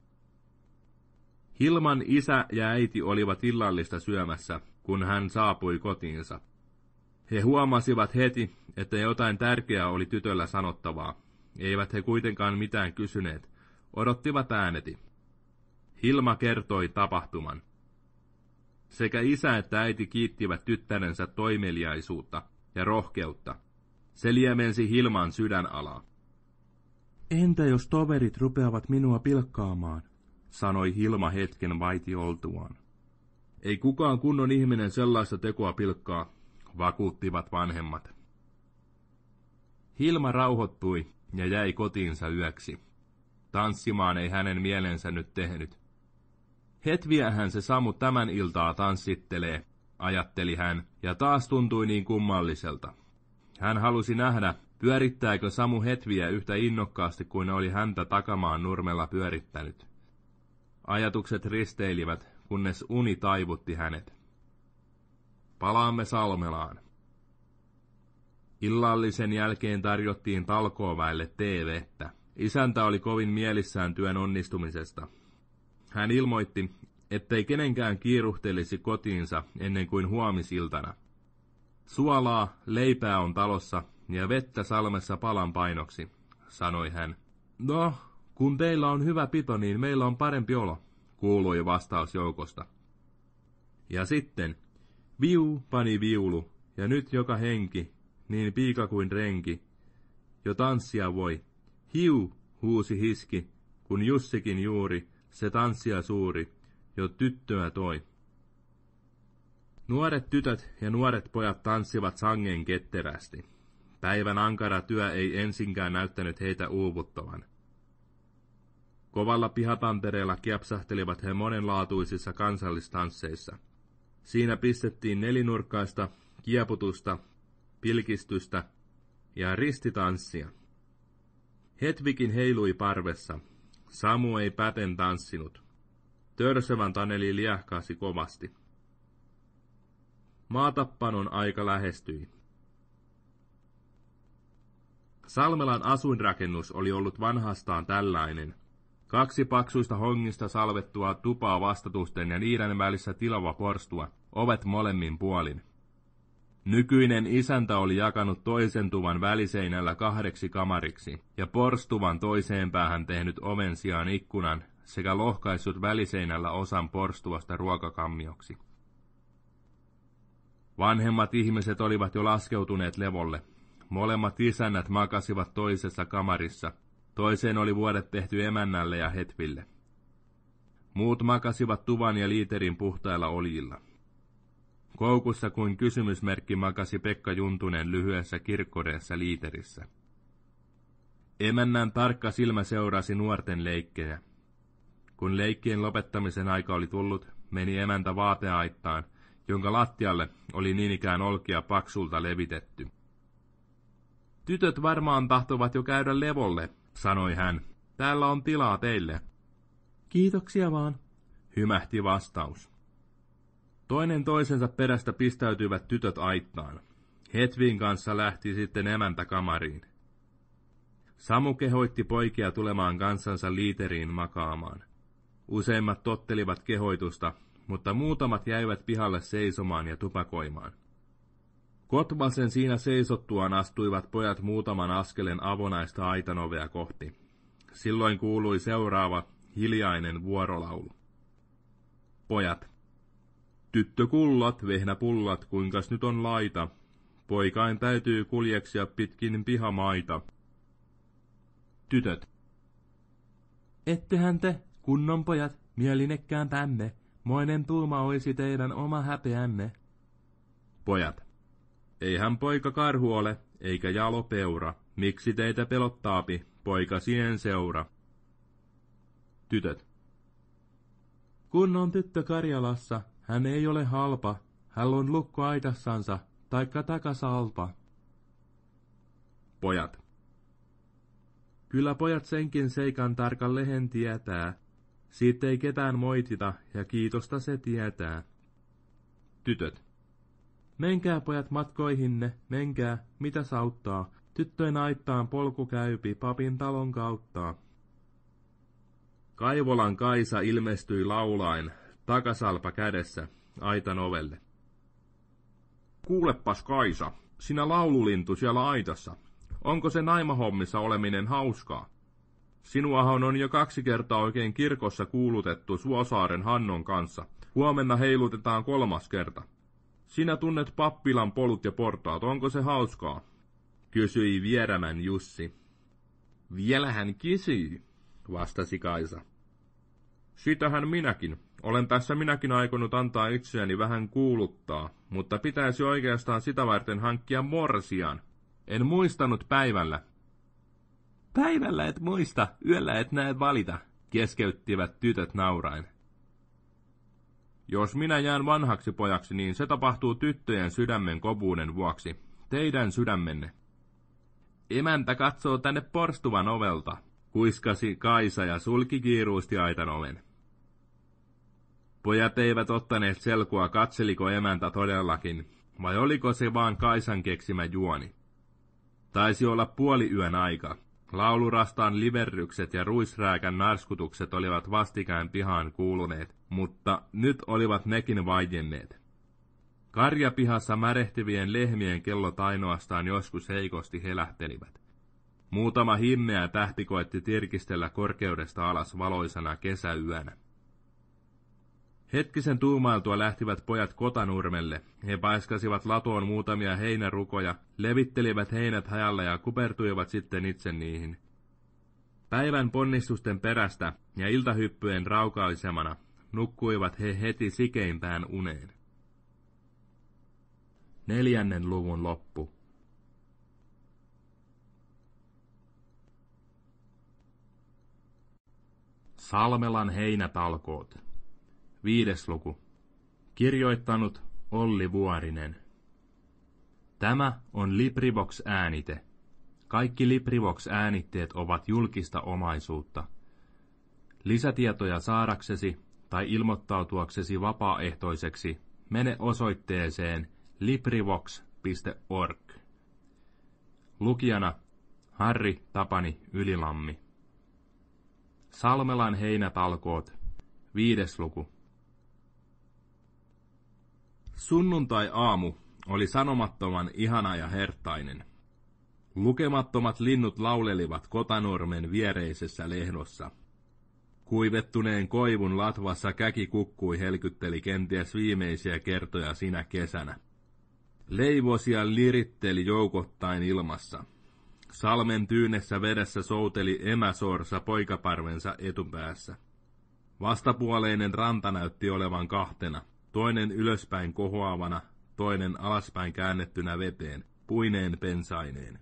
Hilman isä ja äiti olivat illallista syömässä, kun hän saapui kotiinsa. He huomasivat heti, että jotain tärkeää oli tytöllä sanottavaa. Eivät he kuitenkaan mitään kysyneet. Odottivat ääneti. Hilma kertoi tapahtuman. Sekä isä että äiti kiittivät tyttärensä toimeliaisuutta ja rohkeutta. Se liemensi Hilman sydänalaa. Entä jos toverit rupeavat minua pilkkaamaan, sanoi Hilma hetken vaiti oltuaan. Ei kukaan kunnon ihminen sellaista tekoa pilkkaa, vakuuttivat vanhemmat. Hilma rauhoittui ja jäi kotiinsa yöksi. Tanssimaan ei hänen mielensä nyt tehnyt. Hetviähän se Samu tämän iltaa tanssittelee, ajatteli hän, ja taas tuntui niin kummalliselta. Hän halusi nähdä, pyörittääkö Samu Hetviä yhtä innokkaasti kuin oli häntä takamaan nurmella pyörittänyt. Ajatukset risteilivät, kunnes uni taivutti hänet. Palaamme Salmelaan. Illallisen jälkeen tarjottiin talkooväelle teevettä. Isäntä oli kovin mielissään työn onnistumisesta. Hän ilmoitti, ettei kenenkään kiiruhtelisi kotiinsa ennen kuin huomisiltana. Suolaa, leipää on talossa ja vettä Salmessa palan painoksi, sanoi hän. No, kun teillä on hyvä pito, niin meillä on parempi olo, kuului vastaus joukosta. Ja sitten, viu pani viulu, ja nyt joka henki, niin piika kuin renki, jo tanssia voi. Hiu, huusi hiski, kun Jussikin juuri, se tanssia suuri, jo tyttöä toi. Nuoret tytöt ja nuoret pojat tanssivat sangen ketterästi. Päivän ankara työ ei ensinkään näyttänyt heitä uuvuttavan. Kovalla pihatantereella kiepsahtelivat he monenlaatuisissa kansallistansseissa. Siinä pistettiin nelinurkkaista, kieputusta, pilkistystä ja ristitanssia. Hetvikin heilui parvessa. Samu ei päten tanssinut. Törsövän Taneli liähkasi kovasti. Maatappanon aika lähestyi. Salmelan asuinrakennus oli ollut vanhastaan tällainen. Kaksi paksuista hongista salvettua tupaa vastatusten ja niiden välissä tilava porstua, ovet molemmin puolin. Nykyinen isäntä oli jakanut toisen tuvan väliseinällä kahdeksi kamariksi, ja porstuvan toiseen päähän tehnyt oven sijaan ikkunan, sekä lohkaissut väliseinällä osan porstuvasta ruokakammioksi. Vanhemmat ihmiset olivat jo laskeutuneet levolle. Molemmat isännät makasivat toisessa kamarissa. Toiseen oli vuodet tehty emännälle ja Hetville. Muut makasivat tuvan ja liiterin puhtailla oljilla. Koukussa kuin kysymysmerkki makasi Pekka Juntunen lyhyessä kirkkoreessa liiterissä. Emännän tarkka silmä seurasi nuorten leikkejä. Kun leikkien lopettamisen aika oli tullut, meni emäntä vaateaittaan, jonka lattialle oli niin ikään olkia paksulta levitetty. Tytöt varmaan tahtovat jo käydä levolle, sanoi hän. täällä on tilaa teille.
Kiitoksia vaan,
hymähti vastaus. Toinen toisensa perästä pistäytyivät tytöt aittaan. Hedvigin kanssa lähti sitten emäntä kamariin. Samu kehoitti poikia tulemaan kanssansa liiteriin makaamaan. Useimmat tottelivat kehoitusta, mutta muutamat jäivät pihalle seisomaan ja tupakoimaan. Kotvasen siinä seisottuaan astuivat pojat muutaman askelen avonaista aitanovea kohti. Silloin kuului seuraava hiljainen vuorolaulu. Pojat. Tyttökullat, vehnäpullat, kuinkas nyt on laita? Poikain täytyy kuljeksia pitkin pihamaita.
Tytöt. Ettehän te, kunnon pojat, mielinekkäämpämme, moinen tuuma olisi teidän oma häpeänne.
Pojat. Eihän poika karhu ole, eikä jalo peura, miksi teitä pelottaapi, poika sien seura.
Tytöt. Kun on tyttö Karjalassa, hän ei ole halpa, hän on lukko aitassansa, taikka takasalpa.
Pojat.
Kyllä pojat senkin seikan tarkan lehen tietää, siitä ei ketään moitita, ja kiitosta se tietää.
Tytöt.
Menkää pojat matkoihinne, menkää, mitä sauttaa, tyttöjen aittaan polku käypi papin talon kautta.
Kaivolan Kaisa ilmestyi laulain, takasalpa kädessä, aitan ovelle. Kuulepas Kaisa, sinä laululintu siellä aitassa. Onko se naimahommissa oleminen hauskaa? Sinuahan on jo kaksi kertaa oikein kirkossa kuulutettu Suosaaren Hannon kanssa. Huomenna heilutetaan kolmas kerta. Sinä tunnet pappilan polut ja portaat, onko se hauskaa? Kysyi Vierämän Jussi. Vielä hän kysyy, vastasi Kaisa. Sitähän minäkin. Olen tässä minäkin aikonut antaa itseäni vähän kuuluttaa, mutta pitäisi oikeastaan sitä varten hankkia morsian. En muistanut päivällä.
Päivällä et muista, yöllä et näet valita, keskeyttivät tytöt nauraen.
Jos minä jään vanhaksi pojaksi, niin se tapahtuu tyttöjen sydämen kovuuden vuoksi, teidän sydämenne.
Emäntä katsoo tänne porstuvan ovelta,
kuiskasi Kaisa ja sulki kiiruusti aitan oven. Pojat eivät ottaneet selkoa, katseliko emäntä todellakin, vai oliko se vaan Kaisan keksimä juoni. Taisi olla puoli yön aika. Laulurastaan liverrykset ja ruisrääkän narskutukset olivat vastikään pihaan kuuluneet, mutta nyt olivat nekin vaienneet. Karjapihassa märehtivien lehmien kellot ainoastaan joskus heikosti helähtelivät. Muutama himmeä tähti koetti tirkistellä korkeudesta alas valoisana kesäyönä. Hetkisen tuumailtua lähtivät pojat Kotanurmelle. He paiskasivat latoon muutamia heinärukoja, levittelivät heinät hajalla ja kupertuivat sitten itse niihin. Päivän ponnistusten perästä ja iltahyppyjen raukaisemana nukkuivat he heti sikeimpään uneen. Neljännen luvun loppu. Salmelan heinätalkoot. Viides luku. Kirjoittanut Olli Vuorinen. Tämä on LibriVox-äänite. Kaikki LibriVox-äänitteet ovat julkista omaisuutta. Lisätietoja saadaksesi tai ilmoittautuaksesi vapaaehtoiseksi mene osoitteeseen librivox piste org. Lukijana Harri Tapani Ylilammi. Salmelan heinätalkoot. Viides luku. Sunnuntai-aamu oli sanomattoman ihana ja hertainen. Lukemattomat linnut laulelivat Kotanurmen viereisessä lehdossa. Kuivettuneen koivun latvassa käki kukkui helkytteli kenties viimeisiä kertoja sinä kesänä. Leivosia liritteli joukottain ilmassa. Salmen tyynessä vedessä souteli emäsorsa poikaparvensa etupäässä. Vastapuoleinen ranta näytti olevan kahtena, toinen ylöspäin kohoavana, toinen alaspäin käännettynä veteen, puineen pensaineen.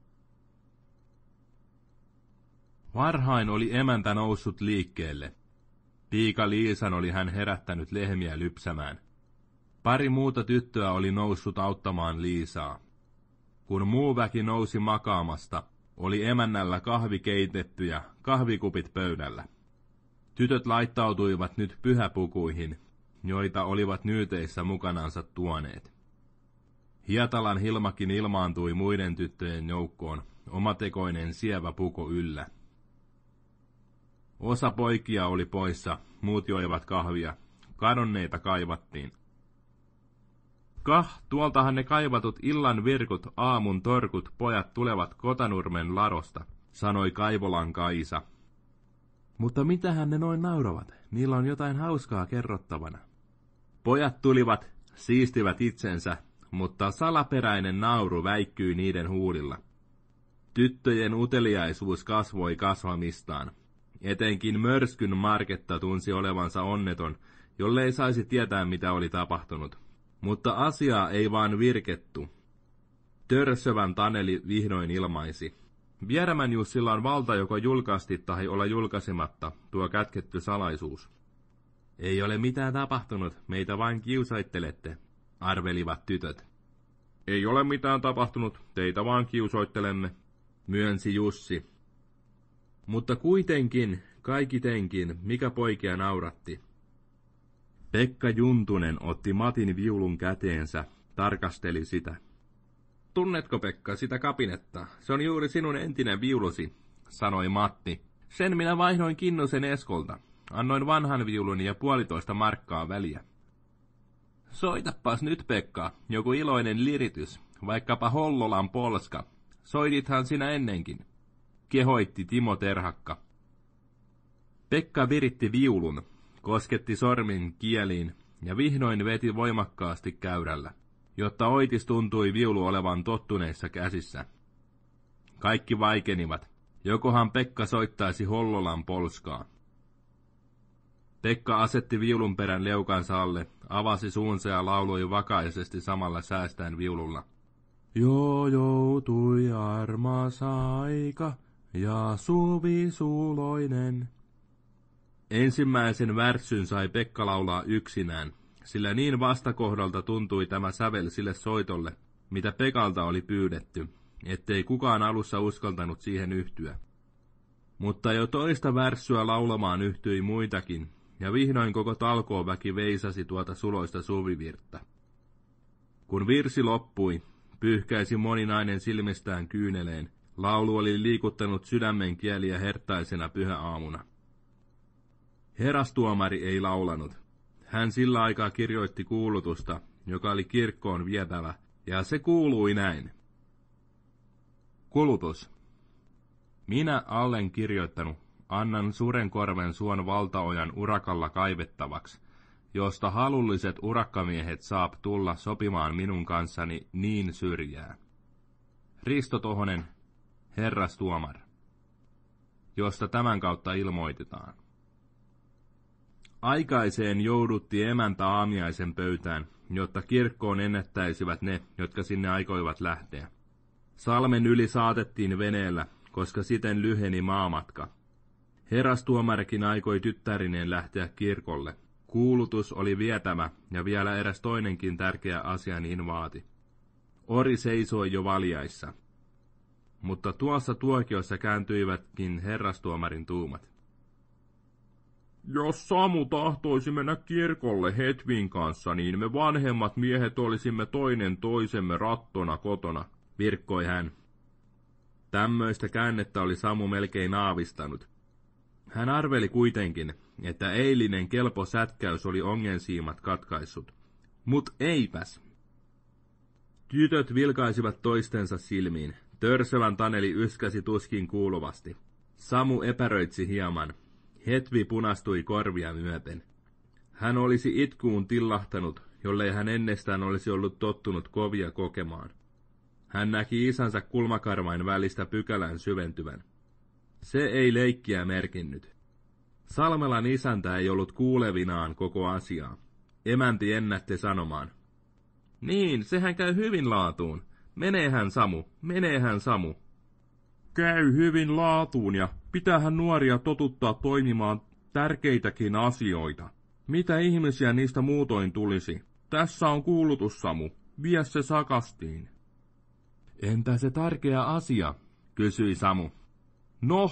Varhain oli emäntä noussut liikkeelle. Piika Liisan oli hän herättänyt lehmiä lypsämään. Pari muuta tyttöä oli noussut auttamaan Liisaa. Kun muu väki nousi makaamasta, oli emännällä kahvi keitetty ja
kahvikupit pöydällä. Tytöt laittautuivat nyt pyhäpukuihin, joita olivat nyyteissä mukanansa tuoneet. Hietalan Hilmakin ilmaantui muiden tyttöjen joukkoon, omatekoinen sievä puku yllä. Osa poikia oli poissa, muut joivat kahvia, kadonneita kaivattiin. Kah, tuoltahan ne kaivatut illan virkut, aamun torkut pojat tulevat Kotanurmen ladosta, sanoi Kaivolan Kaisa. Mutta mitähän ne noin nauravat, niillä on jotain hauskaa kerrottavana. Pojat tulivat, siistivät itsensä, mutta salaperäinen nauru väikkyi niiden huulilla. Tyttöjen uteliaisuus kasvoi kasvamistaan. Etenkin mörskyn Marketta tunsi olevansa onneton, jollei saisi tietää mitä oli tapahtunut. Mutta asiaa ei vaan virkettu. Törsövän Taneli vihdoin ilmaisi. Vieremän Jussilla on valta joko julkaasti tai olla julkaisematta, tuo kätketty salaisuus. Ei ole mitään tapahtunut, meitä vain kiusoittelette, arvelivat tytöt. Ei ole mitään tapahtunut, teitä vaan kiusoittelemme, myönsi Jussi. Mutta kuitenkin, kaikitenkin, mikä poikia nauratti. Pekka Juntunen otti Matin viulun käteensä, tarkasteli sitä. Tunnetko, Pekka, sitä kapinetta? Se on juuri sinun entinen viulusi, sanoi Matti. Sen minä vaihdoin Kinnusen Eskolta. Annoin vanhan viuluni ja puolitoista markkaa väliä. Soitapas nyt, Pekka, joku iloinen liritys, vaikkapa Hollolan polska. Soitithan sinä ennenkin, kehoitti Timo Terhakka. Pekka viritti viulun, kosketti sormin kieliin ja vihdoin veti voimakkaasti käyrällä, jotta oitis tuntui viulu olevan tottuneissa käsissä. Kaikki vaikenivat, jokohan Pekka soittaisi Hollolan polskaa. Pekka asetti viulun perän leukansa alle, avasi suunsa ja lauloi vakaisesti samalla säästäen viululla. Jo joutui armas aika ja suvi suloinen. Ensimmäisen värssyn sai Pekka laulaa yksinään, sillä niin vastakohdalta tuntui tämä sävel sille soitolle, mitä Pekalta oli pyydetty, ettei kukaan alussa uskaltanut siihen yhtyä. Mutta jo toista värssyä laulamaan yhtyi muitakin, ja vihdoin koko talkooväki veisasi tuota suloista suvivirttä. Kun virsi loppui, pyyhkäisi moninainen silmistään kyyneleen. Laulu oli liikuttanut sydämen kieliä herttaisena pyhäaamuna. Herastuomari ei laulanut. Hän sillä aikaa kirjoitti kuulutusta, joka oli kirkkoon vietävä, ja se kuului näin. Kulutus. Minä Allen kirjoittanut, annan Surenkorven suon valtaojan urakalla kaivettavaksi, josta halulliset urakkamiehet saap tulla sopimaan minun kanssani niin syrjää. Risto Tohonen, herrastuomar, josta tämän kautta ilmoitetaan. Aikaiseen joudutti emäntä aamiaisen pöytään, jotta kirkkoon ennättäisivät ne, jotka sinne aikoivat lähteä. Salmen yli saatettiin veneellä, koska siten lyheni maamatka. Herrastuomarikin aikoi tyttärineen lähteä kirkolle. Kuulutus oli vietävä, ja vielä eräs toinenkin tärkeä asia niin vaati. Ori seisoi jo valjaissa. Mutta tuossa tuokiossa kääntyivätkin herrastuomarin tuumat. Jos Samu tahtoisi mennä kirkolle Hetvin kanssa, niin me vanhemmat miehet olisimme toinen toisemme rattona kotona, virkkoi hän. Tämmöistä käännettä oli Samu melkein aavistanut. Hän arveli kuitenkin, että eilinen kelpo sätkäys oli ongensiimat katkaissut. Mut eipäs. Tytöt vilkaisivat toistensa silmiin. Törsövän Taneli yskäsi tuskin kuuluvasti. Samu epäröitsi hieman. Hetvi punastui korvia myöten. Hän olisi itkuun tillahtanut, jollei hän ennestään olisi ollut tottunut kovia kokemaan. Hän näki isänsä kulmakarvain välistä pykälän syventyvän. Se ei leikkiä merkinnyt. Salmelan isäntä ei ollut kuulevinaan koko asiaa. Emänti ennätti sanomaan. Niin, sehän käy hyvin laatuun. Meneehän Samu, meneehän Samu. Käy hyvin laatuun ja pitäähän nuoria totuttaa toimimaan tärkeitäkin asioita. Mitä ihmisiä niistä muutoin tulisi? Tässä on kuulutus, Samu. Vie se sakastiin. Entä se tärkeä asia? Kysyi Samu. No,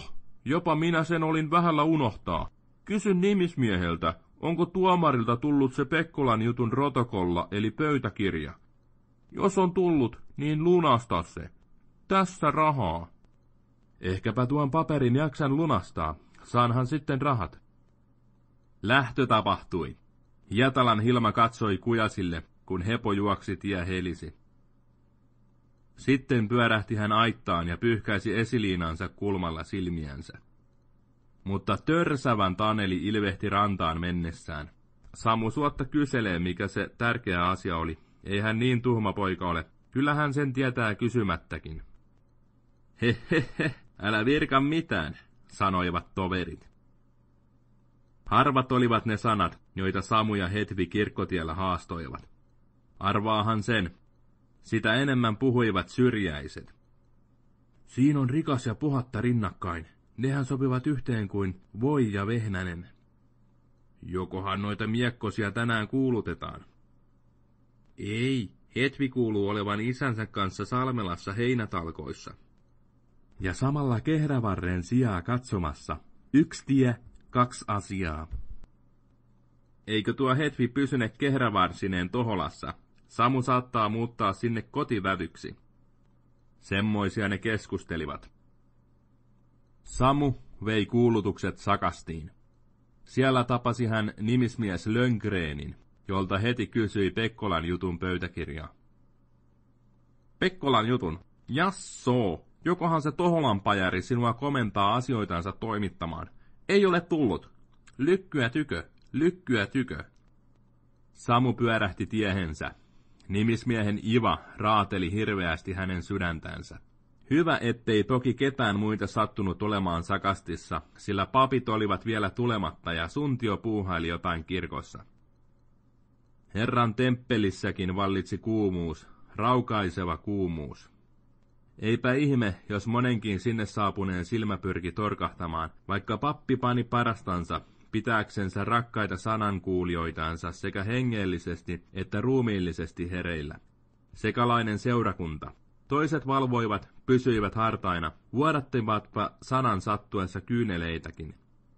Jopa minä sen olin vähällä unohtaa. Kysyn nimismieheltä, onko tuomarilta tullut se Pekkolan jutun protokolla eli pöytäkirja. Jos on tullut, niin lunasta se. Tässä rahaa. Ehkäpä tuon paperin jaksan lunastaa. Saanhan sitten rahat. Lähtö tapahtui. Hietalan Hilma katsoi Kujasille, kun hepo juoksi tie helisi. Sitten pyörähti hän aittaan ja pyyhkäisi esiliinansa kulmalla silmiänsä. Mutta törsävän Taneli ilvehti rantaan mennessään. Samu suotta kyselee, mikä se tärkeä asia oli. Ei hän niin tuhma poika ole. Kyllähän sen tietää kysymättäkin. He he he, älä virka mitään, sanoivat toverit. Harvat olivat ne sanat, joita Samu ja Hetvi kirkkotiellä haastoivat. Arvaahan sen. Sitä enemmän puhuivat syrjäiset. Siinä on rikas ja puhatta rinnakkain. Nehän sopivat yhteen kuin voi ja vehnänen. Jokohan noita miekkosia tänään kuulutetaan? Ei, Hetvi kuuluu olevan isänsä kanssa Salmelassa heinätalkoissa. Ja samalla Kehrävarren sijaa katsomassa. Yksi tie, kaksi asiaa. Eikö tuo Hetvi pysyne Kehrävarsineen Toholassa? Samu saattaa muuttaa sinne kotivävyksi. Semmoisia ne keskustelivat. Samu vei kuulutukset sakastiin. Siellä tapasi hän nimismies Löngreenin, jolta heti kysyi Pekkolan jutun pöytäkirjaa. Pekkolan jutun? Jassoo, jokohan se Toholan pajari sinua komentaa asioitansa toimittamaan? Ei ole tullut. Lykkyä tykö, lykkyä tykö. Samu pyörähti tiehensä. Nimismiehen Iva raateli hirveästi hänen sydäntänsä. Hyvä, ettei toki ketään muita sattunut olemaan sakastissa, sillä papit olivat vielä tulematta ja Suntio puuhaili jotain kirkossa. Herran temppelissäkin vallitsi kuumuus, raukaiseva kuumuus. Eipä ihme, jos monenkin sinne saapuneen silmä pyrki torkahtamaan, vaikka pappi pani parastansa pitääksensä rakkaita sanankuulijoitansa sekä hengellisesti että ruumiillisesti hereillä. Sekalainen seurakunta. Toiset valvoivat, pysyivät hartaina, vuodattivatpa sanan sattuessa kyyneleitäkin.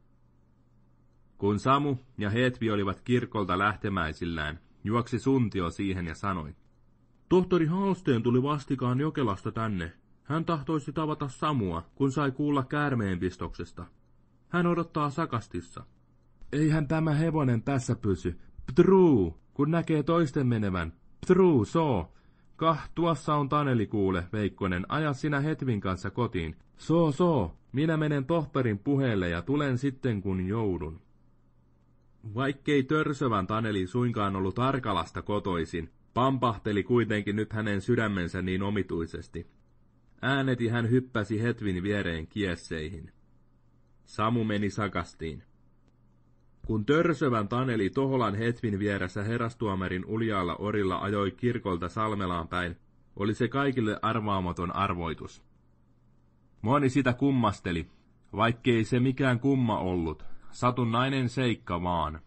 Kun Samu ja Hetvi olivat kirkolta lähtemäisillään, juoksi Suntio siihen ja sanoi. Tohtori Halsteen tuli vastikaan Jokelasta tänne. Hän tahtoisi tavata Samua, kun sai kuulla käärmeenpistoksesta. Hän odottaa sakastissa. Eihän tämä hevonen tässä pysy. Ptruu, kun näkee toisten menevän. Ptruu, soo. Kah, tuossa on Taneli kuule, Veikkonen, aja sinä Hetvin kanssa kotiin. Soo, soo, minä menen tohtorin puheelle ja tulen sitten kun joudun. Vaikkei törsövän Taneli suinkaan ollut Arkalasta kotoisin, pampahteli kuitenkin nyt hänen sydämensä niin omituisesti. Ääneti hän hyppäsi Hetvin viereen kiesseihin. Samu meni sakastiin. Kun törsövän Taneli Toholan Hetvin vieressä herastuomarin uljaalla orilla ajoi kirkolta Salmelaan päin, oli se kaikille arvaamaton arvoitus. Moni sitä kummasteli, vaikkei se mikään kumma ollut, satunnainen seikka vaan.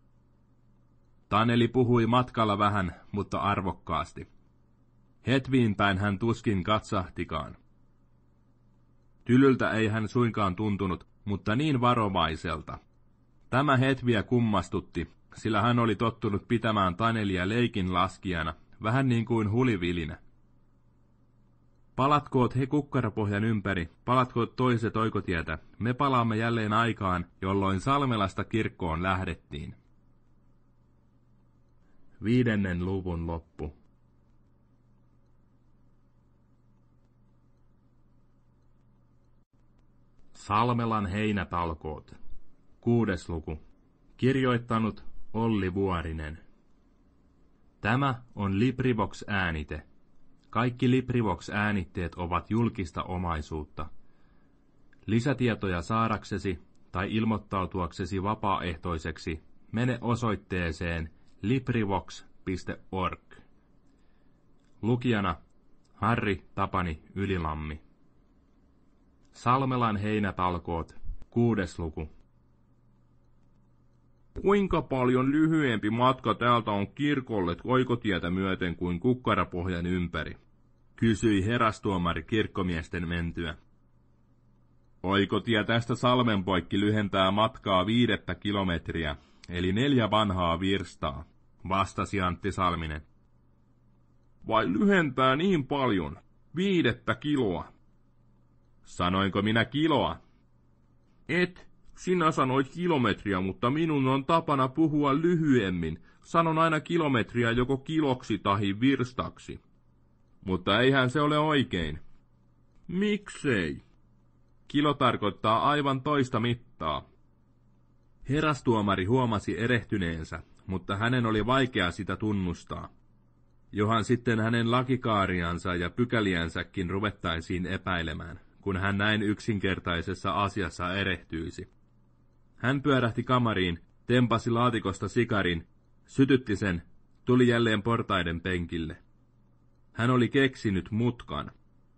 Taneli puhui matkalla vähän, mutta arvokkaasti. Hetviin päin hän tuskin katsahtikaan. Tylyltä ei hän suinkaan tuntunut, mutta niin varovaiselta. Tämä Hetviä kummastutti, sillä hän oli tottunut pitämään Tanelia leikin laskijana, vähän niin kuin hulivilinä. Palatkoot he kukkarapohjan ympäri, palatkoot toiset oikotietä, me palaamme jälleen aikaan, jolloin Salmelasta kirkkoon lähdettiin. Viidennen luvun loppu. Salmelan heinätalkoot. Kuudes luku. Kirjoittanut Olli Vuorinen. Tämä on LibriVox-äänite. Kaikki LibriVox-äänitteet ovat julkista omaisuutta. Lisätietoja saadaksesi tai ilmoittautuaksesi vapaaehtoiseksi mene osoitteeseen librivox piste org. Lukijana Harri Tapani Ylilammi. Salmelan heinätalkoot. Kuudes luku. Kuinka paljon lyhyempi matka täältä on kirkolle oikotietä myöten kuin kukkarapohjan ympäri? Kysyi herastuomari kirkkomiesten mentyä. Oikotie tästä salmen poikki lyhentää matkaa viidettä kilometriä, eli neljä vanhaa virstaa, vastasi Antti Salminen. Vai lyhentää niin paljon? Viidettä kiloa. Sanoinko minä kiloa? Et, sinä sanoit kilometriä, mutta minun on tapana puhua lyhyemmin. Sanon aina kilometriä joko kiloksi tahi virstaksi. Mutta eihän se ole oikein. Miksei? Kilo tarkoittaa aivan toista mittaa. Herastuomari huomasi erehtyneensä, mutta hänen oli vaikea sitä tunnustaa. Johan sitten hänen lakikaariansa ja pykäliänsäkin ruvettaisiin epäilemään, kun hän näin yksinkertaisessa asiassa erehtyisi. Hän pyörähti kamariin, tempasi laatikosta sikarin, sytytti sen, tuli jälleen portaiden penkille. Hän oli keksinyt mutkan.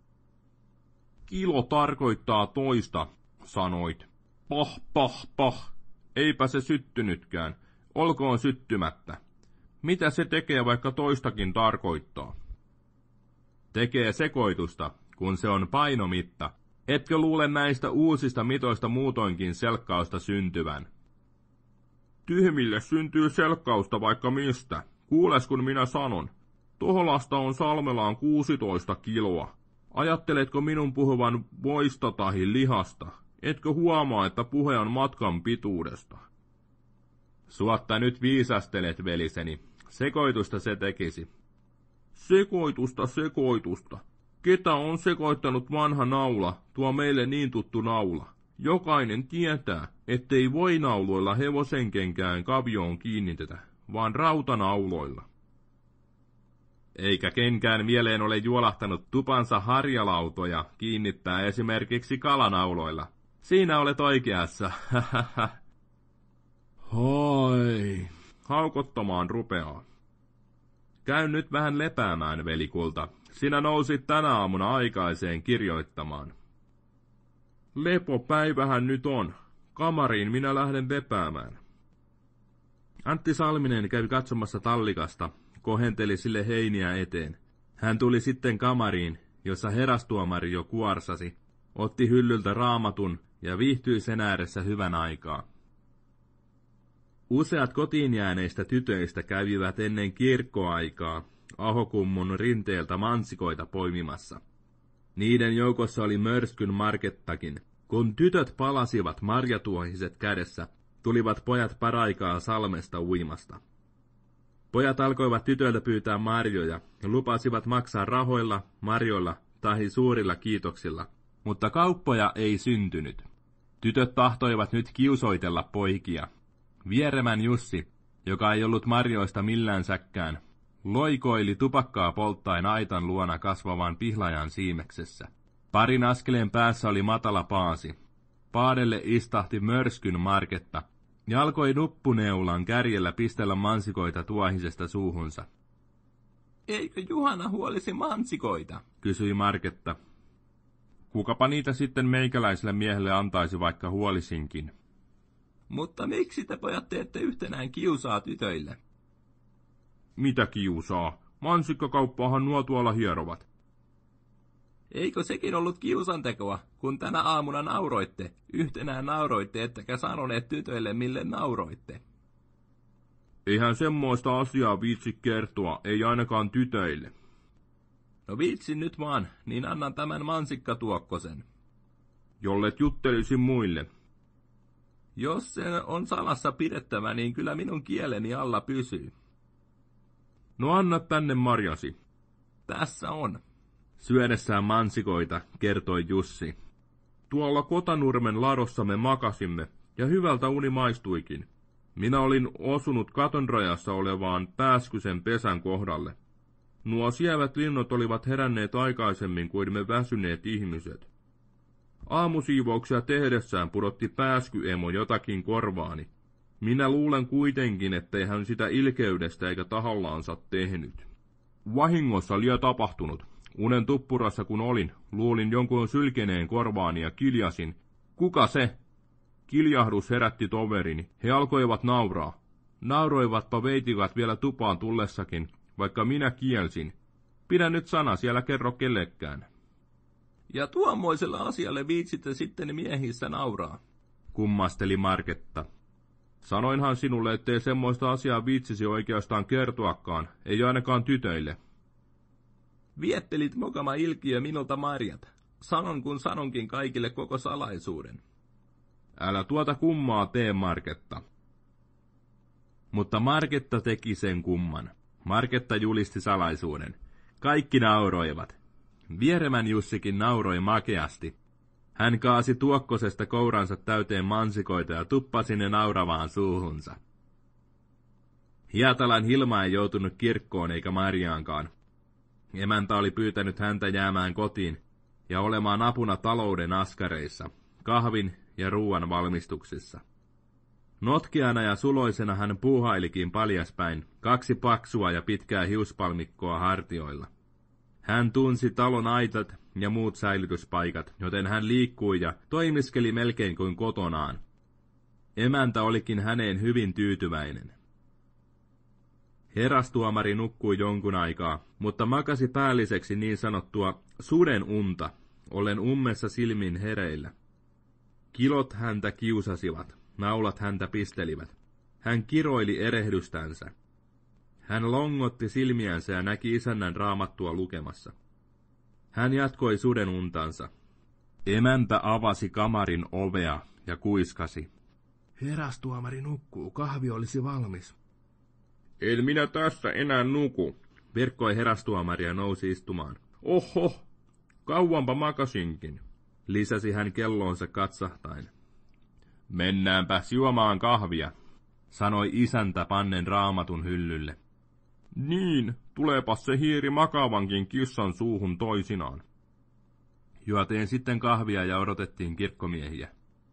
Kilo tarkoittaa toista, sanoit. Pah, pah, pah. Eipä se syttynytkään. Olkoon syttymättä. Mitä se tekee, vaikka toistakin tarkoittaa? Tekee sekoitusta, kun se on painomitta. Etkö luule näistä uusista mitoista muutoinkin selkkausta syntyvän? Tyhmille syntyy selkkausta vaikka mistä. Kuules, kun minä sanon. Toholasta on Salmelaan kuusitoista kiloa. Ajatteletko minun puhuvan voista tahi lihasta? Etkö huomaa, että puhe on matkan pituudesta? Suotta nyt viisastelet, veliseni. Sekoitusta se tekisi. Sekoitusta, sekoitusta. Ketä on sekoittanut vanha naula, tuo meille niin tuttu naula? Jokainen tietää, ettei voinauloilla hevosenkenkään kavioon kiinnitetä, vaan rautanauloilla. Eikä kenkään mieleen ole juolahtanut tupansa harjalautoja kiinnittää esimerkiksi kalanauloilla. Siinä olet oikeassa, Hoi, haukottamaan rupeaa. Käy nyt vähän lepäämään, velikulta. Sinä nousit tänä aamuna aikaiseen kirjoittamaan. Lepopäivähän nyt on. Kamariin minä lähden lepäämään. Antti Salminen kävi katsomassa tallikasta, kohenteli sille heiniä eteen. Hän tuli sitten kamariin, jossa herastuomari jo kuorsasi, otti hyllyltä raamatun ja viihtyi sen ääressä hyvän aikaa. Useat kotiin jääneistä tytöistä kävivät ennen kirkkoaikaa Ahokummun rinteeltä mansikoita poimimassa. Niiden joukossa oli Mörskyn Markettakin. Kun tytöt palasivat marjatuohiset kädessä, tulivat pojat paraikaa salmesta uimasta. Pojat alkoivat tytöiltä pyytää marjoja ja lupasivat maksaa rahoilla, marjoilla tai suurilla kiitoksilla, mutta kauppoja ei syntynyt. Tytöt tahtoivat nyt kiusoitella poikia. Vieremän Jussi, joka ei ollut marjoista millänsäkään, loikoili tupakkaa polttaen aitan luona kasvavan pihlajan siimeksessä. Parin askeleen päässä oli matala paasi. Paadelle istahti Mörskyn Marketta ja alkoi nuppuneulan kärjellä pistellä mansikoita tuohisesta suuhunsa. Eikö Juhana huolisi mansikoita? Kysyi Marketta. Kukapa niitä sitten meikäläiselle miehelle antaisi, vaikka huolisinkin. Mutta miksi te pojat teette yhtenään kiusaa tytöille? Mitä kiusaa? Mansikkakauppaahan nuo tuolla hierovat. Eikö sekin ollut kiusantekoa, kun tänä aamuna nauroitte? Yhtenään nauroitte, ettekä sanoneet tytöille, mille nauroitte. Eihän semmoista asiaa viitsi kertoa, ei ainakaan tytöille. No viitsin nyt vaan, niin annan tämän mansikkatuokkosen. Jollet juttelisin muille. Jos se on salassa pidettävä, niin kyllä minun kieleni alla pysyy. No anna tänne marjasi. Tässä on. Syödessään mansikoita, kertoi Jussi. Tuolla Kotanurmen ladossa me makasimme, ja hyvältä uni maistuikin. Minä olin osunut katonrajassa olevaan pääskysen pesän kohdalle. Nuo sievät linnut olivat heränneet aikaisemmin kuin me väsyneet ihmiset. Aamusiivouksia tehdessään pudotti pääskyemo jotakin korvaani. Minä luulen kuitenkin, ettei hän sitä ilkeydestä eikä tahollaansa tehnyt. Vahingossa liö tapahtunut. Unen tuppurassa kun olin, luulin jonkun sylkeneen korvaani ja kiljasin. Kuka se? Kiljahdus herätti toverini. He alkoivat nauraa. Nauroivatpa veitikat vielä tupaan tullessakin, vaikka minä kielsin. Pidä nyt sana, siellä kerro kellekään.
Ja tuommoisella asialle viitsitte sitten miehissä nauraa, kummasteli Marketta.
Sanoinhan sinulle, ettei semmoista asiaa viitsisi oikeastaan kertoakaan, ei ainakaan tytöille.
Viettelit mokama ilkiö minulta marjat. Sanon kun sanonkin kaikille koko salaisuuden.
Älä tuota kummaa tee, Marketta.
Mutta Marketta teki sen kumman. Marketta julisti salaisuuden. Kaikki nauroivat. Vieremän Jussikin nauroi makeasti. Hän kaasi tuokkosesta kouransa täyteen mansikoita ja tuppasi ne nauravaan suuhunsa. Hietalan Hilma ei joutunut kirkkoon eikä Marjaankaan. Emäntä oli pyytänyt häntä jäämään kotiin ja olemaan apuna talouden askareissa, kahvin ja ruuan valmistuksissa. Notkeana ja suloisena hän puuhailikin paljaspäin, kaksi paksua ja pitkää hiuspalmikkoa hartioilla. Hän tunsi talon aitat ja muut säilytyspaikat, joten hän liikkui ja toimiskeli melkein kuin kotonaan. Emäntä olikin häneen hyvin tyytyväinen. Herastuomari nukkui jonkun aikaa, mutta makasi päälliseksi niin sanottua suden unta, ollen ummessa silmin hereillä. Kilot häntä kiusasivat, naulat häntä pistelivät. Hän kiroili erehdystänsä. Hän longotti silmiänsä ja näki isännän raamattua lukemassa. Hän jatkoi suden untansa. Emäntä avasi kamarin ovea ja kuiskasi.
Herastuomari nukkuu, kahvi olisi valmis. En minä tässä enää nuku, virkkoi herastuomari ja nousi istumaan. Oho, kauanpa makasinkin, lisäsi hän kelloonsa katsahtain.
Mennäänpäs juomaan kahvia, sanoi isäntä pannen raamatun hyllylle.
Niin, tuleepas se hiiri makavankin kissan suuhun toisinaan.
Juotiin sitten kahvia ja odotettiin kirkkomiehiä.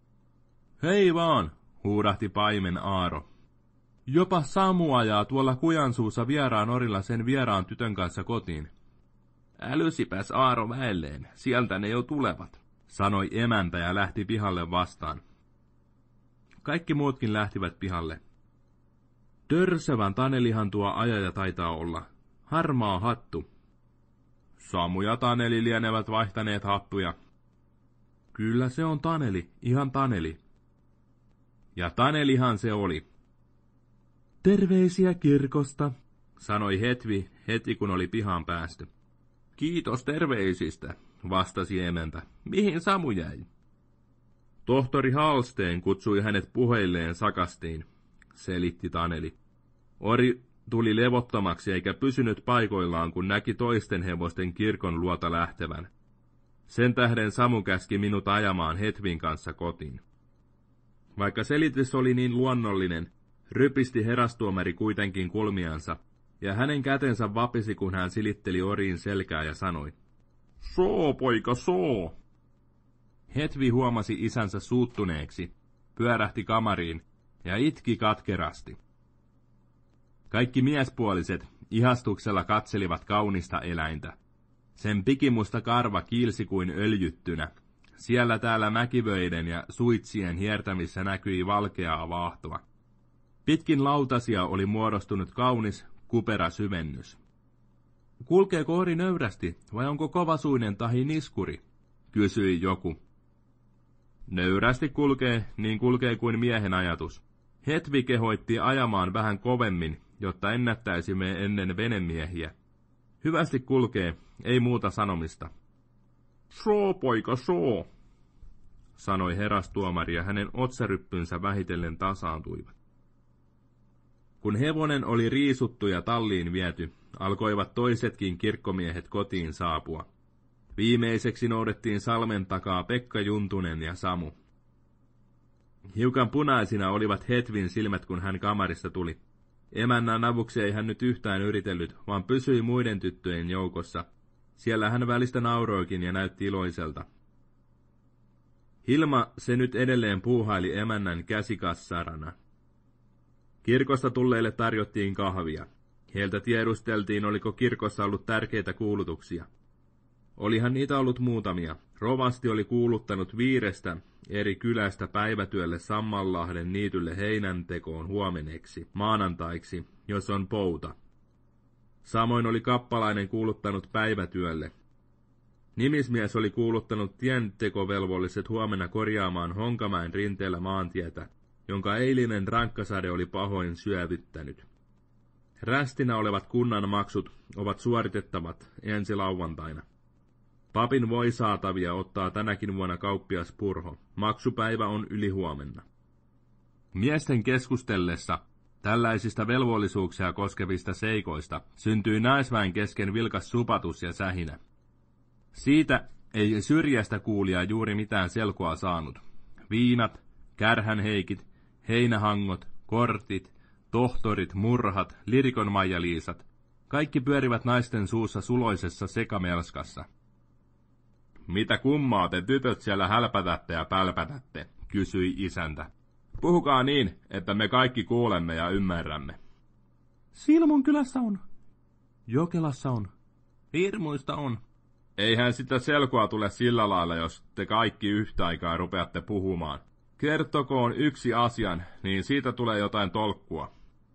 Hei vaan, huudahti paimen Aaro. Jopa Samu ajaa tuolla Kujansuussa vieraan orilla sen vieraan tytön kanssa kotiin. Älysipäs Aaro väelleen, sieltä ne jo tulevat, sanoi emäntä ja lähti pihalle vastaan. Kaikki muutkin lähtivät pihalle. Törsövän Tanelihan tuo ajaja taitaa olla. Harmaa hattu.
Samu ja Taneli lienevät vaihtaneet hattuja.
Kyllä se on Taneli, ihan Taneli. Ja Tanelihan se oli. Terveisiä kirkosta, sanoi Hetvi heti kun oli pihaan päästy. Kiitos terveisistä, vastasi emäntä. Mihin Samu jäi?
Tohtori Halsteen kutsui hänet puheilleen sakastiin, selitti Taneli. Ori tuli levottomaksi eikä pysynyt paikoillaan, kun näki toisten hevosten kirkon luota lähtevän. Sen tähden Samu käski minut ajamaan Hetvin kanssa kotiin. Vaikka selitys oli niin luonnollinen, rypisti herastuomari kuitenkin kulmiansa, ja hänen kätensä vapisi, kun hän silitteli Oriin selkää ja sanoi, soo, poika, soo.
Hetvi huomasi isänsä suuttuneeksi, pyörähti kamariin ja itki katkerasti. Kaikki miespuoliset ihastuksella katselivat kaunista eläintä. Sen pikimusta karva kiilsi kuin öljyttynä. Siellä täällä mäkivöiden ja suitsien hiertämissä näkyi valkeaa vaahtoa. Pitkin lautasia oli muodostunut kaunis, kupera syvennys. Kulkeeko Ori nöyrästi, vai onko kovasuinen tahi niskuri? Kysyi joku.
Nöyrästi kulkee, niin kulkee kuin miehen ajatus.
Hetvi kehoitti ajamaan vähän kovemmin, jotta ennättäisimme ennen venemiehiä. Hyvästi kulkee, ei muuta sanomista.
Soo, poika, soo,
sanoi herastuomari ja hänen otsaryppynsä vähitellen tasaantuivat. Kun hevonen oli riisuttu ja talliin viety, alkoivat toisetkin kirkkomiehet kotiin saapua. Viimeiseksi noudettiin salmen takaa Pekka Juntunen ja Samu. Hiukan punaisina olivat Hetvin silmät, kun hän kamarista tuli. Emännän avuksi ei hän nyt yhtään yritellyt, vaan pysyi muiden tyttöjen joukossa. Siellä hän välistä nauroikin ja näytti iloiselta. Hilma se nyt edelleen puuhaili emännän käsikassarana. Kirkosta tulleille tarjottiin kahvia. Heiltä tiedusteltiin, oliko kirkossa ollut tärkeitä kuulutuksia. Olihan niitä ollut muutamia. Rovasti oli kuuluttanut viidestä eri kylästä päivätyölle Sammanlahden niitylle heinäntekoon huomeneksi, maanantaiksi, jos on pouta. Samoin oli kappalainen kuuluttanut päivätyölle.
Nimismies oli kuuluttanut tientekovelvolliset huomenna korjaamaan Honkamäen rinteellä maantietä, jonka eilinen rankkasade oli pahoin syövyttänyt. Rästinä olevat kunnan maksut ovat suoritettavat ensi lauantaina. Papin voisaatavia ottaa tänäkin vuonna kauppias Purho. Maksupäivä on ylihuomenna.
Miesten keskustellessa tällaisista velvollisuuksia koskevista seikoista syntyi naisväen kesken vilkas supatus ja sähinä. Siitä ei syrjästä kuulija juuri mitään selkoa saanut. Viinat, kärhänheikit, heinähangot, kortit, tohtorit, murhat, lirikon Maija-Liisat, kaikki pyörivät naisten suussa suloisessa sekamelskassa.
Mitä kummaa te tytöt siellä hälpätätte ja pälpätätte, kysyi isäntä. Puhukaa niin, että me kaikki kuulemme ja ymmärrämme.
Silmun kylässä on. Jokelassa on. Hirmuista on.
Eihän sitä selkoa tule sillä lailla, jos te kaikki yhtä aikaa rupeatte puhumaan. Kertokoon yksi asian, niin siitä tulee jotain tolkkua.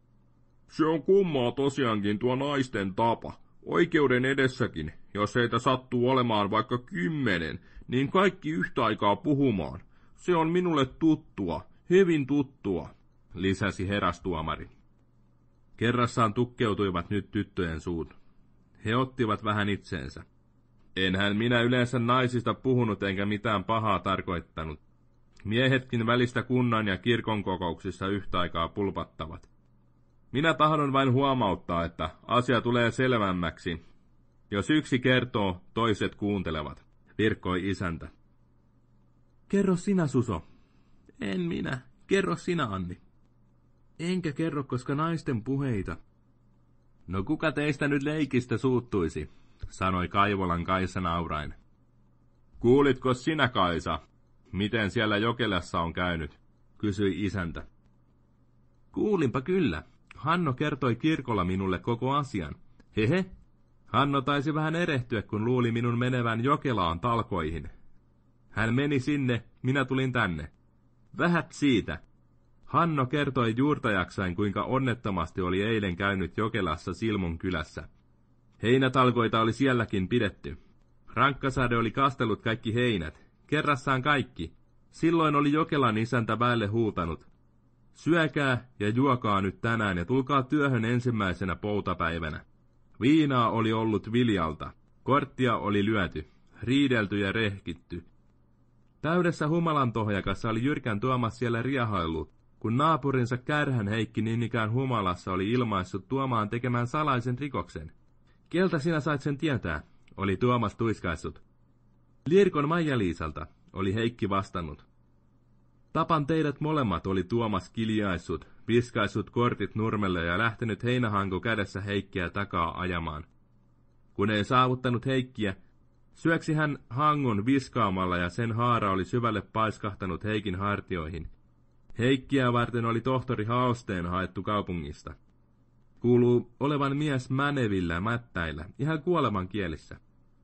Se on kummaa tosiaankin tuo naisten tapa. Oikeuden edessäkin, jos heitä sattuu olemaan vaikka kymmenen, niin kaikki yhtä aikaa puhumaan. Se on minulle tuttua, hyvin tuttua, lisäsi herastuomari.
Kerrassaan tukkeutuivat nyt tyttöjen suut. He ottivat vähän itseensä.
Enhän minä yleensä naisista puhunut enkä mitään pahaa tarkoittanut.
Miehetkin välistä kunnan ja kirkon kokouksissa yhtä aikaa pulpattavat.
Minä tahdon vain huomauttaa, että asia tulee selvämmäksi. Jos yksi kertoo, toiset kuuntelevat, virkkoi isäntä.
Kerro sinä, Suso. En minä. Kerro sinä, Anni. Enkä kerro, koska naisten puheita.
No kuka teistä nyt leikistä suuttuisi, sanoi Kaivolan Kaisa nauraen. Kuulitko sinä, Kaisa, miten siellä Jokelassa on käynyt, kysyi isäntä.
Kuulinpa kyllä. Hanno kertoi kirkolla minulle koko asian. Hehe. Hanno taisi vähän erehtyä, kun luuli minun menevän Jokelaan talkoihin. Hän meni sinne, minä tulin tänne. Vähät siitä. Hanno kertoi juurtajaksain, kuinka onnettomasti oli eilen käynyt Jokelassa Silmun kylässä. Heinätalkoita oli sielläkin pidetty. Rankkasade oli kastellut kaikki heinät, kerrassaan kaikki. Silloin oli Jokelan isäntä väelle huutanut. Syökää ja juokaa nyt tänään ja tulkaa työhön ensimmäisenä poutapäivänä. Viinaa oli ollut viljalta, korttia oli lyöty, riidelty ja rehkitty. Täydessä humalan tohjakassa oli Jyrkän Tuomas siellä riehaillut, kun naapurinsa Kärhän Heikki niin ikään humalassa oli ilmaissut Tuomaan tekemään salaisen rikoksen. Keltä sinä sait sen tietää, oli Tuomas tuiskaissut. Lirkon Maija-Liisalta, oli Heikki vastannut. Tapan teidät molemmat, oli Tuomas kiljaissut, viskaissut kortit nurmelle ja lähtenyt heinähanko kädessä Heikkiä takaa ajamaan. Kun ei saavuttanut Heikkiä, syöksi hän hangon viskaamalla ja sen haara oli syvälle paiskahtanut Heikin hartioihin. Heikkiä varten oli tohtori Haosteen haettu kaupungista. Kuuluu olevan mies mänevillä mättäillä, ihan kuoleman kielissä.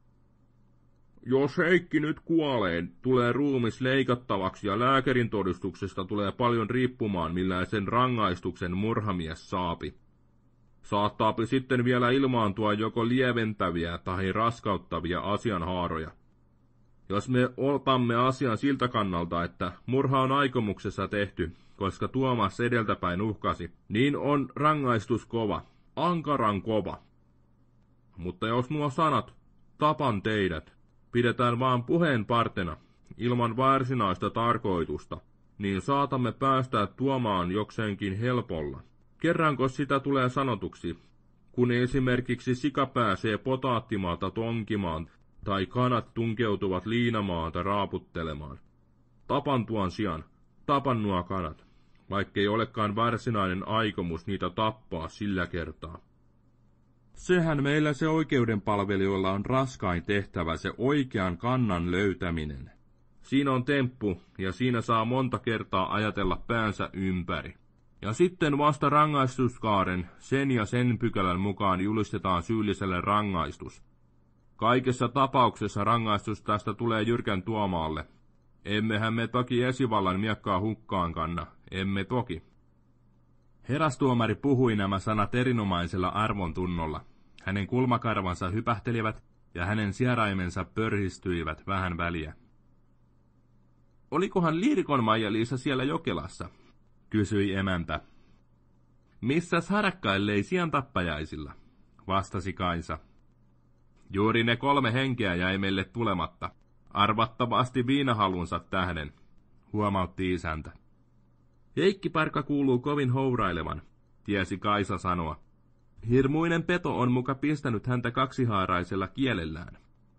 Jos Heikki nyt kuolee, tulee ruumis leikattavaksi ja lääkärin todistuksesta tulee paljon riippumaan, millaisen rangaistuksen murhamies saapi. Saattaapi sitten vielä ilmaantua joko lieventäviä tai raskauttavia asianhaaroja. Jos me otamme asian siltä kannalta, että murha on aikomuksessa tehty, koska Tuomas edeltäpäin uhkasi, niin on rangaistus kova, ankaran kova. Mutta jos nuo sanat, tapan teidät, pidetään vaan puheen partena, ilman varsinaista tarkoitusta, niin saatamme päästää Tuomaan jokseenkin helpolla. Kerranko sitä tulee sanotuksi, kun esimerkiksi sika pääsee potaattimaalta tonkimaan tai kanat tunkeutuvat liinamaata raaputtelemaan. Tapan tuon sijaan, tapan nuo kanat, vaikkei olekaan varsinainen aikomus niitä tappaa sillä kertaa.
Sehän meillä se oikeudenpalvelijoilla on raskain tehtävä, se oikean kannan löytäminen.
Siinä on temppu, ja siinä saa monta kertaa ajatella päänsä ympäri.
Ja sitten vasta rangaistuskaaren, sen ja sen pykälän mukaan julistetaan syylliselle rangaistus. Kaikessa tapauksessa rangaistus tästä tulee Jyrkän Tuomaalle. Emmehän me toki esivallan miekkaa hukkaan kanna, emme toki. Herastuomari puhui nämä sanat erinomaisella arvon tunnolla. Hänen kulmakarvansa hypähtelivät, ja hänen sieraimensa pörhistyivät vähän väliä. Olikohan Lirikon Maija-Liisa siellä Jokelassa? Kysyi emäntä. Missäs harakkaillei sian tappajaisilla? Vastasi Kaisa. Juuri ne kolme henkeä jäi meille tulematta, arvattavasti viinahalunsa tähden, huomautti isäntä. Heikki-parka kuuluu kovin hourailevan, tiesi Kaisa sanoa. Hirmuinen peto on muka pistänyt häntä kaksihaaraisella kielellään.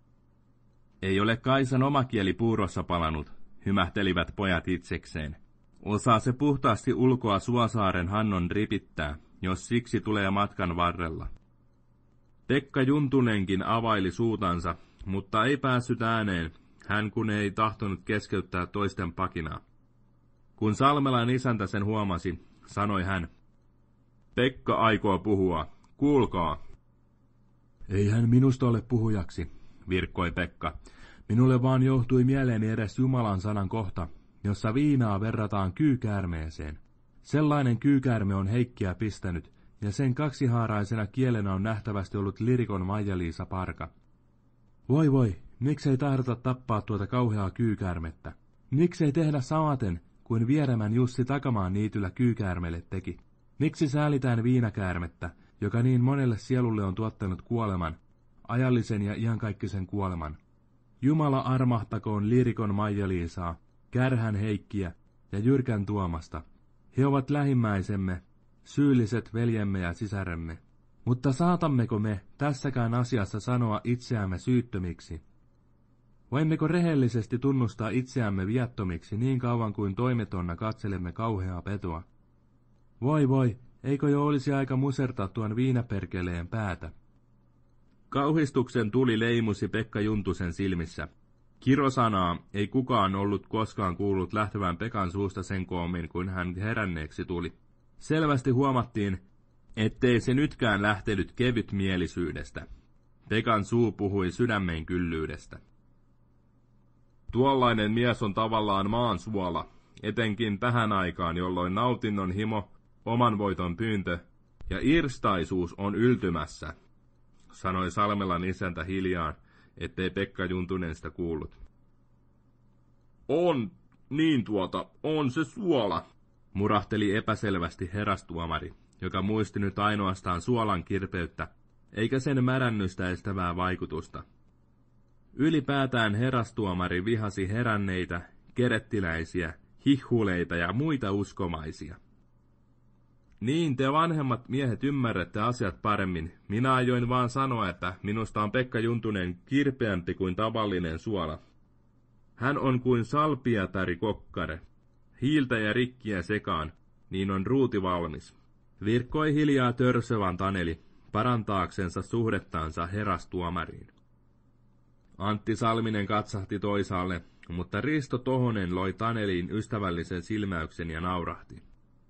Ei ole Kaisan oma kieli puurossa palanut, hymähtelivät pojat itsekseen. Osaa se puhtaasti ulkoa Suosaaren Hannon ripittää, jos siksi tulee matkan varrella. Pekka Juntunenkin availi suutansa, mutta ei päässyt ääneen, hän kun ei tahtonut keskeyttää toisten pakinaa. Kun Salmelan isäntä sen huomasi, sanoi hän, Pekka aikoo puhua, kuulkaa. Ei hän minusta ole puhujaksi, virkkoi Pekka. Minulle vaan johtui mieleeni edes Jumalan sanan kohta, jossa viinaa verrataan kyykäärmeeseen. Sellainen kyykäärme on Heikkiä pistänyt, ja sen kaksihaaraisena kielenä on nähtävästi ollut Lirikon Maija-Liisa Parka. Voi voi, miksei tahdota tappaa tuota kauheaa kyykäärmettä? Miksei tehdä samaten kuin Vieremän Jussi Takamaan niityllä kyykäärmelle teki? Miksi säälitään viinakäärmettä, joka niin monelle sielulle on tuottanut kuoleman, ajallisen ja iankaikkisen kuoleman? Jumala armahtakoon Lirikon Maija-Liisaa, Kärhän Heikkiä ja Jyrkän Tuomasta. He ovat lähimmäisemme, syylliset veljemme ja sisaremme. Mutta saatammeko me tässäkään asiassa sanoa itseämme syyttömiksi? Voimmeko rehellisesti tunnustaa itseämme viattomiksi niin kauan kuin toimetonna katselemme kauheaa petoa? Voi voi, eikö jo olisi aika musertaa tuon viinaperkeleen päätä? Kauhistuksen tuli leimusi Pekka Juntusen silmissä. Kirosanaa ei kukaan ollut koskaan kuullut lähtevän Pekan suusta sen koommin, kun hän heränneeksi tuli. Selvästi huomattiin, ettei se nytkään lähtenyt kevytmielisyydestä. Pekan suu puhui sydämen kyllyydestä. Tuollainen mies on tavallaan maan suola, etenkin tähän aikaan, jolloin nautinnon himo, oman voiton pyyntö ja irstaisuus on yltymässä, sanoi Salmelan isäntä hiljaan, ettei Pekka Juntunen sitä kuullut. On, niin tuota, on se suola, murahteli epäselvästi herastuomari, joka muisti nyt ainoastaan suolan kirpeyttä, eikä sen märännystä estävää vaikutusta. Ylipäätään herastuomari vihasi heränneitä, kerettiläisiä, hihhuleita ja muita uskomaisia. Niin te vanhemmat miehet ymmärrätte asiat paremmin. Minä ajoin vaan sanoa, että minusta on Pekka Juntunen kirpeämpi kuin tavallinen suola. Hän on kuin salpiatari kokkare. Hiiltä ja rikkiä sekaan, niin on ruuti valmis. Virkkoi hiljaa törsövän Taneli, parantaaksensa suhdettansa herastuomariin. Antti Salminen katsahti toisaalle, mutta Risto Tohonen loi Taneliin ystävällisen silmäyksen ja naurahti.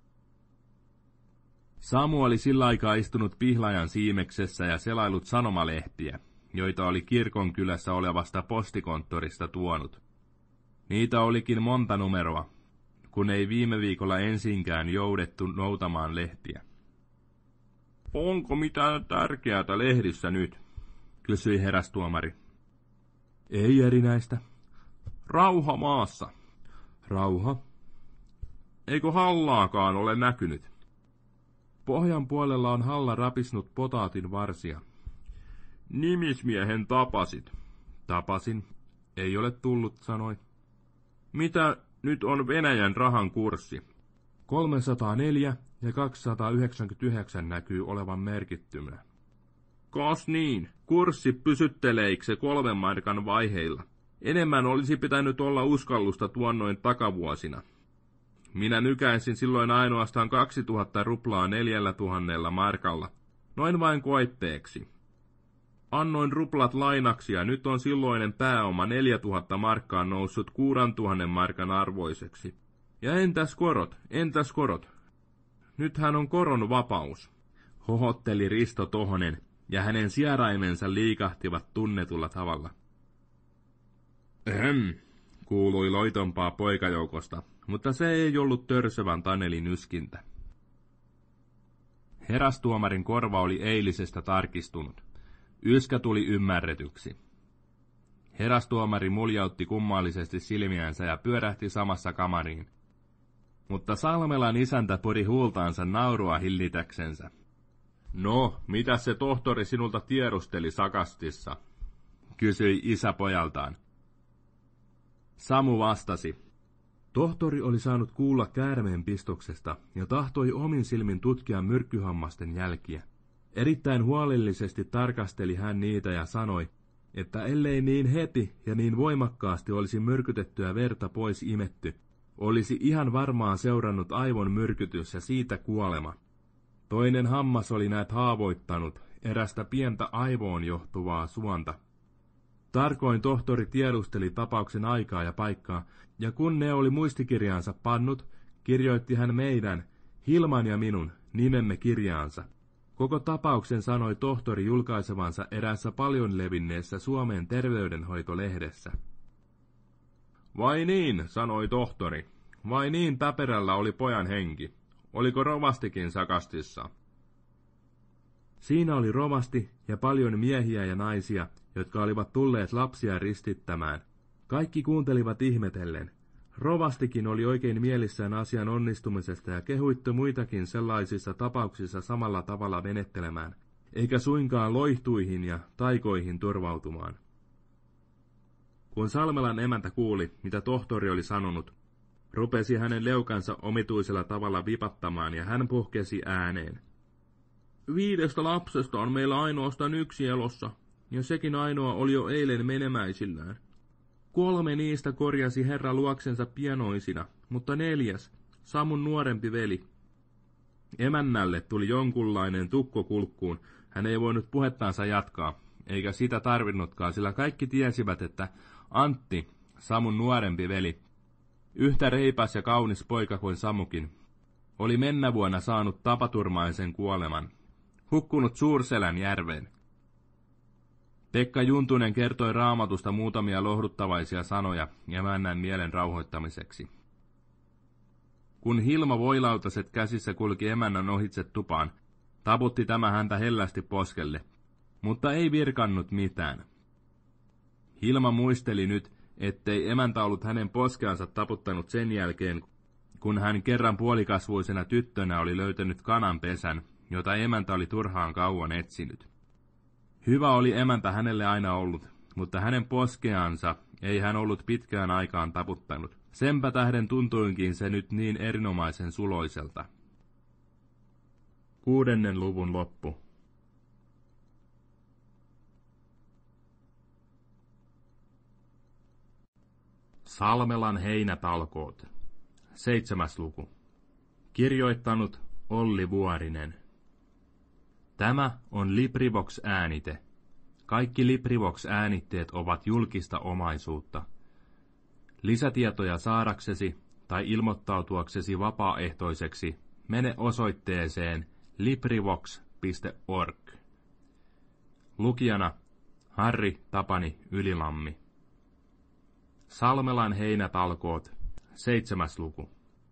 Samu oli sillä aikaa istunut Pihlajan siimeksessä ja selailut sanomalehtiä, joita oli kirkonkylässä olevasta postikonttorista tuonut. Niitä olikin monta numeroa, kun ei viime viikolla ensinkään joudettu noutamaan lehtiä. Onko mitään tärkeää lehdissä nyt? Kysyi herastuomari. Ei erinäistä. Rauha maassa. Rauha. Eikö hallaakaan ole näkynyt? Pohjan puolella on halla rapisnut potaatin varsia. Nimismiehen tapasit. Tapasin. Ei ole tullut, sanoi. Mitä nyt on Venäjän rahan kurssi? kolmesataaneljä ja kaksisataayhdeksänkymmentäyhdeksän näkyy olevan merkittymänä. Kas niin, kurssi pysytteleikö se kolmen markan vaiheilla? Enemmän olisi pitänyt olla uskallusta tuonnoin takavuosina. Minä nykäisin silloin ainoastaan kaksituhatta ruplaa neljällä tuhannella markalla, noin vain koetteeksi. Annoin ruplat lainaksi ja nyt on silloinen pääoma neljätuhatta markkaa noussut kuudentuhannen markan arvoiseksi. Ja entäs korot, entäs korot? Nythän on koron vapaus, hohotteli Risto Tohonen, ja hänen sieraimensa liikahtivat tunnetulla tavalla. Ehem, kuului loitompaa poikajoukosta, mutta se ei ollut törsövän Tanelin yskintä. Herastuomarin korva oli eilisestä tarkistunut. Yskä tuli ymmärretyksi. Herastuomari muljautti kummallisesti silmiänsä ja pyörähti samassa kamariin. Mutta Salmelan isäntä puri huultaansa naurua hillitäksensä. No, mitä se tohtori sinulta tiedusteli sakastissa? Kysyi isä pojaltaan. Samu vastasi. Tohtori oli saanut kuulla käärmeen pistoksesta ja tahtoi omin silmin tutkia myrkkyhammasten jälkiä. Erittäin huolellisesti tarkasteli hän niitä ja sanoi, että ellei niin heti ja niin voimakkaasti olisi myrkytettyä verta pois imetty, olisi ihan varmaan seurannut aivon myrkytys ja siitä kuolema. Toinen hammas oli näet haavoittanut erästä pientä aivoon johtuvaa suonta. Tarkoin tohtori tiedusteli tapauksen aikaa ja paikkaa, ja kun ne oli muistikirjaansa pannut, kirjoitti hän meidän, Hilman ja minun, nimemme kirjaansa. Koko tapauksen sanoi tohtori julkaisevansa eräässä paljon levinneessä Suomen terveydenhoitolehdessä. Vai niin, sanoi tohtori. Vai niin Täperällä oli pojan henki. Oliko rovastikin sakastissa? Siinä oli rovasti ja paljon miehiä ja naisia, jotka olivat tulleet lapsia ristittämään. Kaikki kuuntelivat ihmetellen. Rovastikin oli oikein mielissään asian onnistumisesta ja kehuitti muitakin sellaisissa tapauksissa samalla tavalla menettelemään, eikä suinkaan loihtuihin ja taikoihin turvautumaan. Kun Salmelan emäntä kuuli, mitä tohtori oli sanonut, rupesi hänen leukansa omituisella tavalla vipattamaan ja hän puhkesi ääneen. Viidestä lapsesta on meillä ainoastaan yksi elossa, ja sekin ainoa oli jo eilen menemäisillään. Kolme niistä korjasi herra luoksensa pienoisina, mutta neljäs, Samun nuorempi veli. Emännälle tuli jonkunlainen tukko kulkkuun, hän ei voinut puhettaansa jatkaa, eikä sitä tarvinnutkaan, sillä kaikki tiesivät, että Antti, Samun nuorempi veli, yhtä reipas ja kaunis poika kuin Samukin, oli mennä vuonna saanut tapaturmaisen kuoleman, hukkunut Suurselän järveen. Pekka Juntunen kertoi Raamatusta muutamia lohduttavaisia sanoja emännän mielen rauhoittamiseksi. Kun Hilma voilautaset käsissä kulki emännän ohitse tupaan, taputti tämä häntä hellästi poskelle, mutta ei virkannut mitään. Hilma muisteli nyt, ettei emäntä ollut hänen poskeansa taputtanut sen jälkeen, kun hän kerran puolikasvuisena tyttönä oli löytänyt kananpesän, jota emäntä oli turhaan kauan etsinyt. Hyvä oli emäntä hänelle aina ollut, mutta hänen poskeansa ei hän ollut pitkään aikaan taputtanut. Senpä tähden tuntuinkin se nyt niin erinomaisen suloiselta. Kuudennen luvun loppu. Salmelan heinätalkoot. Seitsemäs luku. Kirjoittanut Olli Vuorinen. Tämä on LibriVox-äänite. Kaikki LibriVox-äänitteet ovat julkista omaisuutta. Lisätietoja saadaksesi tai ilmoittautuaksesi vapaaehtoiseksi mene osoitteeseen librivox piste org. Lukijana Harri Tapani Ylilammi. Salmelan heinätalkoot, seitsemäs luku.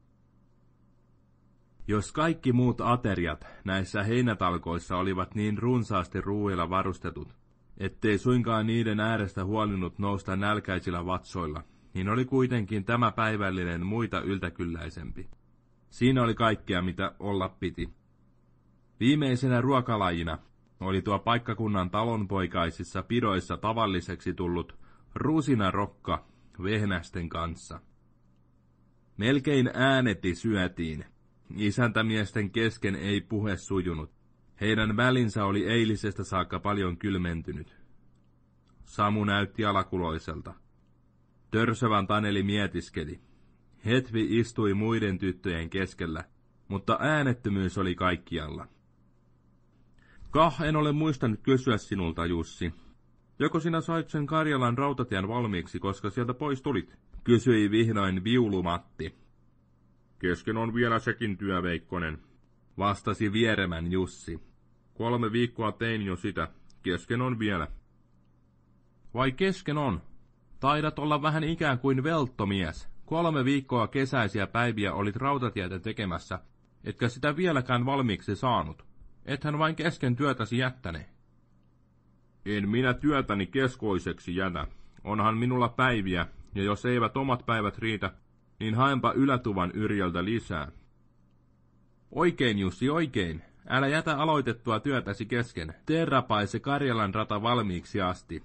Jos kaikki muut ateriat näissä heinätalkoissa olivat niin runsaasti ruuilla varustetut, ettei suinkaan niiden äärestä huolinut nousta nälkäisillä vatsoilla, niin oli kuitenkin tämä päivällinen muita yltäkylläisempi. Siinä oli kaikkea, mitä olla piti. Viimeisenä ruokalajina oli tuo paikkakunnan talonpoikaisissa pidoissa tavalliseksi tullut ruusinarokka vehnästen kanssa. Melkein ääneti syötiin. Isäntämiesten kesken ei puhe sujunut. Heidän välinsä oli eilisestä saakka paljon kylmentynyt. Samu näytti alakuloiselta. Törsövän Taneli mietiskeli. Hetvi istui muiden tyttöjen keskellä, mutta äänettömyys oli kaikkialla. Kah, en ole muistanut kysyä sinulta, Jussi. Joko sinä sait sen Karjalan rautatien valmiiksi, koska sieltä pois tulit? Kysyi vihdoin Viulu-Matti. Kesken on vielä sekin työ, Veikkonen, vastasi vieremän Jussi. Kolme viikkoa tein jo sitä, kesken on vielä. Vai kesken on? Taidat olla vähän ikään kuin velttomies. Kolme viikkoa kesäisiä päiviä olit rautatietä tekemässä, etkä sitä vieläkään valmiiksi saanut. Ethän vain kesken työtäsi jättäne.
En minä työtäni keskoiseksi jätä. Onhan minulla päiviä, ja jos eivät omat päivät riitä, niin haenpa Ylätuvan Yrjöltä lisää.
Oikein, Jussi, oikein. Älä jätä aloitettua työtäsi kesken. Tee rapaise Karjalan rata valmiiksi asti.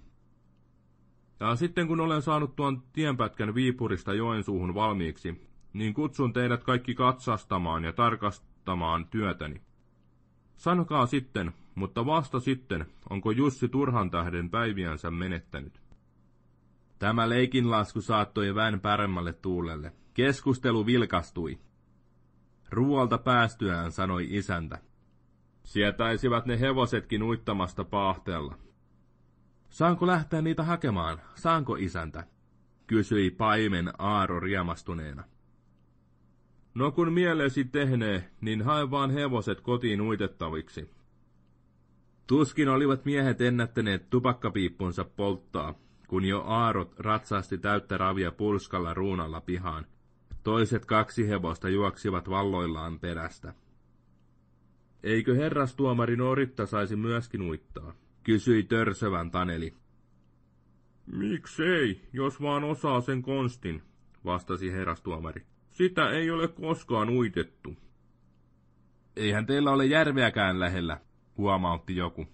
Ja sitten kun olen saanut tuon tienpätkän Viipurista Joensuuhun valmiiksi, niin kutsun teidät kaikki katsastamaan ja tarkastamaan työtäni. Sanokaa sitten, mutta vasta sitten, onko Jussi turhan tähden päiviänsä menettänyt.
Tämä leikinlasku saattoi väen paremmalle tuulelle. Keskustelu vilkastui. Ruoalta päästyään sanoi isäntä.
Sietäisivät ne hevosetkin uittamasta paahteella.
Saanko lähteä niitä hakemaan? Saanko, isäntä? Kysyi paimen Aaro riemastuneena.
No kun mielesi tehnee, niin hae vaan hevoset kotiin uitettaviksi.
Tuskin olivat miehet ennättäneet tupakkapiippunsa polttaa, kun jo Aarot ratsasti täyttä ravia pulskalla ruunalla pihaan. Toiset kaksi hevosta juoksivat valloillaan perästä.
Eikö herrastuomarin Oritta saisi myöskin uittaa?
Kysyi törsövän Taneli.
Miksei, jos vaan osaa sen konstin, vastasi herrastuomari. Sitä ei ole koskaan uitettu.
Eihän teillä ole järveäkään lähellä, huomautti joku.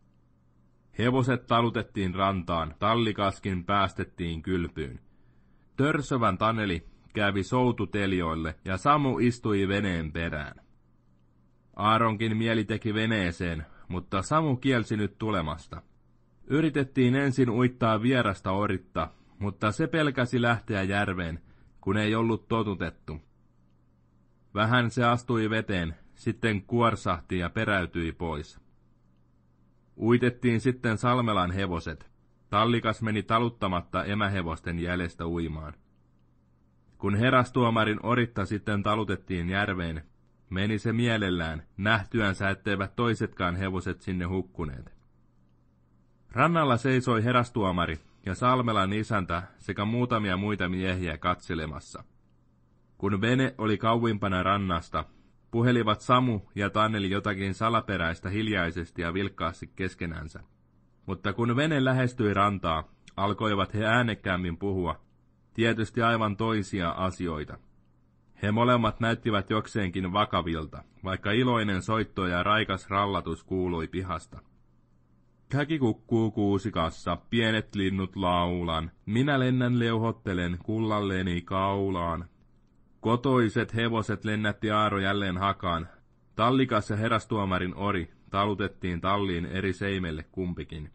Hevoset talutettiin rantaan, tallikaskin päästettiin kylpyyn. Törsövän Taneli kävi soututeljoille ja Samu istui veneen perään. Aaronkin mieli teki veneeseen, mutta Samu kielsi nyt tulemasta. Yritettiin ensin uittaa vierasta Oritta, mutta se pelkäsi lähteä järveen, kun ei ollut totutettu. Vähän se astui veteen, sitten kuorsahti ja peräytyi pois. Uitettiin sitten Salmelan hevoset. Tallikas meni taluttamatta emähevosten jäljestä uimaan. Kun herastuomarin Oritta sitten talutettiin järveen, meni se mielellään, nähtyänsä etteivät toisetkaan hevoset sinne hukkuneet. Rannalla seisoi herastuomari ja Salmelan isäntä sekä muutamia muita miehiä katselemassa. Kun vene oli kauimpana rannasta, puhelivat Samu ja Taneli jotakin salaperäistä hiljaisesti ja vilkkaasti keskenänsä. Mutta kun vene lähestyi rantaa, alkoivat he äänekkäämmin puhua, tietysti aivan toisia asioita. He molemmat näyttivät jokseenkin vakavilta, vaikka iloinen soitto ja raikas rallatus kuului pihasta. Käki kukkuu kuusikassa, pienet linnut laulan, minä lennän leuhottelen kullalleni kaulaan. Kotoiset hevoset lennätti Aaro jälleen hakaan. Tallikas ja herastuomarin Ori talutettiin talliin eri seimelle kumpikin.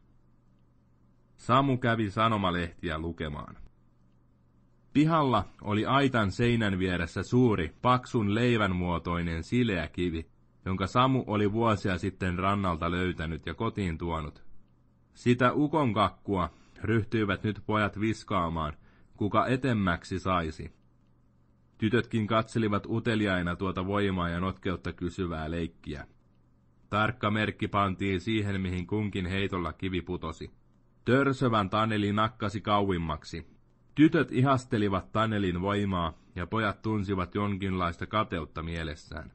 Samu kävi sanomalehtiä lukemaan. Pihalla oli aitan seinän vieressä suuri, paksun leivänmuotoinen sileä kivi, jonka Samu oli vuosia sitten rannalta löytänyt ja kotiin tuonut. Sitä ukonkakkua ryhtyivät nyt pojat viskaamaan, kuka etemmäksi saisi. Tytötkin katselivat uteliaina tuota voimaa ja notkeutta kysyvää leikkiä. Tarkka merkki pantiin siihen, mihin kunkin heitolla kivi putosi. Törsövän Taneli nakkasi kauimmaksi. Tytöt ihastelivat Tanelin voimaa, ja pojat tunsivat jonkinlaista kateutta mielessään.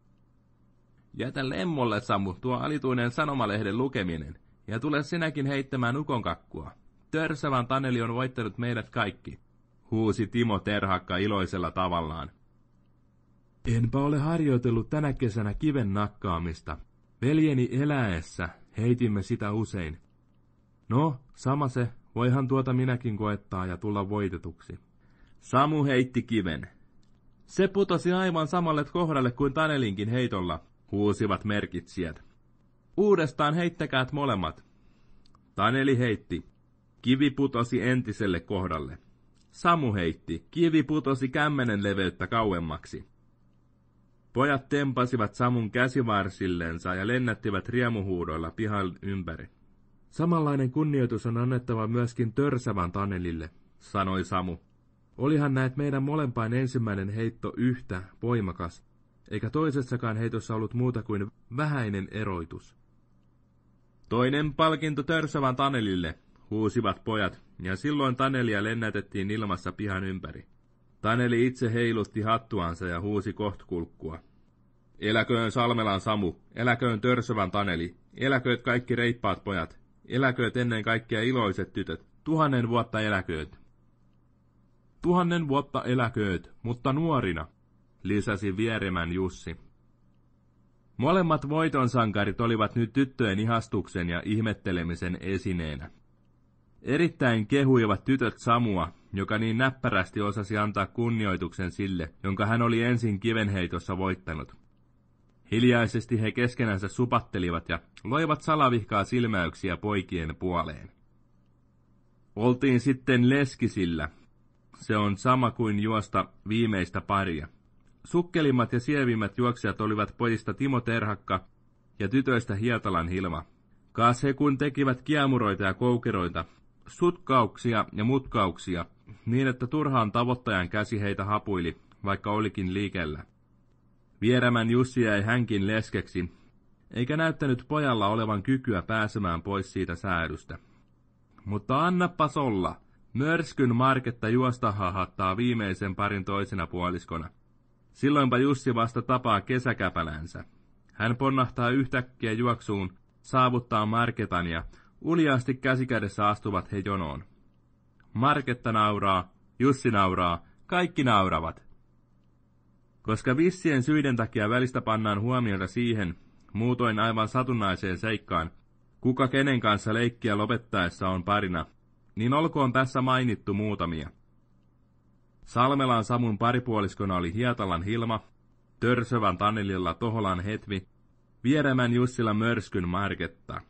Jätä lemmolle, Samu, tuo alituinen sanomalehden lukeminen, ja tule sinäkin heittämään ukonkakkua. Törsövän Taneli on voittanut meidät kaikki, huusi Timo Terhakka iloisella tavallaan. Enpä ole harjoitellut tänä kesänä kiven nakkaamista. Veljeni eläessä heitimme sitä usein. No, sama se, voihan tuota minäkin koettaa ja tulla voitetuksi. Samu heitti kiven. Se putosi aivan samalle kohdalle kuin Tanelinkin heitolla, huusivat merkitsijät. Uudestaan heittäkäät molemmat. Taneli heitti. Kivi putosi entiselle kohdalle. Samu heitti. Kivi putosi kämmenen leveyttä kauemmaksi. Pojat tempasivat Samun käsivarsillensa ja lennättivät riemuhuudoilla pihan ympäri. Samanlainen kunnioitus on annettava myöskin Törsävän Tanelille, sanoi Samu. Olihan näet meidän molempain ensimmäinen heitto yhtä voimakas, eikä toisessakaan heitossa ollut muuta kuin vähäinen eroitus. Toinen palkinto Törsävän Tanelille, huusivat pojat, ja silloin Tanelia lennätettiin ilmassa pihan ympäri. Taneli itse heilutti hattuansa ja huusi kohtkulkkua. Eläköön Salmelan Samu, eläköön Törsövän Taneli, eläkööt kaikki reippaat pojat,
Eläkööt ennen kaikkea iloiset tytöt. Tuhannen vuotta eläkööt.
Tuhannen vuotta eläkööt, mutta nuorina, lisäsi Vieremän Jussi. Molemmat voitonsankarit olivat nyt tyttöjen ihastuksen ja ihmettelemisen esineenä. Erittäin kehuivat tytöt Samua, joka niin näppärästi osasi antaa kunnioituksen sille, jonka hän oli ensin kivenheitossa voittanut. Hiljaisesti he keskenänsä supattelivat ja loivat salavihkaa silmäyksiä poikien puoleen. Oltiin sitten leskisillä. Se on sama kuin juosta viimeistä paria. Sukkelimmat ja sievimmät juoksijat olivat pojista Timo Terhakka ja tytöistä Hietalan Hilma. Kaas he kun tekivät kiemuroita ja koukeroita, sutkauksia ja mutkauksia, niin että turhaan tavoittajan käsi heitä hapuili, vaikka olikin liikellä. Vieremän Jussi jäi hänkin leskeksi, eikä näyttänyt pojalla olevan kykyä pääsemään pois siitä säädystä. Mutta annapas olla, mörskyn Marketta juosta hahattaa viimeisen parin toisena puoliskona. Silloinpa Jussi vasta tapaa kesäkäpälänsä. Hän ponnahtaa yhtäkkiä juoksuun, saavuttaa Marketan ja uljaasti käsikädessä astuvat he jonoon. Marketta nauraa, Jussi nauraa, kaikki nauravat. Koska vissien syiden takia välistä pannaan huomiota siihen, muutoin aivan satunnaiseen seikkaan, kuka kenen kanssa leikkiä lopettaessa on parina, niin olkoon tässä mainittu muutamia. Salmelan Samun paripuoliskona oli Hietalan Hilma, Törsövän Tanelilla Toholan Hetvi, Vieremän Jussila mörskyn Marketta.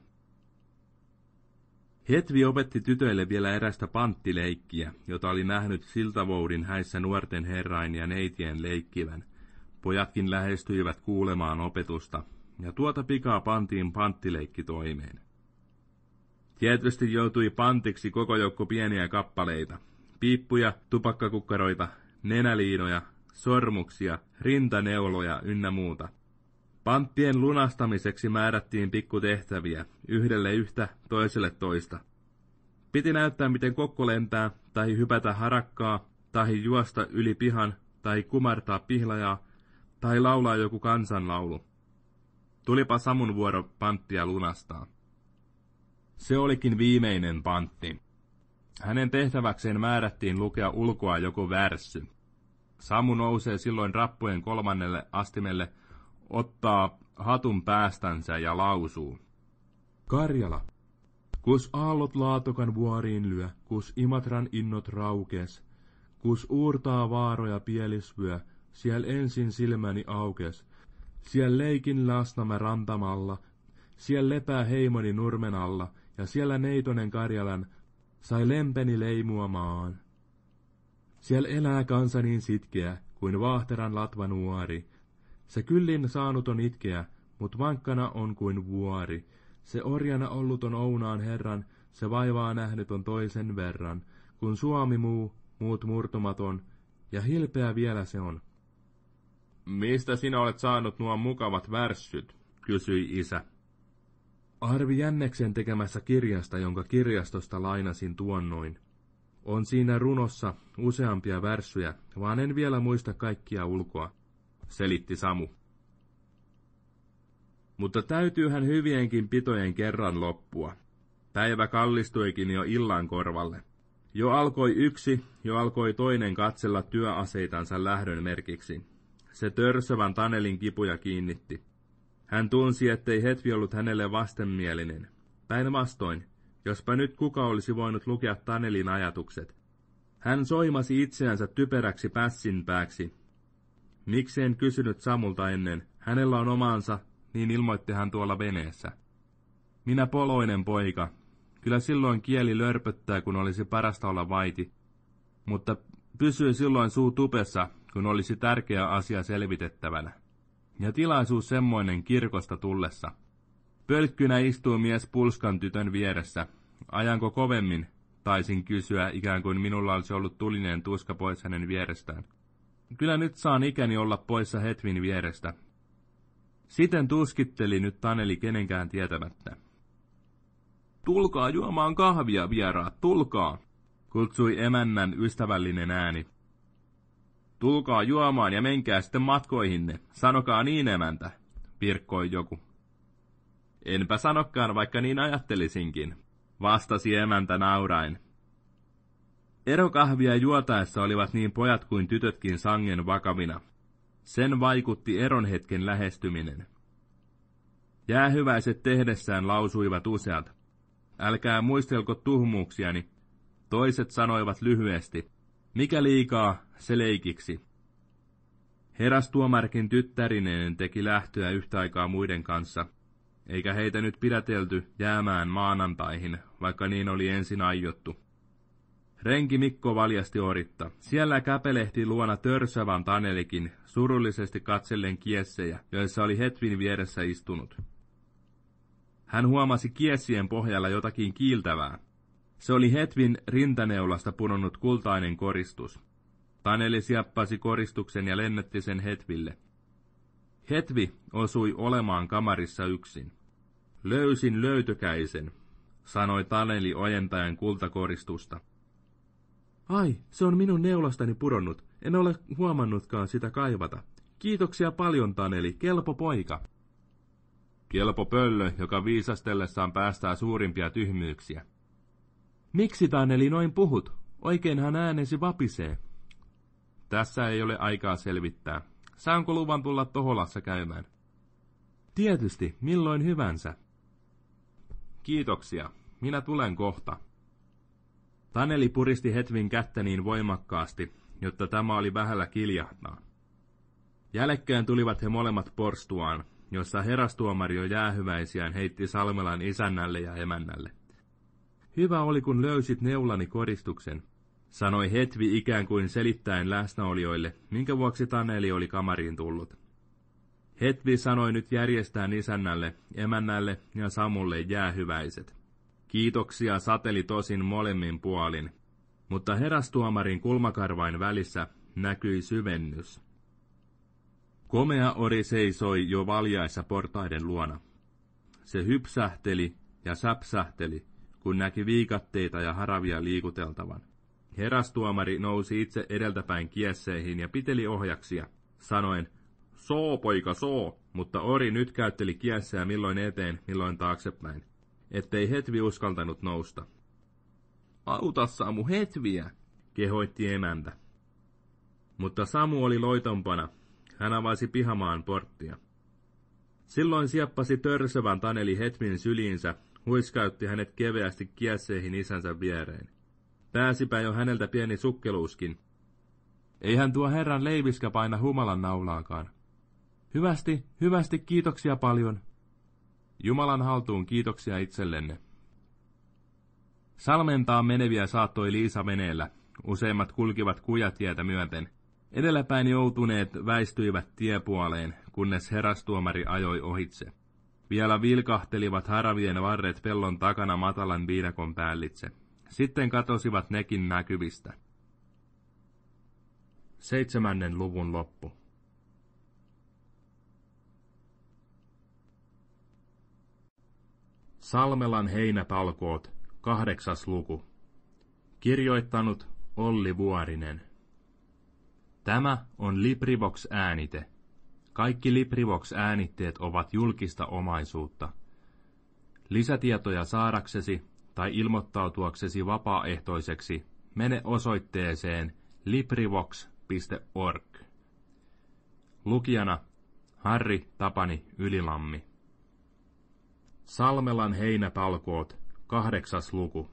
Hetvi opetti tytöille vielä erästä panttileikkiä, jota oli nähnyt Siltavoudin häissä nuorten herrain ja neitien leikkivän. Pojatkin lähestyivät kuulemaan opetusta, ja tuota pikaa pantiin panttileikki toimeen. Tietysti joutui pantiksi koko joukko pieniä kappaleita, piippuja, tupakkakukkaroita, nenäliinoja, sormuksia, rintaneuloja ynnä muuta. Panttien lunastamiseksi määrättiin pikkutehtäviä, yhdelle yhtä, toiselle toista. Piti näyttää, miten kokko lentää, tai hypätä harakkaa, tai juosta yli pihan, tai kumartaa pihlajaa, tai laulaa joku kansanlaulu. Tulipa Samun vuoro panttia lunastaa. Se olikin viimeinen pantti. Hänen tehtäväkseen määrättiin lukea ulkoa joku värssy. Samu nousee silloin rappujen kolmannelle astimelle, ottaa hatun päästänsä ja lausuu. Karjala. Kus aallot Laatokan vuoriin lyö, kus Imatran innot raukes, kus uurtaa vaaroja pielisvyö, siel ensin silmäni aukes, siel leikin Lasnamme rantamalla, siel lepää heimoni nurmen alla, ja siellä neitonen Karjalan sai lempeni leimua maan. Siel elää kansa niin sitkeä, kuin vaahteran latva nuori. Se kyllin saanut on itkeä, mut vankkana on kuin vuori. Se orjana ollut on Ounaan herran, se vaivaa nähnyt on toisen verran. Kun Suomi muu, muut murtumaton, ja hilpeä vielä se on. Mistä sinä olet saanut nuo mukavat värssyt, kysyi isä. Arvi Jänneksen tekemässä kirjasta, jonka kirjastosta lainasin tuonnoin. On siinä runossa useampia värssyjä, vaan en vielä muista kaikkia ulkoa, selitti Samu. Mutta täytyyhän hyvienkin pitojen kerran loppua. Päivä kallistuikin jo illan korvalle. Jo alkoi yksi, jo alkoi toinen katsella työaseitansa lähdön merkiksi. Se Törsövän Tanelin kipuja kiinnitti. Hän tunsi, ettei Hetvi ollut hänelle vastenmielinen. Päinvastoin, jospa nyt kuka olisi voinut lukea Tanelin ajatukset. Hän soimasi itseänsä typeräksi pässinpääksi. Miksi en kysynyt Samulta ennen? Hänellä on omansa, niin ilmoitti hän tuolla veneessä. Minä poloinen poika. Kyllä silloin kieli lörpöttää, kun olisi parasta olla vaiti. Mutta pysyi silloin suu tupessa, kun olisi tärkeä asia selvitettävänä. Ja tilaisuus semmoinen kirkosta tullessa. Pölkkynä istuu mies pulskan tytön vieressä. Ajanko kovemmin? Taisin kysyä, ikään kuin minulla olisi ollut tulinen tuska pois hänen vierestään. Kyllä nyt saan ikäni olla poissa Hetvin vierestä. Siten tuskitteli nyt Taneli kenenkään tietämättä. Tulkaa juomaan kahvia, vieraat, tulkaa, kutsui emännän ystävällinen ääni. Tulkaa juomaan ja menkää sitten matkoihinne, sanokaa niin emäntä, virkkoi joku. Enpä sanokaan, vaikka niin ajattelisinkin, vastasi emäntä nauraen. Erokahvia juotaessa olivat niin pojat kuin tytötkin sangen vakavina. Sen vaikutti eron hetken lähestyminen. Jäähyväiset tehdessään lausuivat useat. Älkää muistelko tuhmuuksiani. Toiset sanoivat lyhyesti. Mikä liikaa, se leikiksi. Herastuomarkin tyttärineen teki lähtöä yhtä aikaa muiden kanssa, eikä heitä nyt pidätelty jäämään maanantaihin, vaikka niin oli ensin aiottu. Renki Mikko valjasti oritta. Siellä käpelehti luona törsävän Tanelikin, surullisesti katsellen kiessejä, joissa oli Hetvin vieressä istunut. Hän huomasi kiessien pohjalla jotakin kiiltävää. Se oli Hetvin rintaneulasta pudonnut kultainen koristus. Taneli sieppasi koristuksen ja lennätti sen Hetville. Hetvi osui olemaan kamarissa yksin. Löysin löytökäisen, sanoi Taneli ojentaen kultakoristusta. Ai, se on minun neulastani pudonnut. En ole huomannutkaan sitä kaivata. Kiitoksia paljon, Taneli, kelpo poika. Kelpo pöllö, joka viisastellessaan päästää suurimpia tyhmyyksiä. Miksi, Taneli, noin puhut? Oikeinhan äänesi vapisee. Tässä ei ole aikaa selvittää. Saanko luvan tulla Toholassa käymään? Tietysti, milloin hyvänsä. Kiitoksia, minä tulen kohta. Taneli puristi Hetvin kättä niin voimakkaasti, jotta tämä oli vähällä kiljahtaa. Jälkeen tulivat he molemmat porstuaan, jossa herastuomari jo jäähyväisiään heitti Salmelan isännälle ja emännälle. Hyvä oli, kun löysit neulani koristuksen, sanoi Hetvi ikään kuin selittäen läsnäolijoille, minkä vuoksi Taneli oli kamariin tullut. Hetvi sanoi nyt järjestään isännälle, emännälle ja Samulle jäähyväiset. Kiitoksia sateli tosin molemmin puolin, mutta herastuomarin kulmakarvain välissä näkyi syvennys. Komea ori seisoi jo valjaissa portaiden luona. Se hypsähteli ja säpsähteli, kun näki viikatteita ja haravia liikuteltavan. Herastuomari nousi itse edeltäpäin kiesseihin ja piteli ohjaksia, sanoen, soo poika soo, mutta ori nyt käytteli kiesseä milloin eteen, milloin taaksepäin, ettei Hetvi uskaltanut nousta. Auta Samu Hetviä, kehoitti emäntä. Mutta Samu oli loitompana, hän avasi pihamaan porttia. Silloin sieppasi törsövän Taneli Hetvin syliinsä, huiskautti hänet keveästi kiesseihin isänsä viereen. Pääsipä jo häneltä pieni sukkeluuskin. Eihän tuo herran leiviskä paina humalan naulaakaan. Hyvästi, hyvästi, kiitoksia paljon. Jumalan haltuun kiitoksia itsellenne. Salmentaan meneviä saattoi Liisa veneellä. Useimmat kulkivat kujatietä myöten. Edelläpäin joutuneet väistyivät tiepuoleen, kunnes herastuomari ajoi ohitse. Vielä vilkahtelivat haravien varret pellon takana matalan viidakon päällitse. Sitten katosivat nekin näkyvistä. Seitsemännen luvun loppu. Salmelan heinätalkoot, kahdeksas luku. Kirjoittanut Olli Vuorinen. Tämä on LibriVox-äänite. Kaikki LibriVox-äänitteet ovat julkista omaisuutta. Lisätietoja saadaksesi tai ilmoittautuaksesi vapaaehtoiseksi mene osoitteeseen librivox piste org. Lukijana Harri Tapani Ylilammi. Salmelan heinätalkoot, kahdeksas luku.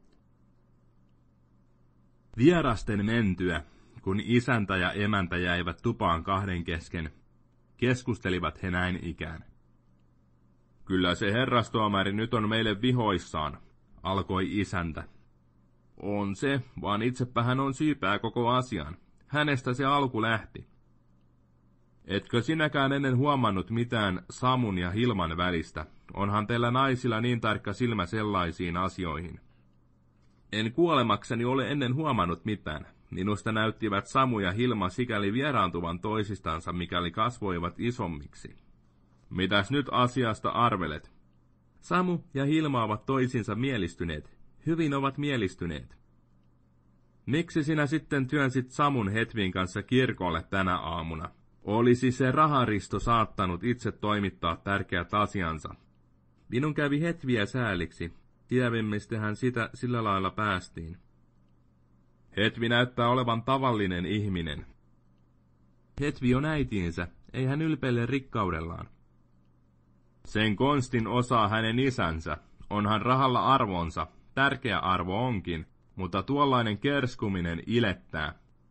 Vierasten mentyä, kun isäntä ja emäntä jäivät tupaan kahden kesken, keskustelivat he näin ikään. Kyllä se herrastuomari nyt on meille vihoissaan, alkoi isäntä. On se, vaan itsepä hän on syypää koko asian. Hänestä se alku lähti. Etkö sinäkään ennen huomannut mitään Samun ja Hilman välistä? Onhan teillä naisilla niin tarkka silmä sellaisiin asioihin. En kuolemakseni ole ennen huomannut mitään. Minusta näyttivät Samu ja Hilma sikäli vieraantuvan toisistansa, mikäli kasvoivat isommiksi. Mitäs nyt asiasta arvelet? Samu ja Hilma ovat toisinsa mielistyneet. Hyvin ovat mielistyneet. Miksi sinä sitten työnsit Samun Hetvin kanssa kirkolle tänä aamuna? Olisi se raharisto saattanut itse toimittaa tärkeät asiansa. Minun kävi Hetviä sääliksi.
Sievimmistähän sitä sillä lailla päästiin. Hetvi näyttää olevan tavallinen ihminen.
Hetvi on äitiinsä, ei hän ylpeile rikkaudellaan.
Sen konstin osaa hänen isänsä. Onhan rahalla arvonsa, tärkeä arvo onkin, mutta tuollainen kerskuminen ilettää.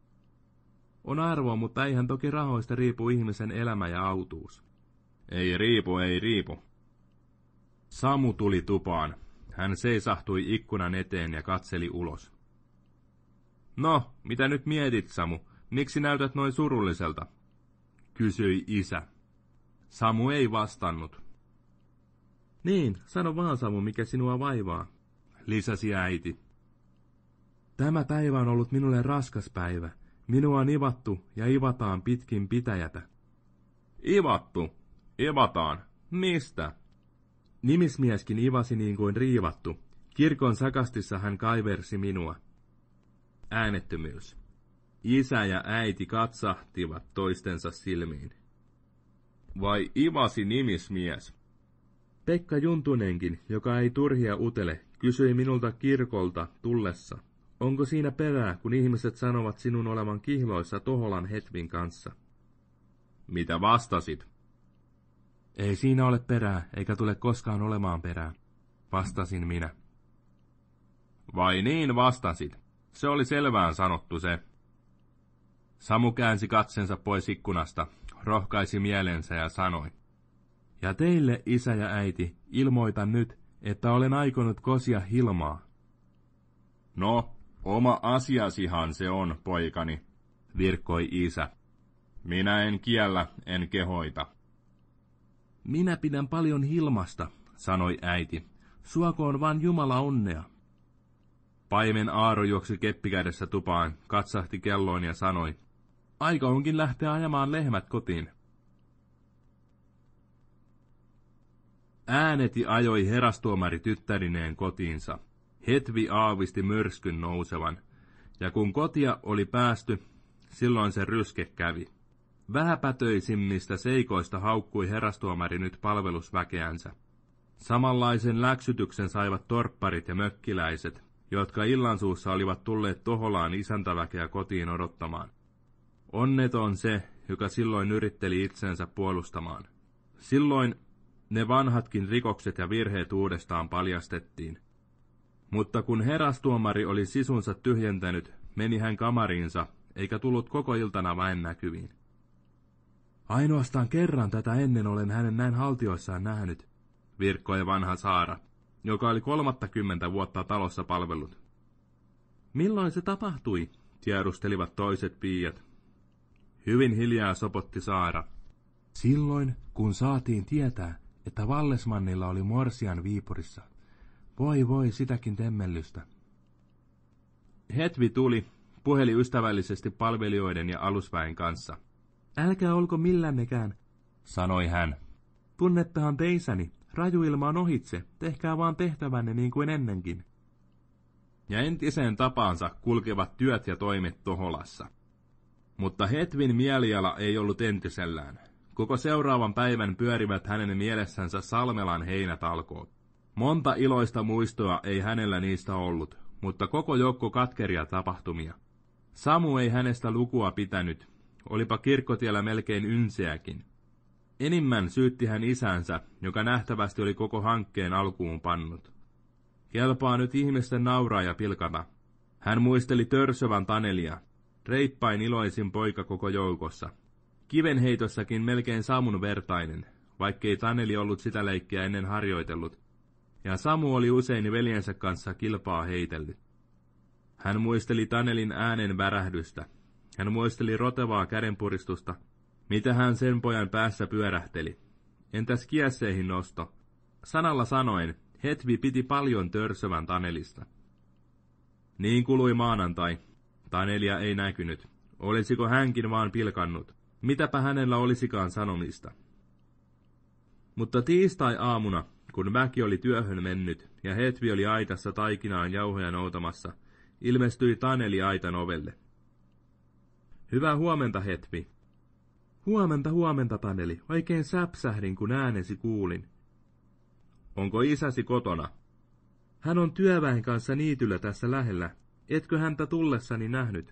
On arvo, mutta eihän toki rahoista riipu ihmisen elämä ja autuus.
Ei riipu, ei riipu. Samu tuli tupaan. Hän seisahtui ikkunan eteen ja katseli ulos. No, mitä nyt mietit, Samu? Miksi näytät noin surulliselta? Kysyi isä. Samu ei vastannut.
Niin, sano vaan, Samu, mikä sinua vaivaa,
lisäsi äiti.
Tämä päivä on ollut minulle raskas päivä. Minua on ivattu ja ivataan pitkin pitäjätä.
Ivattu? Ivataan? Mistä?
Nimismieskin ivasi niin kuin riivattu. Kirkon sakastissa hän kaiversi minua.
Äänettömyys. Isä ja äiti katsahtivat toistensa silmiin. Vai ivasi nimismies?
Pekka Juntunenkin, joka ei turhia utele, kysyi minulta kirkolta tullessa. Onko siinä perää, kun ihmiset sanovat sinun olevan kihloissa Toholan Hetvin kanssa?
Mitä vastasit?
Ei siinä ole perää, eikä tule koskaan olemaan perää, vastasin minä.
Vai niin vastasit? Se oli selvään sanottu se. Samu käänsi katsensa pois ikkunasta, rohkaisi mielensä ja sanoi.
Ja teille, isä ja äiti, ilmoitan nyt, että olen aikonut kosia Hilmaa.
No, oma asiasihan se on, poikani, virkkoi isä. Minä en kiellä, en kehoita.
Minä pidän paljon Hilmasta, sanoi äiti. Suokoon vaan Jumala onnea.
Paimen Aaro juoksi keppikädessä tupaan, katsahti kelloon ja sanoi.
Aika onkin lähteä ajamaan lehmät kotiin.
Ääneti ajoi herastuomari tyttärineen kotiinsa. Hetvi aavisti myrskyn nousevan, ja kun kotia oli päästy, silloin se ryske kävi. Vähäpätöisimmistä seikoista haukkui herastuomari nyt palvelusväkeänsä. Samanlaisen läksytyksen saivat torpparit ja mökkiläiset, jotka illansuussa olivat tulleet Toholaan isäntäväkeä kotiin odottamaan. Onneton se, joka silloin yritteli itsensä puolustamaan. Silloin ne vanhatkin rikokset ja virheet uudestaan paljastettiin. Mutta kun herastuomari oli sisunsa tyhjentänyt, meni hän kamariinsa, eikä tullut koko iltana väen näkyviin.
Ainoastaan kerran tätä ennen olen hänen näin haltioissaan nähnyt,
virkkoi vanha Saara, joka oli kolmattakymmentä vuotta talossa palvellut.
Milloin se tapahtui?
Tiedustelivat toiset piiat. Hyvin hiljaa sopotti Saara.
Silloin, kun saatiin tietää, että Vallesmannilla oli morsian Viipurissa. Voi voi, sitäkin temmellystä.
Hetvi tuli, puheli ystävällisesti palvelijoiden ja alusväen kanssa.
Älkää olko millännekään,
sanoi hän.
Tunnettehan teisäni, rajuilma on ohitse, tehkää vaan tehtävänne niin kuin ennenkin.
Ja entiseen tapaansa kulkevat työt ja toimet Toholassa. Mutta Hetvin mieliala ei ollut entisellään. Koko seuraavan päivän pyörivät hänen mielessänsä Salmelan heinätalkoot. Monta iloista muistoa ei hänellä niistä ollut, mutta koko joukko katkeria tapahtumia. Samu ei hänestä lukua pitänyt, olipa kirkkotiellä melkein ynseäkin. Enimmän syytti hän isänsä, joka nähtävästi oli koko hankkeen alkuun pannut. Kelpaa nyt ihmisten nauraa ja pilkata. Hän muisteli Törsövän Tanelia, reippain iloisin poika koko joukossa. Kivenheitossakin melkein Samun vertainen, vaikkei Taneli ollut sitä leikkiä ennen harjoitellut, ja Samu oli usein veljensä kanssa kilpaa heitellyt. Hän muisteli Tanelin äänen värähdystä. Hän muisteli rotevaa kädenpuristusta, mitä hän sen pojan päässä pyörähteli. Entäs kiesseihin nosto? Sanalla sanoen, Hetvi piti paljon Törsövän Tanelista. Niin kului maanantai. Tanelia ei näkynyt. Olisiko hänkin vaan pilkannut? Mitäpä hänellä olisikaan sanomista? Mutta tiistai-aamuna, kun väki oli työhön mennyt ja Hetvi oli aitassa taikinaan jauhoja noutamassa, ilmestyi Taneli aitan ovelle. Hyvää huomenta, Hetvi.
Huomenta, huomenta, Taneli. Oikein säpsähdin, kun äänesi kuulin.
Onko isäsi kotona? Hän on työväen kanssa niityllä tässä lähellä. Etkö häntä tullessani nähnyt?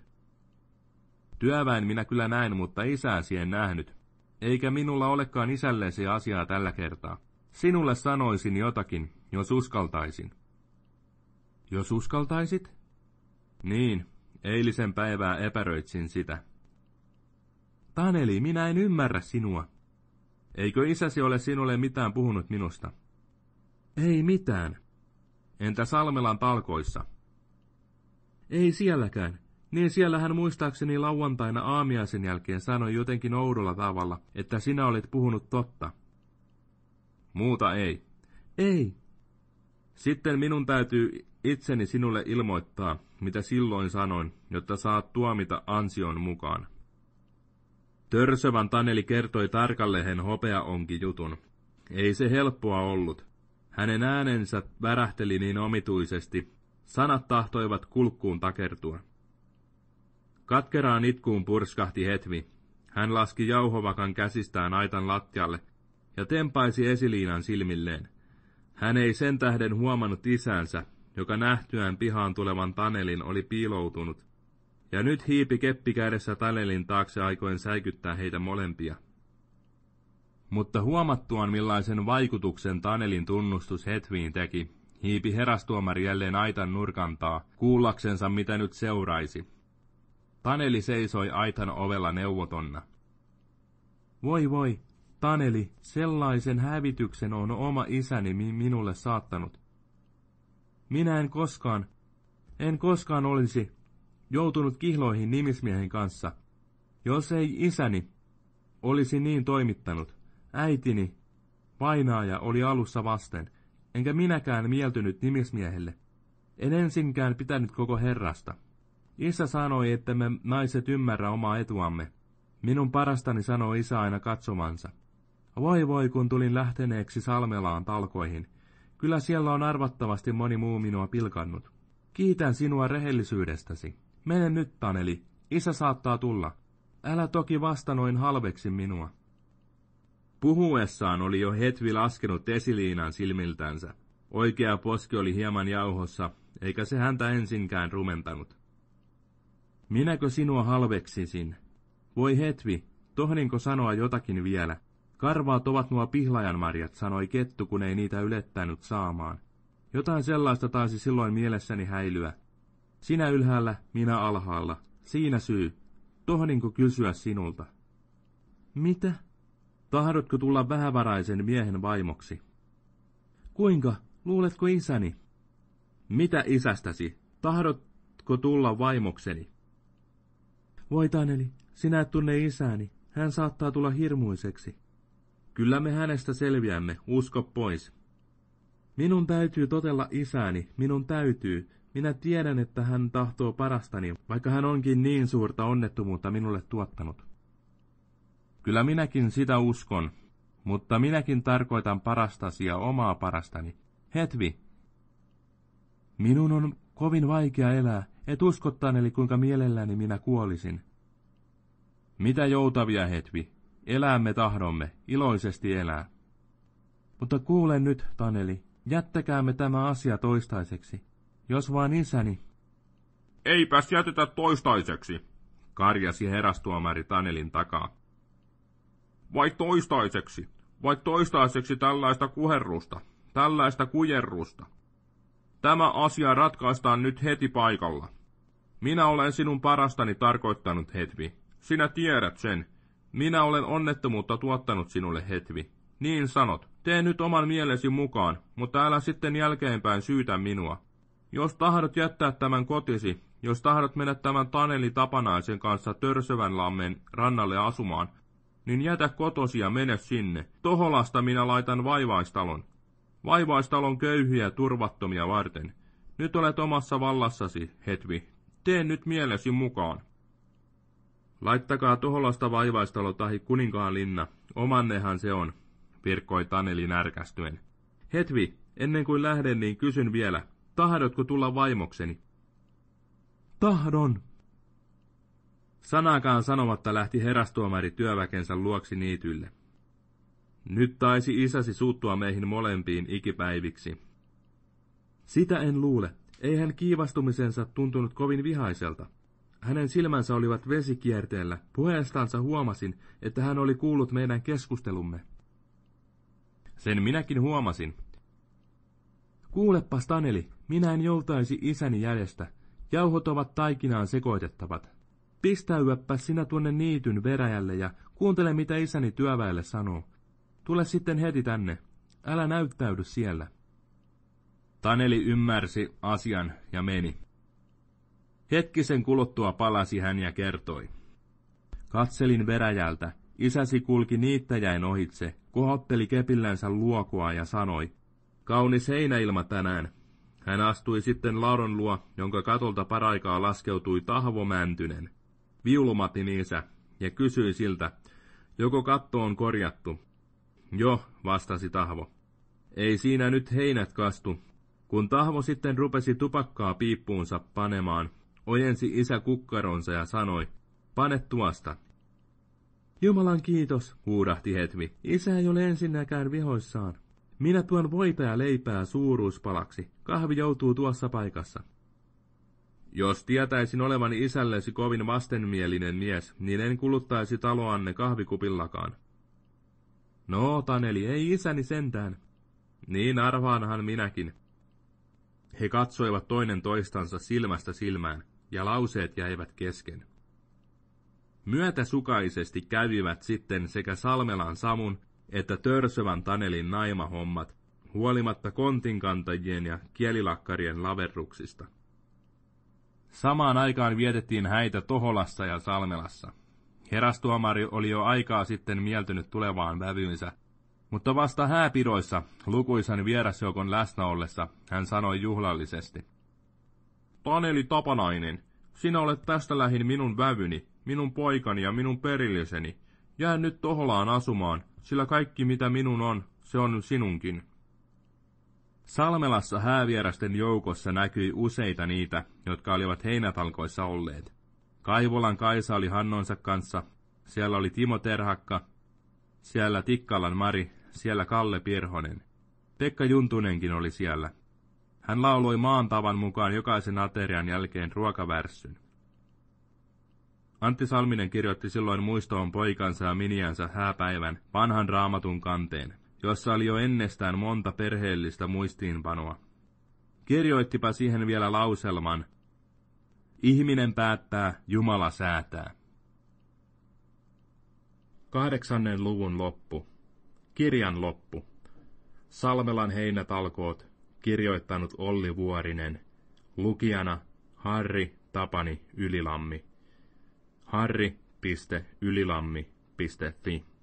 Työväen minä kyllä näin, mutta isääsi en nähnyt. Eikä minulla olekaan isällesi asiaa tällä kertaa. Sinulle sanoisin jotakin, jos uskaltaisin.
Jos uskaltaisit?
Niin, eilisen päivää epäröitsin sitä.
Taneli, minä en ymmärrä sinua.
Eikö isäsi ole sinulle mitään puhunut minusta?
Ei mitään.
Entä Salmelan talkoissa?
Ei sielläkään. Niin siellä hän muistaakseni lauantaina aamiaisen jälkeen sanoi jotenkin oudolla tavalla, että sinä olet puhunut totta.
Muuta ei.
Ei.
Sitten minun täytyy itseni sinulle ilmoittaa, mitä silloin sanoin, jotta saat tuomita ansion mukaan. Törsövän Taneli kertoi tarkalleen hopeaonki jutun. Ei se helppoa ollut. Hänen äänensä värähteli niin omituisesti, sanat tahtoivat kulkkuun takertua. Katkeraan itkuun purskahti Hetvi. Hän laski jauhovakan käsistään aitan lattialle ja tempaisi esiliinan silmilleen. Hän ei sen tähden huomannut isänsä, joka nähtyään pihaan tulevan Tanelin oli piiloutunut, ja nyt hiipi keppi kädessä Tanelin taakse aikoen säikyttää heitä molempia. Mutta huomattuaan millaisen vaikutuksen Tanelin tunnustus Hetviin teki, hiipi herastuomari jälleen aitan nurkantaa, kuullaksensa mitä nyt seuraisi. Taneli seisoi aitan ovella neuvotonna.
Voi voi, Taneli, sellaisen hävityksen on oma isäni minulle saattanut. Minä en koskaan, en koskaan olisi joutunut kihloihin nimismiehen kanssa, jos ei isäni olisi niin toimittanut. Äitini, vainaaja, oli alussa vasten, enkä minäkään mieltynyt nimismiehelle. En ensinkään pitänyt koko herrasta. Isä sanoi, että me naiset ymmärrä omaa etuamme. Minun parastani sanoi isä aina katsomansa. Voi voi, kun tulin lähteneeksi Salmelaan talkoihin. Kyllä siellä on arvattavasti moni muu minua pilkannut. Kiitän sinua rehellisyydestäsi. Mene nyt, Taneli. Isä saattaa tulla. Älä toki vasta noin halveksi minua.
Puhuessaan oli jo Hetvi laskenut esiliinan silmiltänsä. Oikea poski oli hieman jauhossa, eikä se häntä ensinkään rumentanut.
Minäkö sinua halveksisin? Voi Hetvi, tohdinko sanoa jotakin vielä? Karvaat ovat nuo pihlajanmarjat, sanoi kettu, kun ei niitä ylettänyt saamaan. Jotain sellaista taisi silloin mielessäni häilyä. Sinä ylhäällä, minä alhaalla. Siinä syy. Tohdinko kysyä sinulta? Mitä? Tahdotko tulla vähävaraisen miehen vaimoksi? Kuinka? Luuletko isäni?
Mitä isästäsi? Tahdotko tulla vaimokseni?
Voi Taneli, sinä et tunne isääni. Hän saattaa tulla hirmuiseksi.
Kyllä me hänestä selviämme, usko pois.
Minun täytyy totella isääni, minun täytyy. Minä tiedän, että hän tahtoo parastani, vaikka hän onkin niin suurta onnettomuutta minulle tuottanut.
Kyllä minäkin sitä uskon, mutta minäkin tarkoitan parastasi ja omaa parastani. Hetvi.
Minun on kovin vaikea elää, et usko, Taneli, kuinka mielelläni minä kuolisin.
Mitä joutavia, Hetvi? Elämme tahdomme, iloisesti elää.
Mutta kuule nyt, Taneli, jättäkäämme tämä asia toistaiseksi. Jos vaan isäni...
Eipäs jätetä toistaiseksi, karjasi herastuomari Tanelin takaa. Vai toistaiseksi, vai toistaiseksi tällaista kuherrusta, tällaista kujerrusta. Tämä asia ratkaistaan nyt heti paikalla. Minä olen sinun parastani tarkoittanut, Hetvi. Sinä tiedät sen. Minä olen onnettomuutta tuottanut sinulle, Hetvi. Niin sanot, tee nyt oman mielesi mukaan, mutta älä sitten jälkeenpäin syytä minua. Jos tahdot jättää tämän kotisi, jos tahdot mennä tämän Taneli Tapanaisen kanssa Törsövänlammen rannalle asumaan, niin jätä kotosi ja mene sinne. Toholasta minä laitan vaivaistalon. Vaivaistalon köyhiä turvattomia varten. Nyt olet omassa vallassasi, Hetvi. Tee nyt mielesi mukaan. Laittakaa Toholasta vaivaistalo tahi kuninkaan linna. Omannehan se on, virkkoi Taneli närkästyen. Hetvi, ennen kuin lähden, niin kysyn vielä. Tahdotko tulla vaimokseni?
Tahdon.
Sanaakaan sanomatta lähti herastuomari työväkensä luoksi niitylle. Nyt taisi isäsi suuttua meihin molempiin ikipäiviksi.
Sitä en luule. Ei hän kiivastumisensa tuntunut kovin vihaiselta. Hänen silmänsä olivat vesikierteellä. Puheestansa huomasin, että hän oli kuullut meidän keskustelumme.
Sen minäkin huomasin.
Kuulepas, Taneli, minä en joltaisi isäni jäljestä. Jauhot ovat taikinaan sekoitettavat. Pistäyäppä sinä tuonne niityn veräjälle ja kuuntele, mitä isäni työväelle sanoo. Tule sitten heti tänne. Älä näyttäydy siellä.
Taneli ymmärsi asian ja meni. Hetkisen kuluttua palasi hän ja kertoi.
Katselin veräjältä. Isäsi kulki niittäjäin ohitse, kohotteli kepillänsä luokoa ja sanoi,
kaunis heinäilma tänään. Hän astui sitten laudan luo, jonka katolta paraikaa laskeutui Tahvo Mäntynen, Viulumatin isä, ja kysyi siltä, joko katto on korjattu. Jo, vastasi Tahvo. Ei siinä nyt heinät kastu. Kun Tahvo sitten rupesi tupakkaa piippuunsa panemaan, ojensi isä kukkaronsa ja sanoi, pane tuosta.
Jumalan kiitos, huudahti Hetvi, isä ei ole ensinnäkään vihoissaan. Minä tuon voita ja leipää suuruuspalaksi, kahvi joutuu tuossa paikassa.
Jos tietäisin olevani isällesi kovin vastenmielinen mies, niin en kuluttaisi taloanne kahvikupillakaan.
No, Taneli, ei isäni sentään.
Niin arvaanhan minäkin. He katsoivat toinen toistansa silmästä silmään, ja lauseet jäivät kesken. Myötäsukaisesti kävivät sitten sekä Salmelan Samun että Törsövän Tanelin naimahommat, huolimatta kontinkantajien ja kielilakkarien laverruksista. Samaan aikaan vietettiin häitä Toholassa ja Salmelassa. Herastuomari oli jo aikaa sitten mieltynyt tulevaan vävyynsä, mutta vasta hääpidoissa, lukuisan vierasjoukon läsnä ollessa, hän sanoi juhlallisesti. Taneli Tapanainen, sinä olet tästä lähin minun vävyni, minun poikani ja minun perilliseni. Jää nyt Toholaan asumaan, sillä kaikki mitä minun on, se on sinunkin. Salmelassa häävierasten joukossa näkyi useita niitä, jotka olivat heinätalkoissa olleet. Kaivolan Kaisa oli Hannonsa kanssa, siellä oli Timo Terhakka, siellä Tikkalan Mari, siellä Kalle Pirhonen. Pekka Juntunenkin oli siellä. Hän lauloi maan tavan mukaan jokaisen aterian jälkeen ruokavärssyn. Antti Salminen kirjoitti silloin muistoon poikansa ja miniänsä hääpäivän vanhan raamatun kanteen, jossa oli jo ennestään monta perheellistä muistiinpanoa. Kirjoittipa siihen vielä lauselman, ihminen päättää, Jumala säätää. Kahdeksannen luvun loppu. Kirjan loppu. Salmelan heinätalkoot, kirjoittanut Olli Vuorinen. Lukijana Harri Tapani Ylilammi. harri piste ylilammi piste fi